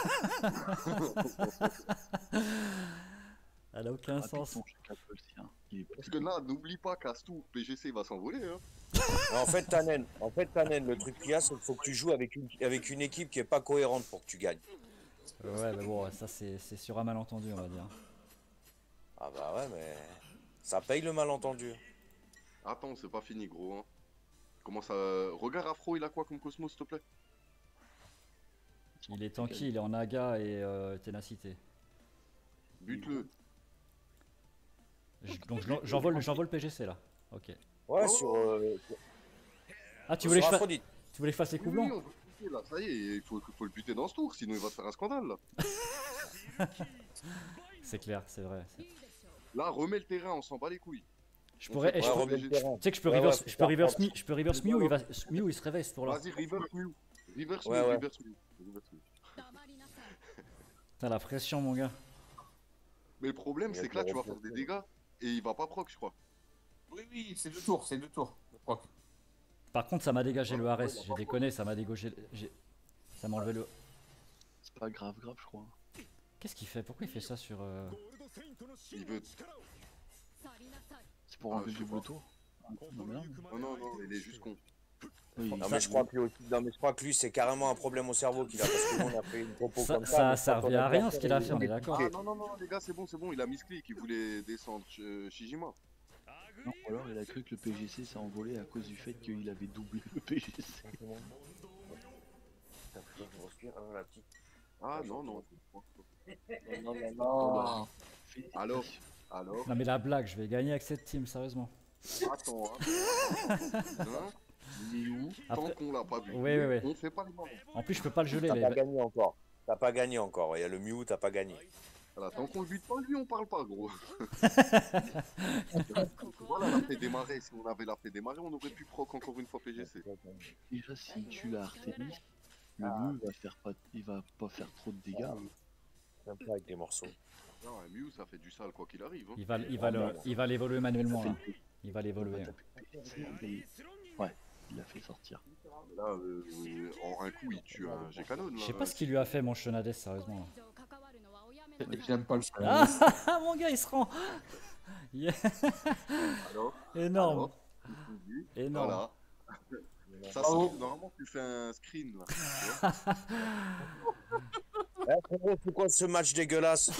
Elle a aucun sens. Parce que là, n'oublie pas qu'à ce tour, P G C va s'envoler. Hein. En fait, Tannen, en fait, Tannen, le truc qu'il y a, c'est qu'il faut que tu joues avec une, avec une équipe qui est pas cohérente pour que tu gagnes. Ouais, mais bon, ça c'est c'est sur un malentendu, on va dire. Ah bah ouais, mais ça paye le malentendu. Attends, c'est pas fini, gros. Hein. Comment ça. Regarde Afro, il a quoi comme Cosmos, s'il te plaît? Il est tanky, il est en Naga et euh, ténacité. Bute-le. Je- Donc je l'en- j'envole j'envole le P G C là. Ok. Ouais, sur. euh, Ah, tu sur voulais que je fasse Aphrodite. tu voulais que je fasse les coups Oui, blancs? on peut le buter, là, ça y est, il faut, faut le buter dans ce tour, sinon il va te faire un scandale là. C'est clair, c'est vrai. c'est- Là, remets le terrain, on s'en bat les couilles. Je On pourrais. fait eh, pas je Ouais, peux- remets remets le le terrain. Tu sais que je peux Ouais, ouais, reverse, faut je peux faire reverse, prendre. Mi- je peux reverse Mew, il va, Mew il se réveille ce tour là. Vas-y, reverse Mew. Reverse Ouais, Mew, ouais. reverse Mew. Reverse Mew. Putain, la pression, mon gars. Mais le problème, Il y a c'est que de là, la tu vas faire des repression. dégâts et il va pas proc, je crois. Oui, oui, c'est deux tours, c'est deux tours. Je crois. Par contre, ça m'a dégagé le Ares. J'ai déconné, ça m'a dégagé. j'ai- Ça m'a enlevé le. C'est pas grave, grave, je crois. Qu'est-ce qu'il fait? Pourquoi il fait ça sur. euh, Il veut. C'est pour Ah, enlever je le sais double pas. tour. Non, merde. Non, non, non, il est juste con. Oui, Non ça- mais, je crois que lui, aussi- non mais je crois que lui c'est carrément un problème au cerveau qu'il a parce que nous on a fait une propos Ça, comme ça. ça mais ça quand on revient a à rien fait ce qu'il a il fait, on est est d'accord. Ah non, non, non, les gars, c'est bon, c'est bon, il a misclick, il voulait descendre euh, Shijima. Non, ou alors il a cru que le P G C s'est envolé à cause du fait qu'il avait doublé le P G C. la petite. Ah non, non. Non, non, non. Alors, alors, Non, mais la blague, je vais gagner avec cette team, sérieusement. attends, hein. Hein, Il est où? tant Après- qu'on l'a pas vu, Ouais, ouais, ouais. on fait pas les marrons. En plus, je peux pas le geler. T'as les- pas gagné encore. T'as pas gagné encore. Il y a le Mew, t'as pas gagné. Voilà, tant qu'on le bute pas, lui, on parle pas, gros. Voilà, la fait démarrer. Si on avait la fait démarrer, on aurait pu proc encore une fois P G C. Déjà, s'il tue la Artemis, le Ah. Mew va faire pas, il va pas faire trop de dégâts. Même pas avec des morceaux. Non, un Mew, ça fait du sale quoi qu'il arrive. Hein. Il va, il va le, il va l'évoluer manuellement là. Il va l'évoluer. Ouais, il l'a fait sortir. Là, euh, en un coup, il tue un G-Canon. Je sais pas ce qu'il lui a fait, mon Chenades, sérieusement. J'aime pas le son. Ah, mon gars, il se rend. Yeah. Alors, Énorme. alors, Énorme. Voilà. Ça, Bravo. c'est- normalement, tu fais un screen là. tu vois. Eh, frérot, c'est quoi ce match dégueulasse?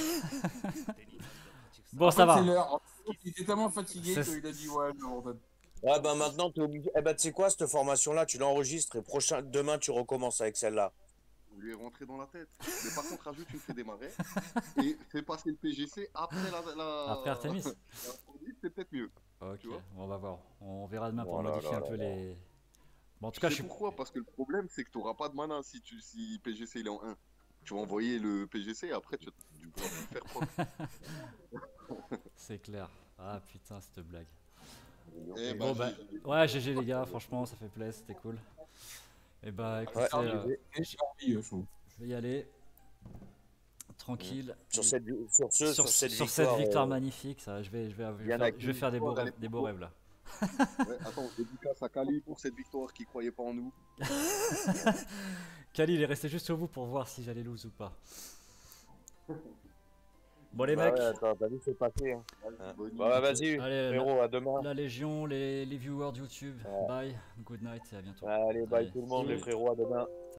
Bon, En ça fait, c'est va. l'heure. Il était tellement fatigué C'est- qu'il a dit ouais, non, on donne. Ouais, bah maintenant, t'es obligé. Eh bah, tu sais quoi, cette formation-là, tu l'enregistres et prochain... demain, tu recommences avec celle-là. On lui est rentré dans la tête. Mais par contre, rajoute une fait démarrer et fais passer le P G C après la. la... Après Artemis. la- C'est peut-être mieux. Ok, Tu vois. on va voir. On verra demain pour Oh là modifier là un là peu là. les. Bon, en tout cas, je C'est suis. pourquoi? Parce que le problème, c'est que tu n'auras pas de mana si, tu, si P G C il est en un. Tu vas envoyer le P G C et après tu, tu pourras plus faire proc. C'est clair. Ah putain, cette blague. Eh Bon, bah, bah, ouais, G G les gars, franchement, ça fait plaisir, c'était cool. Et bah, écoutez, Ouais, euh, Et j'ai envie, euh, chaud. je vais y aller. Tranquille. Sur cette, sur ce, sur, sur cette sur victoire. cette victoire euh, magnifique, ça, je vais, je vais, je vais bien faire, acquis. je vais faire des beaux rêves, des beaux rêves là. ouais, attends, dédicace à Kali pour cette victoire qui croyait pas en nous. Kali, il est resté juste au bout pour voir si j'allais lose ou pas. Bon, les bah mecs, ouais, attends, t'as vu, c'est passé. Hein. Hein. Bonne Bah, ouais, vas-y, Allez, frérot, à demain. la Légion, les, les viewers de YouTube, Ouais. bye, good night et à bientôt. Allez, bye Allez, tout le monde, les salut. frérots, à demain.